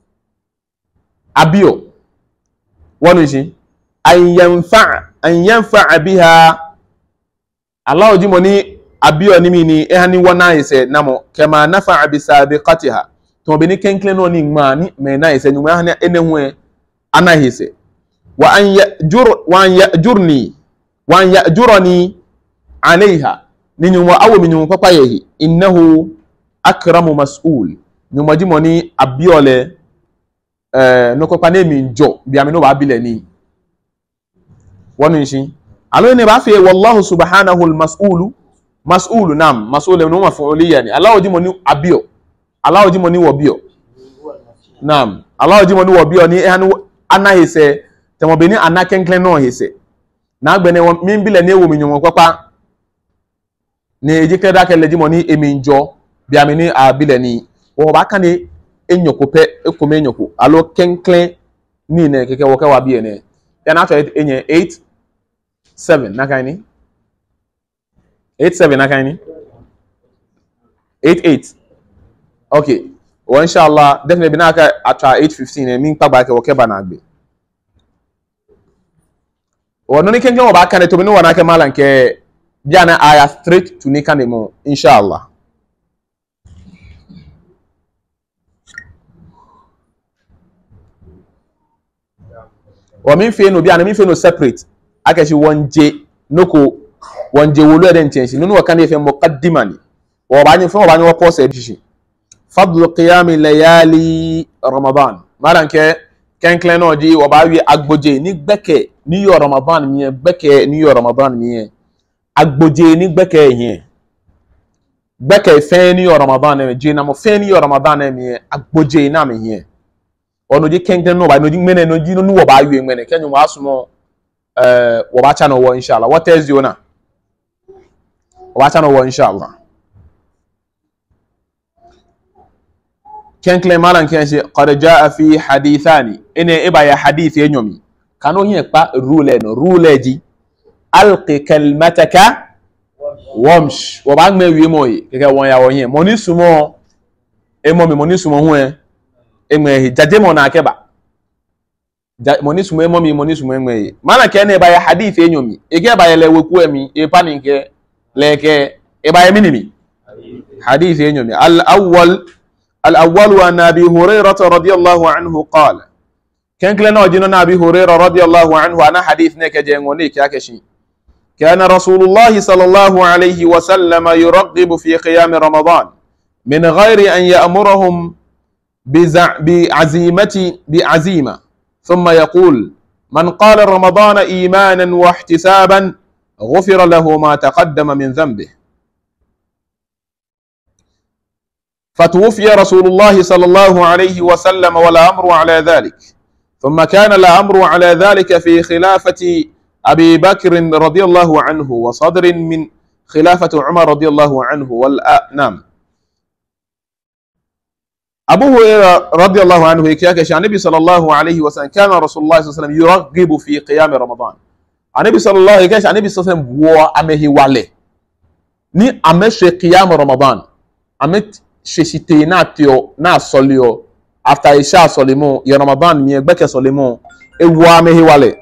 abio wonu shi an yanfa biha Allah oji moni abio ni mi ni ehani wona ise namo kama nafa bi sabiqatiha to be ni kenkle no ni ma ni me na ise nyuma hani enehu anahise wa an yajurni alaiha ni nyuma awo mi nyuma papa yehi innahu akramu mas'ul nyuma ji moni abiole no kopa na mi njo bia me no ba bile ni wonu shi alo ne ba fe wallahu subhanahu mas'ulu nam mas'ulu no maf'uliya ni Allah oji moni abio Allah oji moni wo bio nam Allah oji moni wo bio ni ehanu anahise temo be ni anakenkle no hise na agbene mi bile ni ewo mi nyuma kopa ni ejike da kele ji moni emi njo bia me ni abile ni wo ba kan ni enyoko pe ekome enyoko alo kenkle ni ne keke wo ka wa bi ene ya na to enye 8-7 na kan ni 8-7 na kan ni 8-8 okay wa inshallah definitely na ka atra 8-15 mi pa ba ke wo ke ba na agbe wo no ni kenkle wo ba kan to mi no wa na ke malan ke bia na aya straight to ni kan mo inshallah wa min fe no bia na min fe no separate akashi wonje noko wonje wolu eden tenshi nunu wa kan fe muqaddimani wa ba ni fe wa ba ni wa pose bishi fadlu qiyam layali ramadan malan ke kenkle no di wa ba wi agboje ni gbeke ni yo ramadan mi gbeke ni yo ramadan mi agboje ni gbeke yin gbeke fe ni yo ramadan mi je na mo fe ni yo ramadan mi agboje na mi yin ono di kenkle no ba no di mene no di no wo ba wi mene kenyu wa sumo wo ba cha no wo inshallah what else you na wo ba cha no wo inshallah kenkle malan kenshi qad jaa fi hadithani ene iba ya hadith enyomi kanu hin pa rule ji alqi kalmataka wamsh wo ba ngme wi moyi keke won ya won yin mo ni sumo mo ni sumo hu emwe jaje mo na akeba mo ni sumo mo ni sumo emwe mana ke na iba ya hadith enyomi ege ba yele weku emi e paninke leke iba ya minimi hadith enyomi الأول عن أبي هريرة رضي الله عنه قال كان كلنا وجننا أبي هريرة رضي الله عنه أنا حديثنا كجنوني كاكشي كان رسول الله صلى الله عليه وسلم يرغب في قيام رمضان من غير أن يأمرهم بعزيمة ثم يقول من قال رمضان إيمانا واحتسابا غفر له ما تقدم من ذنبه فتوفي رسول الله صلى الله عليه وسلم ولا أمر على ذلك ثم كان الأمر على ذلك في خلافة أبي بكر رضي الله عنه وصدر من خلافة عمر رضي الله عنه نعم أبو هريرة رضي الله عنه يكاكش النبي صلى الله عليه وسلم كان رسول الله صلى الله عليه وسلم يرغب في قيام رمضان النبي صلى الله عليه وسلم النبي صلى الله عليه وسلم وأمه والي ni ameshe qiyam Ramadan amet sheshite na tio na solio after isha solimo ya Ramadan mi egbeke solimo ewu amehi wale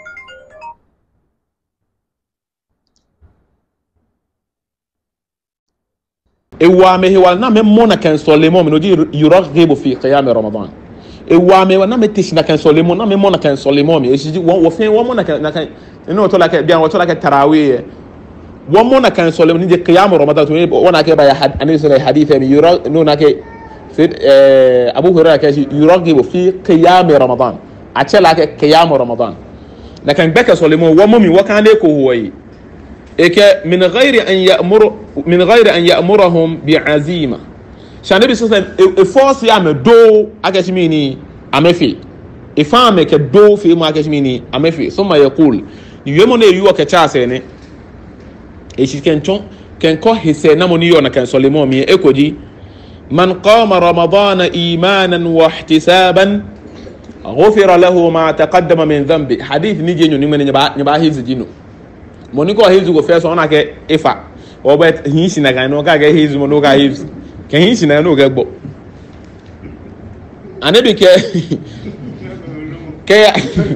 ewu amehi wale na me mona kan solimo mi noji yuraghibu fi qiyam Ramadan ewu amehi na me tishina kan solimo na me mona kan solimo mi eshiji wo fe wo mona kan na kan eno to la ke bian wo to la ke tarawih ومو نكان سولم نيجي قيام رمضان وانا كي باي اني سوري حديث يرى نو نكي سيد ابو هريره كي يرغب في قيام رمضان اتشلا قيام رمضان لكن بك سولم ومو مي وكان لكو هوي اك من غير ان يامرهم بعزيمه شان النبي صلى الله عليه وسلم فورس يا مدو اكشميني امفي افام كدو في ما اكشميني امفي ثم يقول يومنا يو كتشاسني eshi kenko hise namoni yona kan solimo mi ekoji man qama ramadana imanan wa ihtisaban ghufira lahu ma taqaddama min dhanbi hadith ni jenyo ni mene nyaba hizi jino moniko hizi go feso ona ke ifa obet hinshi na kan no ga hizi mono ga hizi ke hinshi na no ga gbo anebi ke kaya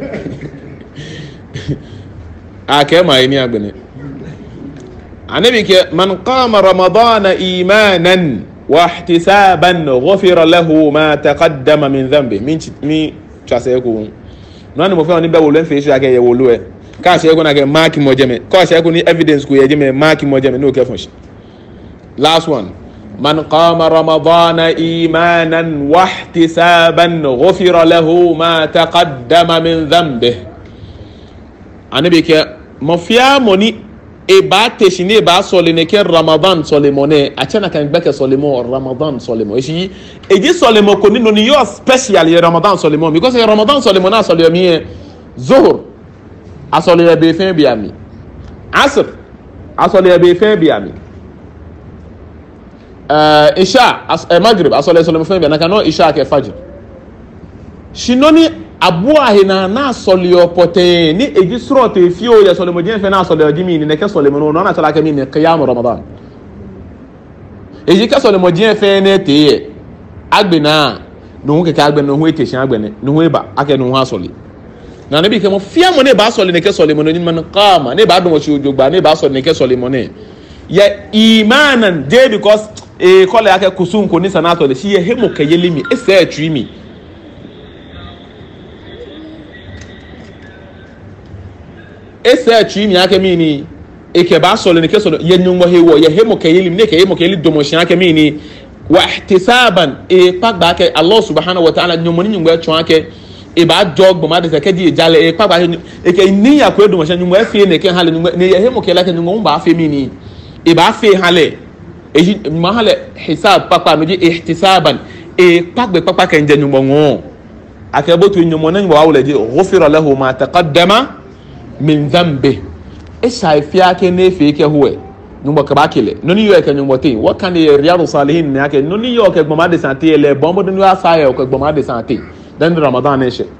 ake ma ini agbene anabi ke man qama ramadana imanan wa ihtisaban ghufira lahu ma taqaddama min dhanbi mi chase ko nani mo fe oni be wo le fe shi ake ye wo lo e ka se ko na ke mark mo jeme ko se ko ni evidence ko ye jeme mark mo jeme no ke fun shi last one من قام رمضان إيمانا واحتسابا غفر له ما تقدم من ذنبه أنا بيك مفيا موني إبات تشيني إبات سوليني كي رمضان سوليموني أتشانا كان بك سوليمو رمضان سوليمو إيشي إجي سوليمو كوني نوني يو سبيشال يا رمضان سوليمو because يا رمضان سوليمونا سوليمي ظهر أسولي بيفين بيامي عصر أسولي بيفين بيامي Isha Maghrib asole sole mfembe na kano Isha ke Fajr shinoni abua hina na sole opote ni eji suro te fio ya sole modien fe na sole ojimi ni ke sole mo no na sala ke mi ni qiyam Ramadan eji ke sole modien fe ne te agbena no ke ka agbena no hu eteshin agbene no hu eba ake no hu asole na ne bi ke mo fia mo ne ba sole ne ke sole mo no ni man qama ne ba do mo chi ojogba ne ba sole ne ke sole mo ne ya imanan de because kole ake kusun ko ni sanato le shi ye hemo kayelimi ese atwimi ese atwimi ake mini eke ba sole ne ke sole ye nyumo hewo ye hemo kayelimi ne ke hemo kayeli domoshin ake mini wa ihtisaban pagba ake Allah subhanahu wa ta'ala nyumo ni nyumo atwa ake ba jog bo ma de ke di jale pagba eke ni ya ko domoshin nyumo afie ne ke hale nyumo ne ye hemo kayela ke nyumo ba afie mini ba afie hale eji mahale hisab papa no ji ihtisaban pagbe papa kan je nyumo ngo akabo tu nyumo nan wa wala ji ghufira lahu ma taqaddama min dhanbi shaifia ke ne fe ke huwe nyumo ka bakile noni yo ke nyumo tin wa kan ye riyadu salihin ne ake noni yo ke gboma de santé le bombo de no asaya ko gboma de santé dan Ramadan ne she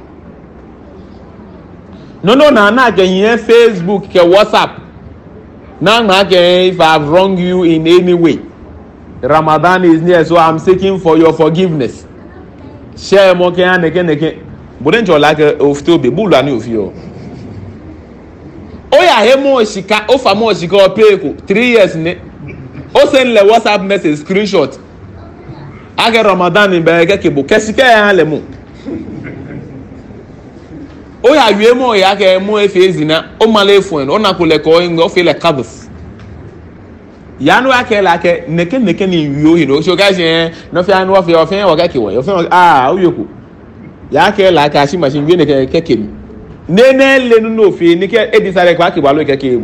nono na ke yen Facebook ke WhatsApp now if I have wronged you in any way, Ramadan is near, so I'm seeking for your forgiveness. Share more can again. But then like of to be bull and you. Oh yeah, hemo shika offer more shika pay 3 years ne. O send le WhatsApp message screenshot. I get Ramadan in bege kebo kesika ya lemu. O ya wie mo ya ke mo efezi na o male fuen ona ko le ko ngo fe le kadus ya no akela ke neke ni wio hino so guys no fe anu of fe o ga ke wo fe o yoku ya ke la ka shi machine wie ne ke ke ne le nu no fe ni ke edisare kwa ke ba lo ke ebu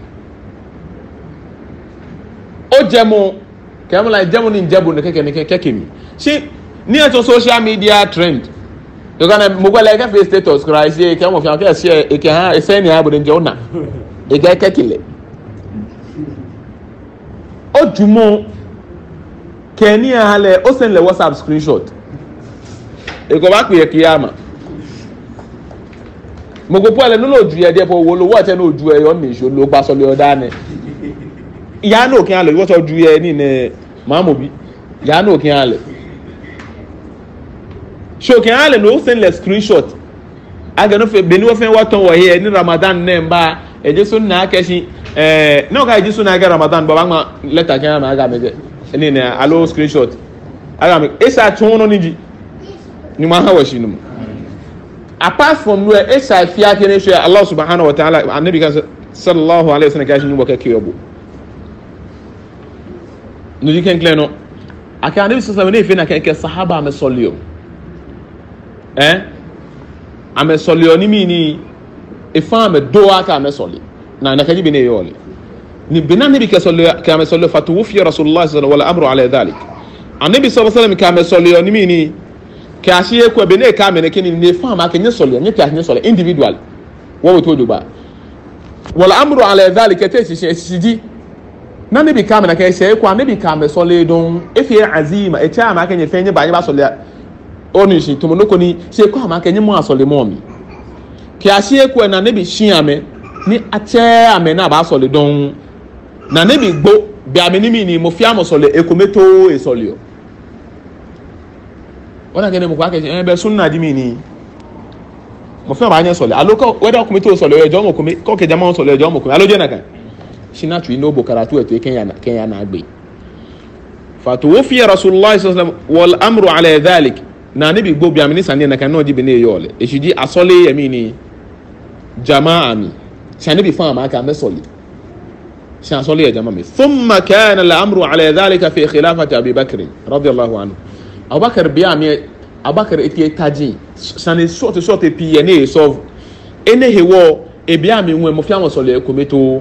o jemo ke mo la jemo ni njebo ne ke mi shi ni to social media trend you gonna mugwala ka face status Christ e ka mo fi an share e ke ha e se ni abu de jona e ga kekile o jumo ke ni hale o send le WhatsApp screenshot e ko ba pe kiyama mo go pole no ju ye de po wo lo wo te no ju e yo ni so lo gba so le oda ni ya no kin hale wo so ju ye ni ne mamobi ya no kin hale so can ale no send le screenshot aga no fe beni wo fe waton wo here ni Ramadan ne mba eje so na akeshi no ka eje so na aga Ramadan baba ma letter kan ma aga meje ni ne allo screenshot aga me esa tun no niji ni ma ha wa shi no apart from where esa fi ake ne share Allah subhanahu wa ta'ala annabi sallallahu alaihi wasallam ka shi ni wo ke kiyobo no you can clear no aka annabi sallallahu alaihi wasallam ne fe na ke sahaba me solio ame soli oni mi ni efa me do aka ame soli na kaji bine yole ni binani bi ka soli ka ame soli fatu fi rasulullah sallallahu alaihi amru ala dhalik annabi sallallahu alaihi wasallam ka ame soli oni mi ni ka shiye ko bine ka me ne kini ne fa ma ka nye soli nye ta nye soli individual wo to do ba wala amru ala dhalik te siji na ne bi ka me na ka shiye ko annabi ka ame soli don efi azima e cha ma ka nye fe nye ba nye ba soli oni shi to monoko ni se ko ama kenye mo asole mo mi ki ahie ko na ne bi shi ame ni ache ame na ba asole don na ne bi gbo bi ame ni mi ni mo fi amosole ekometo esole o ona kene mo kwa ke be sunna di mi ni mo fe ba anya sole alo ko weda ko mi to sole ejo mo ko mi ko ke jama sole ejo mo ko alo je na kan shina tu ino bo karatu eto Kenya na agbe fatuwfi rasulullah sallallahu alaihi wasallam wal amru ala dhalik na nabi gbo bi amini sande na kan no jibe ne yole e shiji asole yamini jamaa mi shani bi fa ma ka me sole shan sole ya jamaa mi thumma kana al amru ala dhalika fi khilafati abi bakr radiyallahu anhu abubakar bi ami abubakar eti taji shani short pi ne solve ene hewo e bi ami nwe mo fi am sole ko meto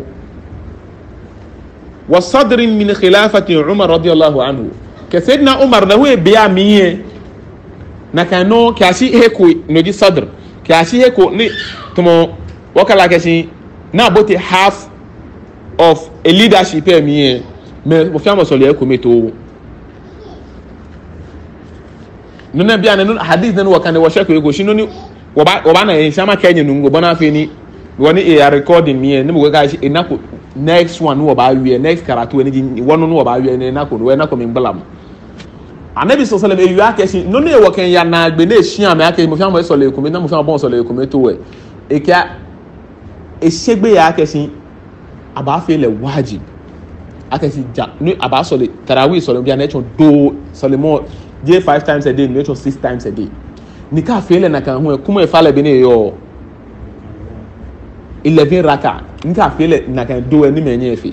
وصدر من خلافة عمر رضي الله عنه كسيدنا عمر له بياميه نكانو كاشي هيكو نودي صدر كاشي هيكو ني تمو وكلا كاشي na bote half of a leadership me mo fiamo so le ko meto nuna bia na hadith na wakane wo sheko ego shino ni oba na enshama Kenya nungo bona feni woni e recording me ni mo ga shi enako next one wo ba wie next karatu ni wono no wo ba wie ni enako we enako me mblam anabi sallallahu alaihi wasallam e yake shi no ne wo kan ya na gbe na ehia me ake mo fiamo so le ko me na mo fiamo bon so le ko meto we e ka e segbe ya ake shi aba fe le wajib ake shi ja ni aba so le tarawih so le bia na chon do so le mo je 5 times a day ni chon 6 times a day ni ka fe le na kan ho e kuma e fa le be ne yo 11 raka ni ka fe le na kan do ni menye efi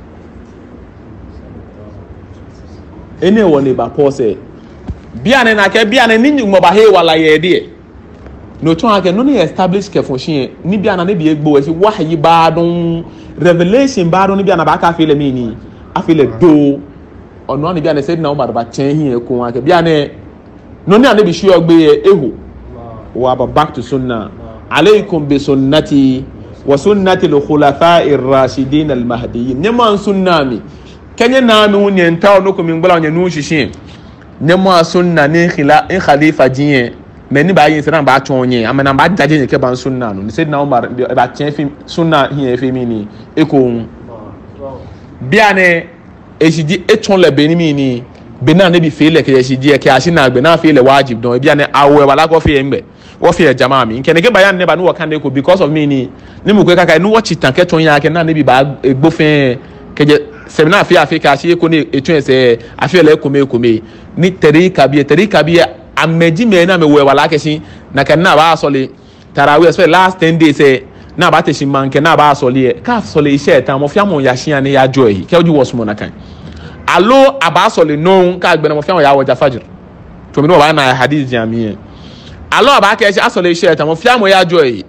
ene wo ne ba pose bia ne na ke bia ne ni mo ba he wala ye de no chon ake no ni establish ke function ni bia na ne bi egbo we si wahyi ba don revelation ba don ni bia na ba ka fe le mi ni afi le do ono ni bia ne said na Umar ba chen hi e ko ake bia ne no ni ane bi sure gbe ehu wa ba back to sunnah alaykum bi sunnati wa sunnati al-khulafa'i ar-rashidin al-mahdiyyin nyama sunnami kenya na mi wonye ntaw no ko mi ngbola onye nu shishin nyama sunna ni khalifa jiye meni ba yin siran ba chonye amana ba daje nye ke ban sunna no said na Umar ba chen fi sunna hi e fi mi ni eko bia ne ejidi eton le benimi ni bena ne bi fele ke ejidi e ke asina gbe na fele wajib don bia ne awe wala ko fi engbe wo fi jamaa mi nke ne ke bayan ne ba no wakande ko because of me ni mu ko kaka no watch tan ke ton ya ke na ne bi ba egbofin ke je semina fi Africa si ko ni etun ese afele ko me ni terika bi ameji me na me we wala ke sin na ke na ba so le tarawih so last 10 days na ba te sin man ke na ba so le ka so le ise tan mo fi amon ya shian ne ya joy ke oju wo sumo na kan alo aba so le no ka gbe na mo fi amon ya wo fajr to mi no ba na hadith jami'e alo aba ke se asole ise tan mo fi amon ya joy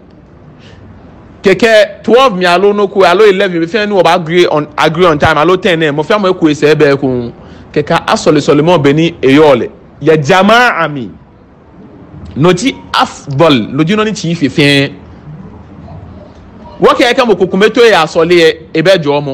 keke 12 mi alo no ku alo 11 mi fe ni wo ba agree on time alo 10 mo fi amon ku ise be ku keka asole solomon beni eyole ya jamaa mi noti afdal loji no ni ti fi fe wo ke ka mo kokumeto ya asole ebe jomo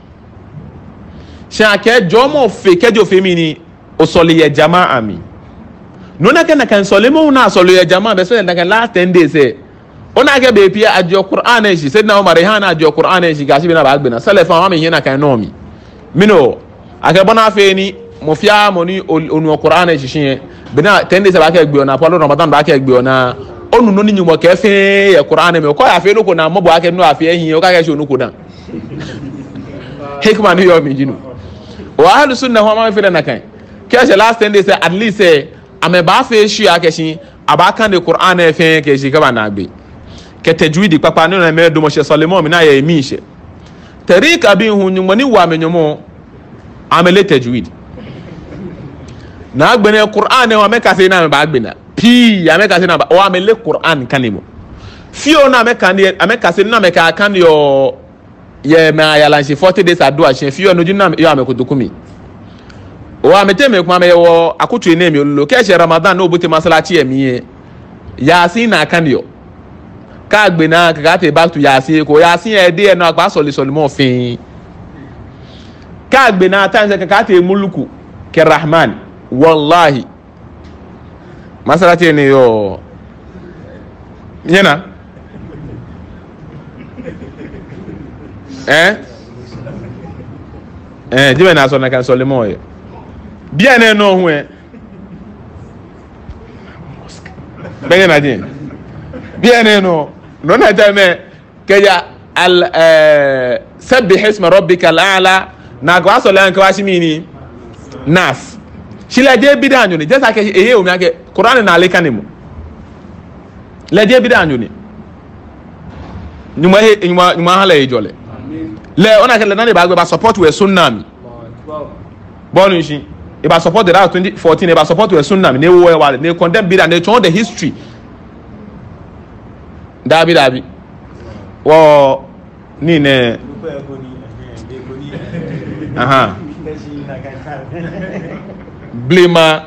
sha ke jomo fe kejo fe mi ni osole ya jamaa mi no na kan solomon na asole ya jamaa be so na kan last 10 days ona ke be pia adio Qur'an e shi sayyidina Umar hana adio Qur'an e shi gashi bina ba agbena salafa ma mi hina kan no mi mino ake bona fe ni mo fia mo ni onu Qur'an e shi shin bina 10 days ba ke gbe ona polo Ramadan ba ke gbe ona onu no ni nyumo ke fe e Qur'an e me ko ya fe no ko na mo bo ake no afi ehin o ka ke shi onu ko dan hikma ni yo mi jinu wa ahlus sunnah wa ma fe na kan ke she last 10 days at least ame ba fe shi ake shi abaka ne Qur'an e fe ke shi ka ba na gbe ke tajwidi papa no na me do mo she Solomon mi na ye mi she tarika bi hu nyumo ni wa menyomo amele tajwid na agbene Qur'an wa me ka se na me ba agbena pi ya me ka se na wa amele Qur'an kanimo fio na me kan ye ame ka se na me ka kan yo ye me ayala shi 40 days adua shi fio no jina yo ame kudukumi wa me teme kuma me wo akutu ene mi olulo ke she Ramadan no obuti masalachi emi yasin na kan yo ka agbena ka te back to yasin ko yasin e de no agba Solomon fin ka agbena times ka te muluku ke Rahman wallahi masalati ne yo yana jibe na so na kan Solomon bien e no hu e bege na din bien no na tame kaya al sabbih isma rabbikal a'la na kwa so lan kwa shimini nas shila je bidanyo ni just ake ehe o mi ake Quran na aleka ni mu la je bidanyo ni nyuma hala ejole le ona ke le na ba gbe support we sunna mi bonu shi e ba support the 2014 e ba support we sunna mi ne wo wa ne condemn bidan ne show the history dabi wo ni ne aha blema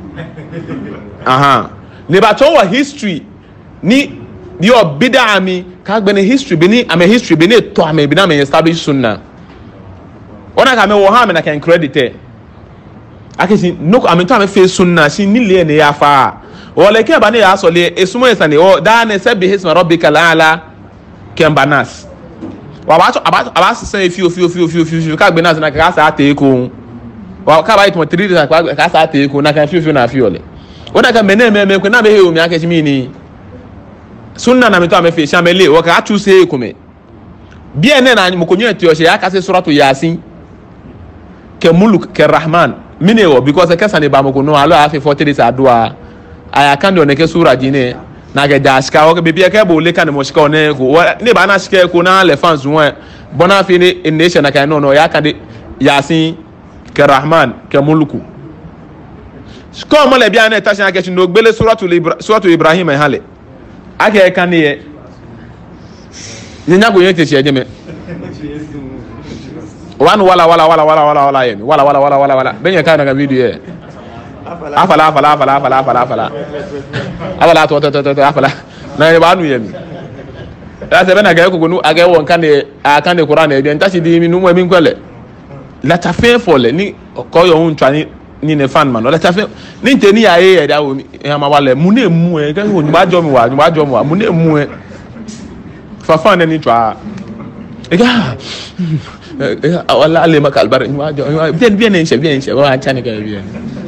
aha ne ba show history ni your bidami ka gbe ne history be ni ame history be ne to ame bi na me establish sunna ona ka me wo ha me na kan credit akisi no ame to ame face sunna si ni le ne ya fa o le ke ba ne ya so le esumo esane o da ne se bi hisma rabbikal ala kembanas wa ba se fi ka gbe na na ka sa te ko wa ka ba it mo 3 days ka sa te ko na kan fi na fi ole ona ka me me ko na be he o mi akisi mi ni sunna na meto amefe shamele wo ka atu se kume bien na mukonyo etio she aka se suratu yasin ke muluk ke rahman minewo because ke sane ba mukono alo afi 40 days adua aya kan do ne ke sura jine na ge dashka wo ke bibia ke bo le kan mo shika one ko ne ba na shika ko na le fans won bona fi ni nation na kan no ya kan de yasin ke rahman ke muluku sko mo le bia na tasha ke chindo gbele suratu ibrahim e hale ake kan ye nyanya go yete che jeme wan wala ye wala benye ka na video ye afala afala na ye ba nu ye mi da se bena ga ko nu aga won kan de akan de Quran e bi ntasi di mi nu mo mi nkwele la ta fe fole ni ko yo hun twani ni ne fan man la ta fe ni nteni ya ye da wo mi e ma wale mu na emu e ga wo ni ba jo mi wa mu na emu e fa fan ni twa e ga wala ale makal bar ni ba jo bien enche wa chani ga bien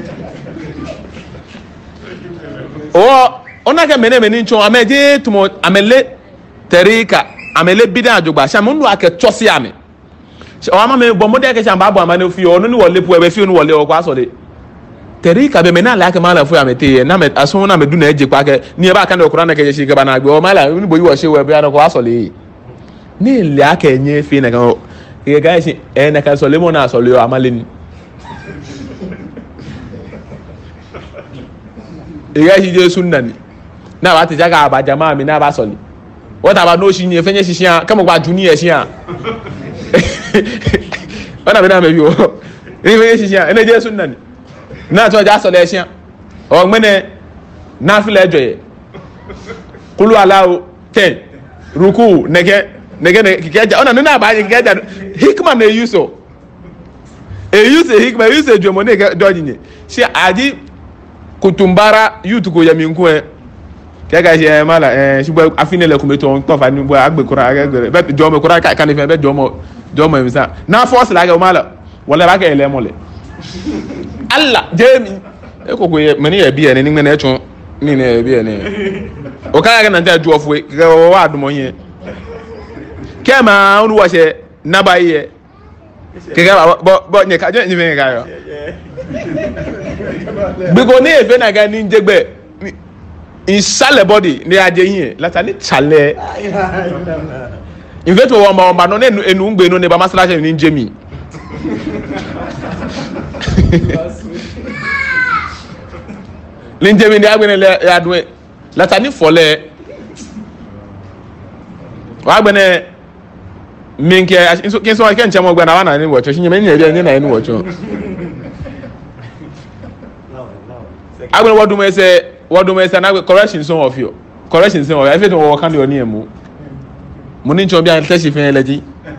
o ona ga mene ncho ameje tumo amele terika amele bidan ajogba sha mundu ake tosi ame o ama me bo mode ke sha ba bo ama ne fi o no ni wole pu e be fi o no wole o kwa so de terika be mena la ke mala fu amete ye na me aso na me du na eje pa ke ni e ba kan de Quran na ke je shi ke ba na gbe o mala ni bo yi wo se we be na ko aso le ni le ake nye fi na kan ke ga shi e na ka so le mo na so le o amale ni e ga shi je sunna ni na ba ti jaga ba jama mi na ba so le what about no shi ni e fenye shi shi an kamo gba ju ni e shi an ona be na me bi o ni fenye shi shi an ene je sunna ni na to ja so le shi an o gbene na fi le joye kulu alahu 10 ruku nege kikeja ona nuna ba kikeja hikma na yuso hikma use jomo ne dojinye si aji kutumbara yutu ko yami nku e kega je mala shigbo afinele kumeto on to fa ni bo agbe kura agbe be jomo kura kan ife be jomo emisa na force la ga mala wala ba ka ele mole Allah jemi e ko mani e bi ene ni na echu ni na e bi ene o ka ga na nta ju ofu ga wa adumo yin kema onu wa se nabaye kega bo nye ka je ni me ga yo bi go ni efe na ga ni njegbe inside body ni aje yin latani chale inveto wo ma no enu ngbe no ne ba masala ni njemi linjemi ni agbene le adwe latani fole wa agbene minke kinso ken chemo gbe na wana ni wocho shinye me ni na ni wocho agbene wodu me se na correction son of you correction son of everything wo kan de oni emu mo ni ncho bia test fin eleji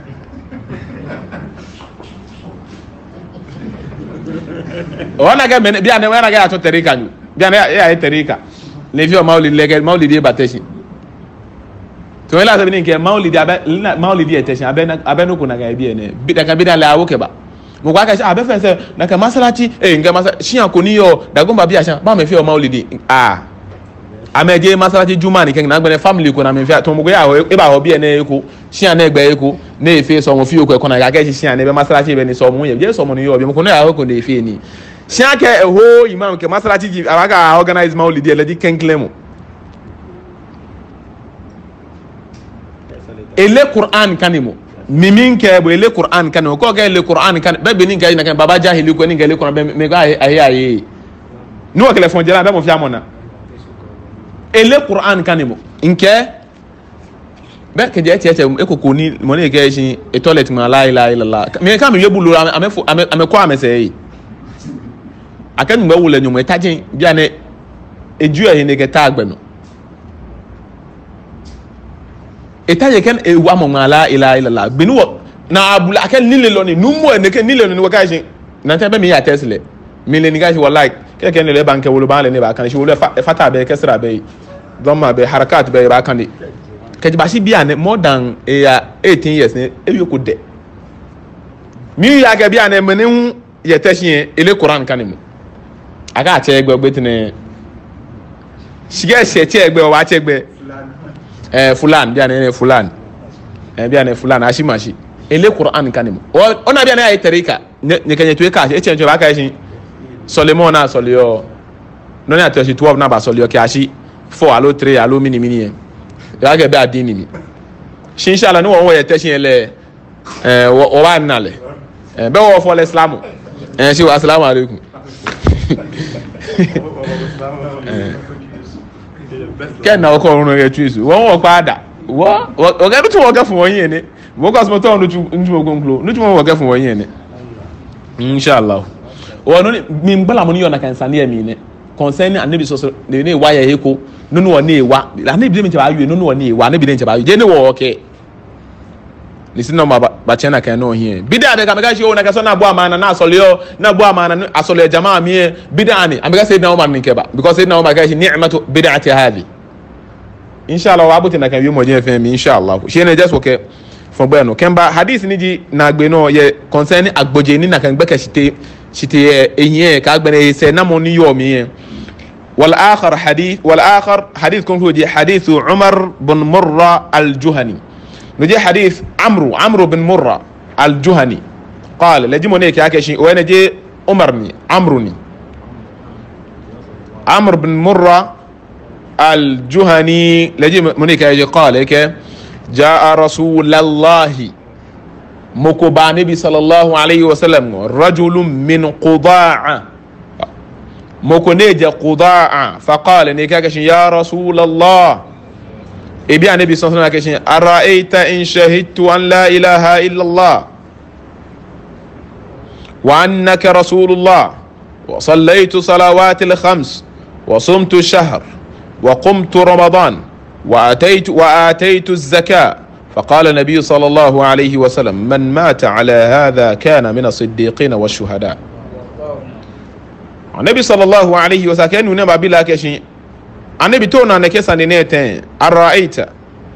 wana ga men bia ne wana ga ato terika nyu bia ne ya terika le fi o maulidi bateshi to ela sabi ni ke maulidi eteshi abe no kuna ga bia ne bidaka bidala la woke ba mo kwa ka abe fense na ka masalachi nga masa shian ko ni yo dagomba bia sha ba me fi o maulidi ameje masalati juma ni ken na gbe family ko na me fi to mo ya e ba ho bi ene eko sia na egbe eko na efe so mo fi oko e ko na ga ke sia na be masalati be ni so mo ye je so mo ni yo bi mo ko na ya ko na efe ni sia ke ho imam ke masalati ji abaga organize maulidi ele di ken claim ele Qur'an kanimo mimin ke bo ele Qur'an kanimo ko ke ele Qur'an kan be be ni ga na kan baba jahili ko ni ga ele Qur'an be me ga ayi no ke le fon jela be mo fi amona ele Qur'an kanimo nke be ke je tete e kokko ni mo ne ke shin e toilet ma la ilaha illallah me ka me yebulu ame ko amese yi akan ngba wule nyum etajen bia ne eju e ne ke ta agbe no etaje ken e wa mo la ilaha illallah binu na abula akan nile lo ni numo e ne ke nile no ka shin na te be me ya tesle mi le ni ga shi wallahi ke ken le banke wulu ba le ne ba kan shi wulu fata be kesra be doma be harakat be ba kan ni ke ba shi bia ne more than 18 years ne e yoku de mi ya ga bia ne mene ye tashin ele Quran kan ni aga che egbe ogbetine shige che egbe o wa che egbe fulan bia ne fulan bia ne fulan ashimashi ele Quran kan ni ona bia ne ay terika ne kenye tuwe ka e chenjo ba ka shin Solomon na solio no na tesi 12 na ba solio ki ashi 4 alo 3 alo mini ya ga be adini ni inshallah no won ye tesi ele o wa nale be wo fo islam si wa assalamu alaikum ken na ko run ye tuisu won wo pada wo o ga bitu wo ga fun won yin ni wo ko asmo to nju ogonklo nju wo ga fun won yin ni inshallah wono mi mbala mo ni yona kan sane mi ne concerning anabi so ne wa ya heko nunu wo ne wa anabi de mi che ba yu nunu wo ne wa anabi de che ba yu je ne wo okay listen no ba chena kan no here bida de ka mega shi o na ka so na bo amana na asoleo na bo amana asole jamaa mi bida ni amega say na Umar ni keba because say na Umar ka shi ni'matu bid'ati hadi inshallah wa abuti na kan wi mo je fe mi inshallah she ne just okay for bueno kemba hadith ni ji na gbe no ye concerning agboje ni na kan gbe ka shite enye ka gbere se na mo ni yo mi wal akhar hadith kun huji hadith Umar bin Murra al-Juhani نجي حديث عمرو بن مرة الجهني قال لجي مونيك يا كشي وين جي عمرو بن مرة الجهني لجي مونيك يا قال هيك جاء رسول الله مكوبا نبي صلى الله عليه وسلم رجل من قضاع مكونيجا قضاع فقال نيكاكشي يا رسول الله إبي النبي صلى الله عليه وسلم أرأيت إن شهدت أن لا إله إلا الله وأنك رسول الله وصليت صلوات الخمس وصمت الشهر وقمت رمضان وآتيت الزكاة فقال النبي صلى الله عليه وسلم من مات على هذا كان من الصديقين والشهداء. النبي صلى الله عليه وسلم كان ينبع بلا كشي anabi to na nekesa ne neten araita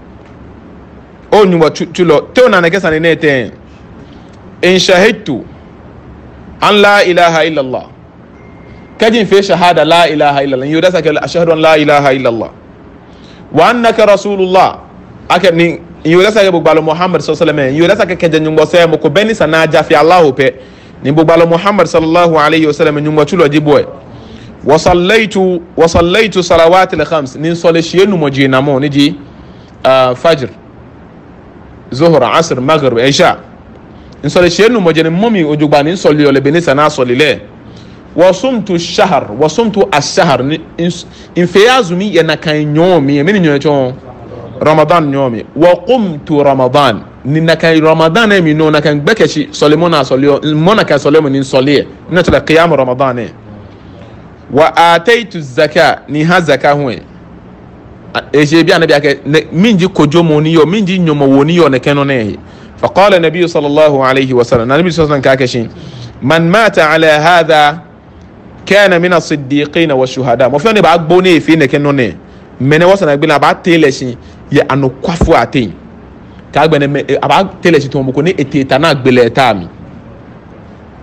onyu watulo to na nekesa ne neten in shahidtu an la ilaha illa Allah kajin fi shahada la ilaha illa Allah yudasa ka ashhadu an la ilaha illa Allah wa annaka rasulullah akani yudasa ka bugbalo Muhammad sallallahu alaihi wasallam yudasa ka kejanyu mbose mo ko beni sana jafi Allah pe ni bugbalo Muhammad sallallahu alaihi wasallam nyumwa tulo jiboy وصليت صلوات الخمس نين صلي شينو مجينا مو نجي فجر ظهر عصر مغرب عشاء نين صلي شينو مجينا مومي اوجوبا نين صلي ولا بنسا نا صلي له وصمت الشهر ان فيازمي ينا كان يومي من نيوتون رمضان يومي وقمت رمضان نين كان رمضان مي نو كان بكشي صليمونا صليو مونا كان صليمو نين صلي نتلا قيام رمضان وآتيت الزكاة نها زكاة هو إجابي أنا بيأكل منجي كجومونيو منجي نموونيو نكنونه فقال النبي صلى الله عليه وسلم النبي صلى الله عليه وسلم كاكشين من مات على هذا كان من الصديقين والشهداء ما فيني بعد بوني في نكنونه من وصلنا بينا بعد تلاشين يا أنو كفوا أتين كأجبنا بعد تلاشين توم بكوني اتيتانا بلاتامي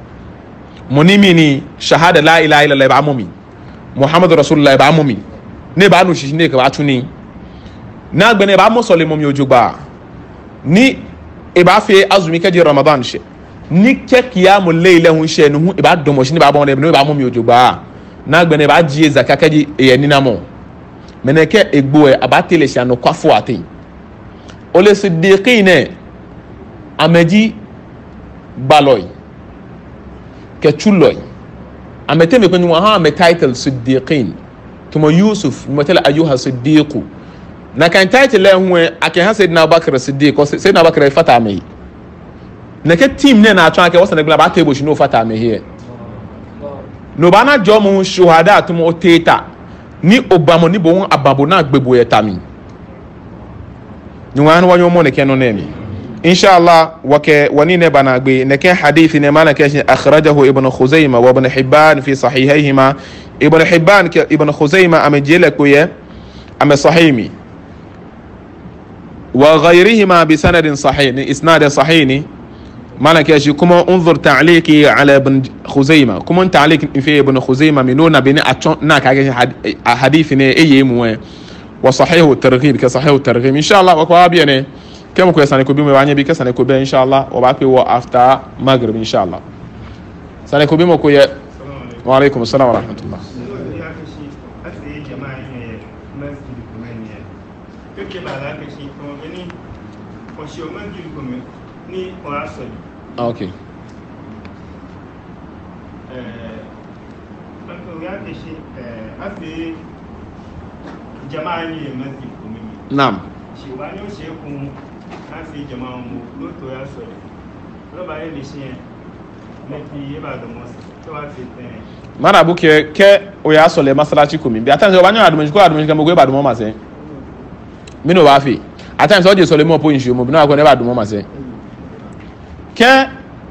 مني مني شهادة لا إله إلا الله بعمومي محمد رسول الله بعمومي ne ba no shi ne ka ba tuni na gbe ne ba mo sole mo mi ojugba ni e ba fe azumi ke di Ramadan she ni ke kiyamu leile hun she no hu e ba domo shi ni ba bon ne ba mo mi ojugba na gbe ne ba ji zakka ke di e ni na mo meneke egbo e abatele shi anu kwafo atin ole siddiqine ameji baloy ke chuloy amete me kwenu ha me title siddiqin tumo Yusuf mutala ayuha siddiqu na kan title le hwe ake ha sayyidina Abubakar siddiq ko sayyidina Abubakar fata me na ke team ne na atwa ake wasa na gba ba table shi no fata me here no bana jomu shuhada tumo teta ni obamo ni bo ababo na gbebo yetami ni wan wanyo mo ne keno nemi inshallah wake wani ne bana gbe ne ke hadithi ne mana ke akhrajahu ibn Khuzaimah wa ibn Hibban fi sahihayhima ibn Hibban ke ibn Khuzaimah amejele kuye ame sahimi wa ghayrihima bi sanadin sahih ni isnad sahih mana ke shi kuma unzur ta'liqi ala ibn Khuzaimah kuma ta'liq fi ibn Khuzaimah minuna bini aton na ka hadithi ne eyemu wa sahih at-targhib ka sahih at-targhib inshallah wa kwa biene kemu ko sane ko bi me wanye bi kesane ko be inshallah o ba pe wo after maghrib inshallah sane ko bi mo ko ye wa alaikum assalam wa rahmatullah okay naam fi jama mu loto ya so lo ba ye mission me fi e ba do mo to wa fi ten mana buke ke o ya so le masalachi ko mi bi atan se o ba nyan adumji ko mo go e ba do mo ma se mi no ba fi atan se o je so le mo po nshi mo bi na ko ne ba do mo ma se ke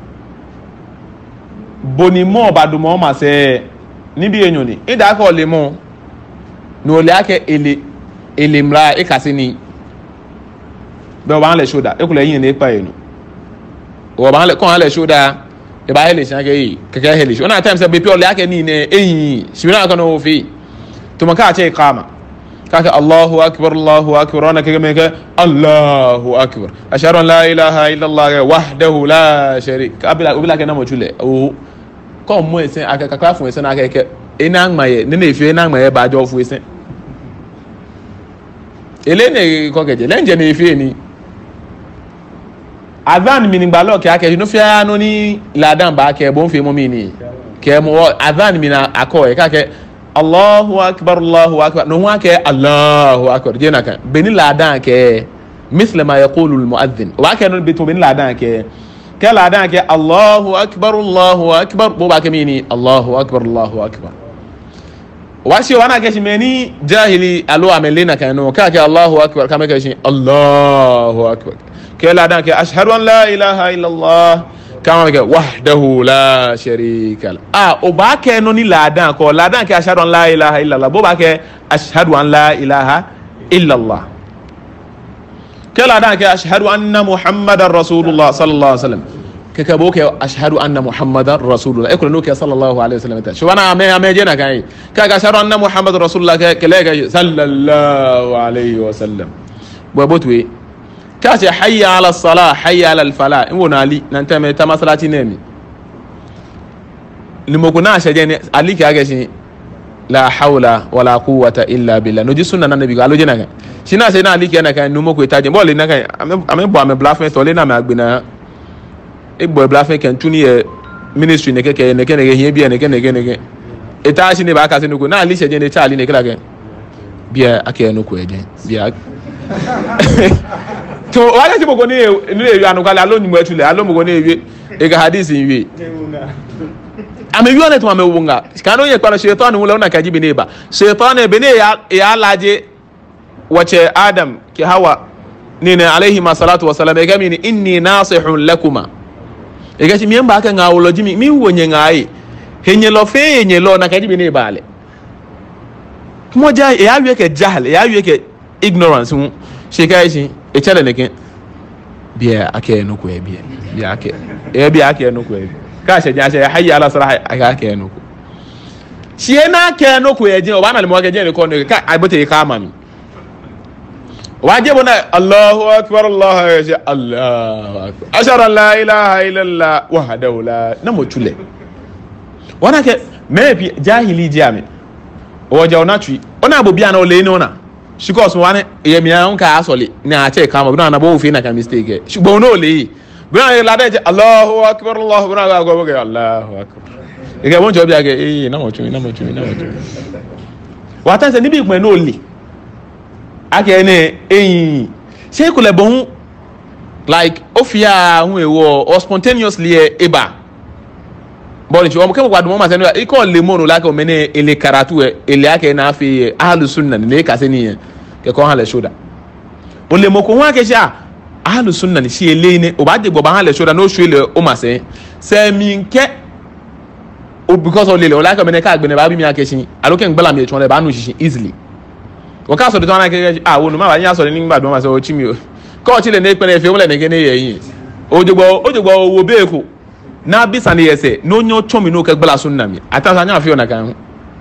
boni mo ba do mo ma se ni bi enyo ni e da ko le mo no le ake ele mra e ka se ni be o ba le shoda e kula yin ne pa enu o ba le kon le shoda e ba hele shan ke yi keke hele shi ona time se be pure le ake ni ne eyin shi na kan o fi to maka che iqama kaka Allahu akbar ona ke me ke Allahu akbar ashhadu an la ilaha illa Allah wahdahu la sharika abila ke na mo chule o ko mo esen aka ka fun esen aka ke ina ngmaye ne ne fi ina ngmaye ba jo fu esen ele ne ko keje lenje ne fi ni adhan mi ni gbalo ke ake no fi anu ni ladan ba ke bo nfe mo mi ni ke mo adhan mi na ako e ka ke Allahu akbar no wa ke Allahu akbar jena kan beni ladan ke misle ma yaqulu al muadhdhin wa ke no bitu beni ladan ke ladan ke Allahu akbar bo ba ke mi ni Allahu akbar wa shi wana ke shi meni jahili alo amelina kan no ka ke Allahu akbar kama ke shi Allahu akbar كلا دانك أشهد أن لا إله إلا الله كما بك وحده لا شريك له وباك نوني لا دانك أشهد أن لا إله إلا الله بوباك أشهد أن لا إله إلا الله كلا دانك أشهد أن محمد رسول الله صلى الله عليه وسلم كبوك أشهد أن محمد رسول الله يقول نوك صلى الله عليه وسلم شو أنا أمي جينا كاي أشهد أن محمد رسول الله كلاك صلى الله عليه وسلم وبوتوي كاسي حي على الصلاة حي على الفلاح إنه نالي ننتمي تمثلاتي نامي لمكنا شجعني عليك أجشي لا حول ولا قوة إلا بالله نجي سنة النبي قالوا جنا شنا سينا عليك أنا كان نموك يتاجم بقول لنا كان أمين بوا مبلافين تولينا ما أقبنا إبوا بلافين كان توني ministry neke هي بيا neke etashi ne ba ka se nuko na ali sheje ne chali ne kila ke bia ake nuko eje bia to wale ti bogo ni ewi anu kala lo ni mo etule alo mo ni ewi e ga hadith ewi ame wi ole to ame wonga kanu ye kwala shaytan wala una kaji bi ne ba shaytan be ne ya laje wace adam ki hawa ni ne alaihi salatu wassalam e ga mi ni inni nasihun lakuma e ga ti mi mba ka ngawolo jimi mi wonye ngai henye lo fe henye lo na kaji bi ne bale moja ya wi ke jahl ya wi ke ignorance mu shekai shi e chale neke bia ake nuko e bia ake nuko e ka she ja she hayya ala sarah ake nuko Siena ke no ko eje o ba na le mo ke je ne ko no ka abote ka ama mi waje bona Allahu akbar Allahu akbar ashara la ilaha illa Allah wahdahu la na mo tule wana ke maybe jahili jami o ja ona twi ona bo bia na o le ni ona shikos wane ye mi an ka asole na che ka mo na bo fi na ka mistake shugbo no le bi na la de Allahu akbar Allahu akbar Allahu akbar ege won jo bia ke na mo twi watan se ni bi pin no le ake ne se ko le bon like ofia hu ewo or spontaneously eba bon ti o mo ke gbadu mo ma se no e ko le mo no la ke o mene ele karatu ele ake na fi ahlus sunna ne ka se ni ke ko han le shoda o le mo ko hu ake sha ahlus sunna ni si ele ni o ba de gbo ba han le shoda no shu ele o ma se mi nke o because o le o la ke mene ka gbe ne ba bi mi ake shin alo ke ngbala mi e chon le ba nu shishin easily o ka so de tona ke wo no ma ba nya so ni ngba do ma se o chi mi o ko chi le ne pe ne fe o le ne ke ne ye yin ojogbo wo be ko na bisa ne yese no nyo chomi no ke gbala sunna mi atasa nya fi ona kan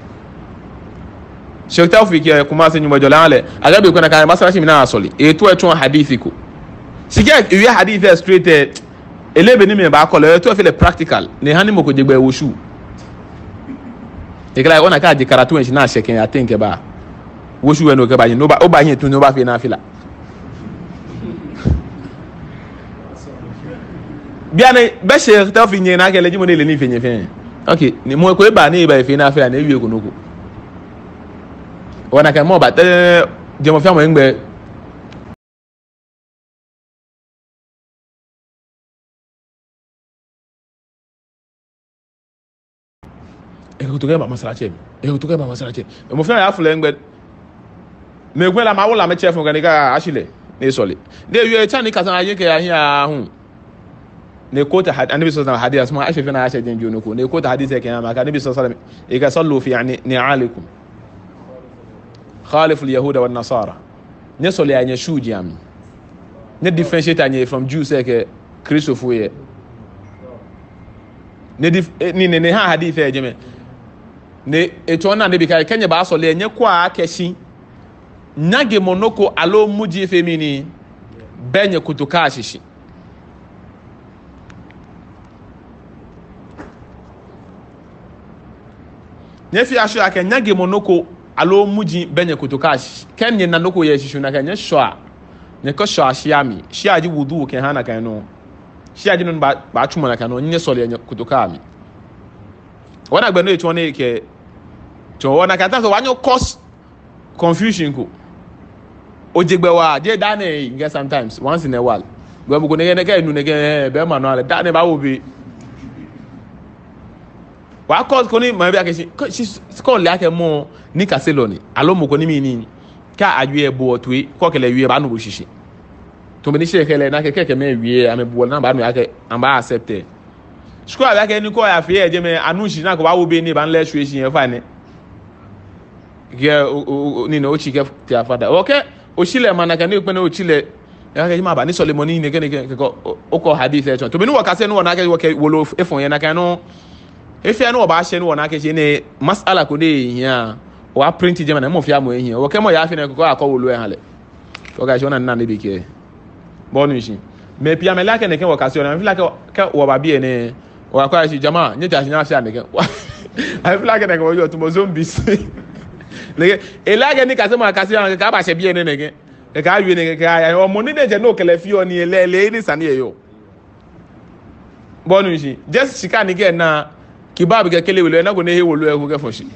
Sheikh Tawfik ya kuma se nyuma jola ale agabe ko na kan masala shi mi na asoli e to e tun hadithi ko sike wi hadith straight elebe ni me ba ko le to fe le practical ne hani mo ko jegbe wo shu e kala ona ka di karatu en shi na sheken I think ba wo shu we no ke ba yin no ba o ba yin tun no ba fe na fila biane be Sheikh Tawfik nye na ke le jimo ne le ni fe nye fe okay ni mo ko e ba ni ba fe na fila na wi ko no ko wana ka mo ba te je mo fi amo ngbe e ko to ke ba masala che mo fi ya fule ngbe me gbe la ma wo la me chef ngani ka ashile ne sole de wi cha ni ka san aye ke ya hia hu ne ko ta annabi sallallahu alaihi wasallam hadith ashe na ashe den jono ko ne ko ta hadith ke ya ma ka annabi sallallahu alaihi wasallam e ka sallu fi yani ni'alikum خالف اليهود والنصارى نسول يعني شو جامي ne differentiate anye from Jews like Christopher ne ha hadith e jeme ne eto na ne bi kai kenye ba so le enye kwa akeshi nyage monoko alo muji femini benye kutuka ashishi ne fi asho ake nyage monoko alo muji benye kutukash kenye na noko ye shishu na kenye shwa ne ko shwa shiami shiaji wudu ke hana kan no shiaji non ba chuma na kan no nye sole ye kutukami wana gbe no etu na ke to wana kan so wanyo cause confusion ko ojegbe wa je dane get sometimes once in a while gbe bu ko ne ke nu ne ke be ma no ale dane ba wo bi wa cause ko ni ma bi akeshi ko le ake mo ni kaseloni alomo ko ni mi ni ka adwe bo otwe ko kele wie ba no bo shishi to me ni shekele na keke me wie ame bo na ba no ake amba accept school abi ake ni ko ya fe eje me anushi na ko ba wo be ni ba nle shu shi e fa ni ge ni no chi ke ti afada okay o shile mana ka ni pe na o chile ya ke ma ba ni solemoni ni ke ko o ko hadith e to me ni wo ka se no na ke wo ke wolo efon ye na ka no efia no ba hye no wona ka hye ne masala ko de hia wa print je na mo fia mo hia wo ke mo ya fi na ko akọ wolu e hale ko ga jona na ne bi ke bonu shi me pia me la ke ne ke wo ka se na fi la ke wo ba bi ne wo akọ shi jama nye ta hia afia ne ke I feel like ko yo to mo zombies le e la ke ni ka se mo ka se ka ba hye bi ne ke e ka wi ne ke ya o mo ni de je no kele fi oni ele ni sane yo bonu shi just shika ni ke na kibab ke kele wele na go ne he wolu e ko ke foshi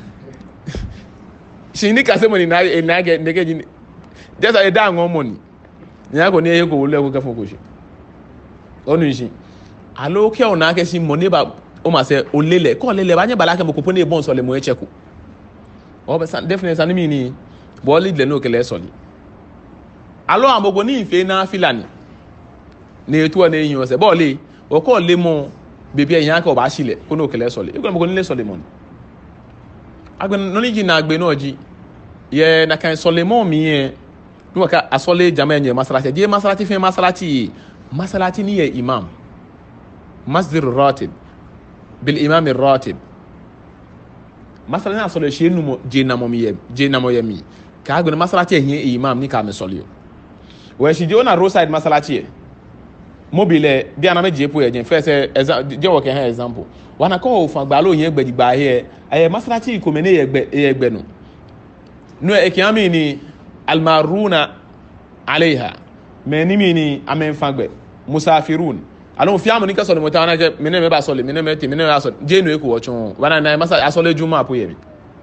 shi ni ka se mo ni na e na ge ne ke ji just a da ngon mo ni nya go ne he ko wolu e ko ke foshi onu shi alo ke ona ke shi mo ne ba o ma se o lele ko lele ba nya bala ke mo ko pone bon so le mo e cheku o be san definitely san mi ni bo lead le no ke le so ni alo amogo ni ife na filani ne etu na ehin o se bo le o ko le mo bebe eyan ka o ba sile ko no kele sole igbo mo ko ni le sole mo agbe no ni ji na agbe no ji ye na kan sole mo mi ye no ka asole jama enye masalati je masalati fe masalati ni ye imam masjid ratib bil imam ratib masala na solo she numo je na mo yemi ka go na masala che hie imam ni ka me solo we shi je ona roadside masala che mobile bi ana me je po ye first je wo ke ha example wana ko o fan gba lo yen gbedi gba he masala che ko me ne ye gbe no e kiami ni almaruna alaiha me ni mi ni amen fagbe musafirun alon fi amuni ka so mo ta na je me ne me ba so le me ne me ti me ne ba so je no e ko wo chun wana na masa asole juma po ye mi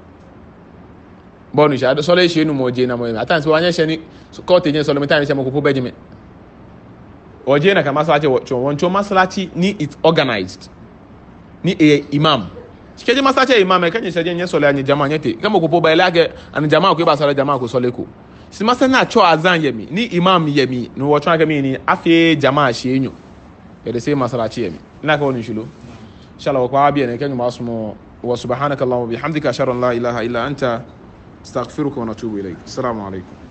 bonu sha so le she nu mo je na mo atan se wanya she ni ko te je so le me tan se mo ko po beje me o je na ka masala che wo chun won chun masala chi ni it organized ni imam sikeje masala che imam e kan se je nye so le anye jama nyete ka mo ko po ba ile age an jama ko ba so le jama ko so le ko si masala na cho azan yemi ni imam yemi no wo chun age mi ni afi jama she enyu ya sai masala ce yami ina ka wani shilo insha Allah kwa biya ne kan masu mu wa subhanakallahumma bihamdika ashhadu an la ilaha illa anta astaghfiruka wa atubu ilaik assalamu alaikum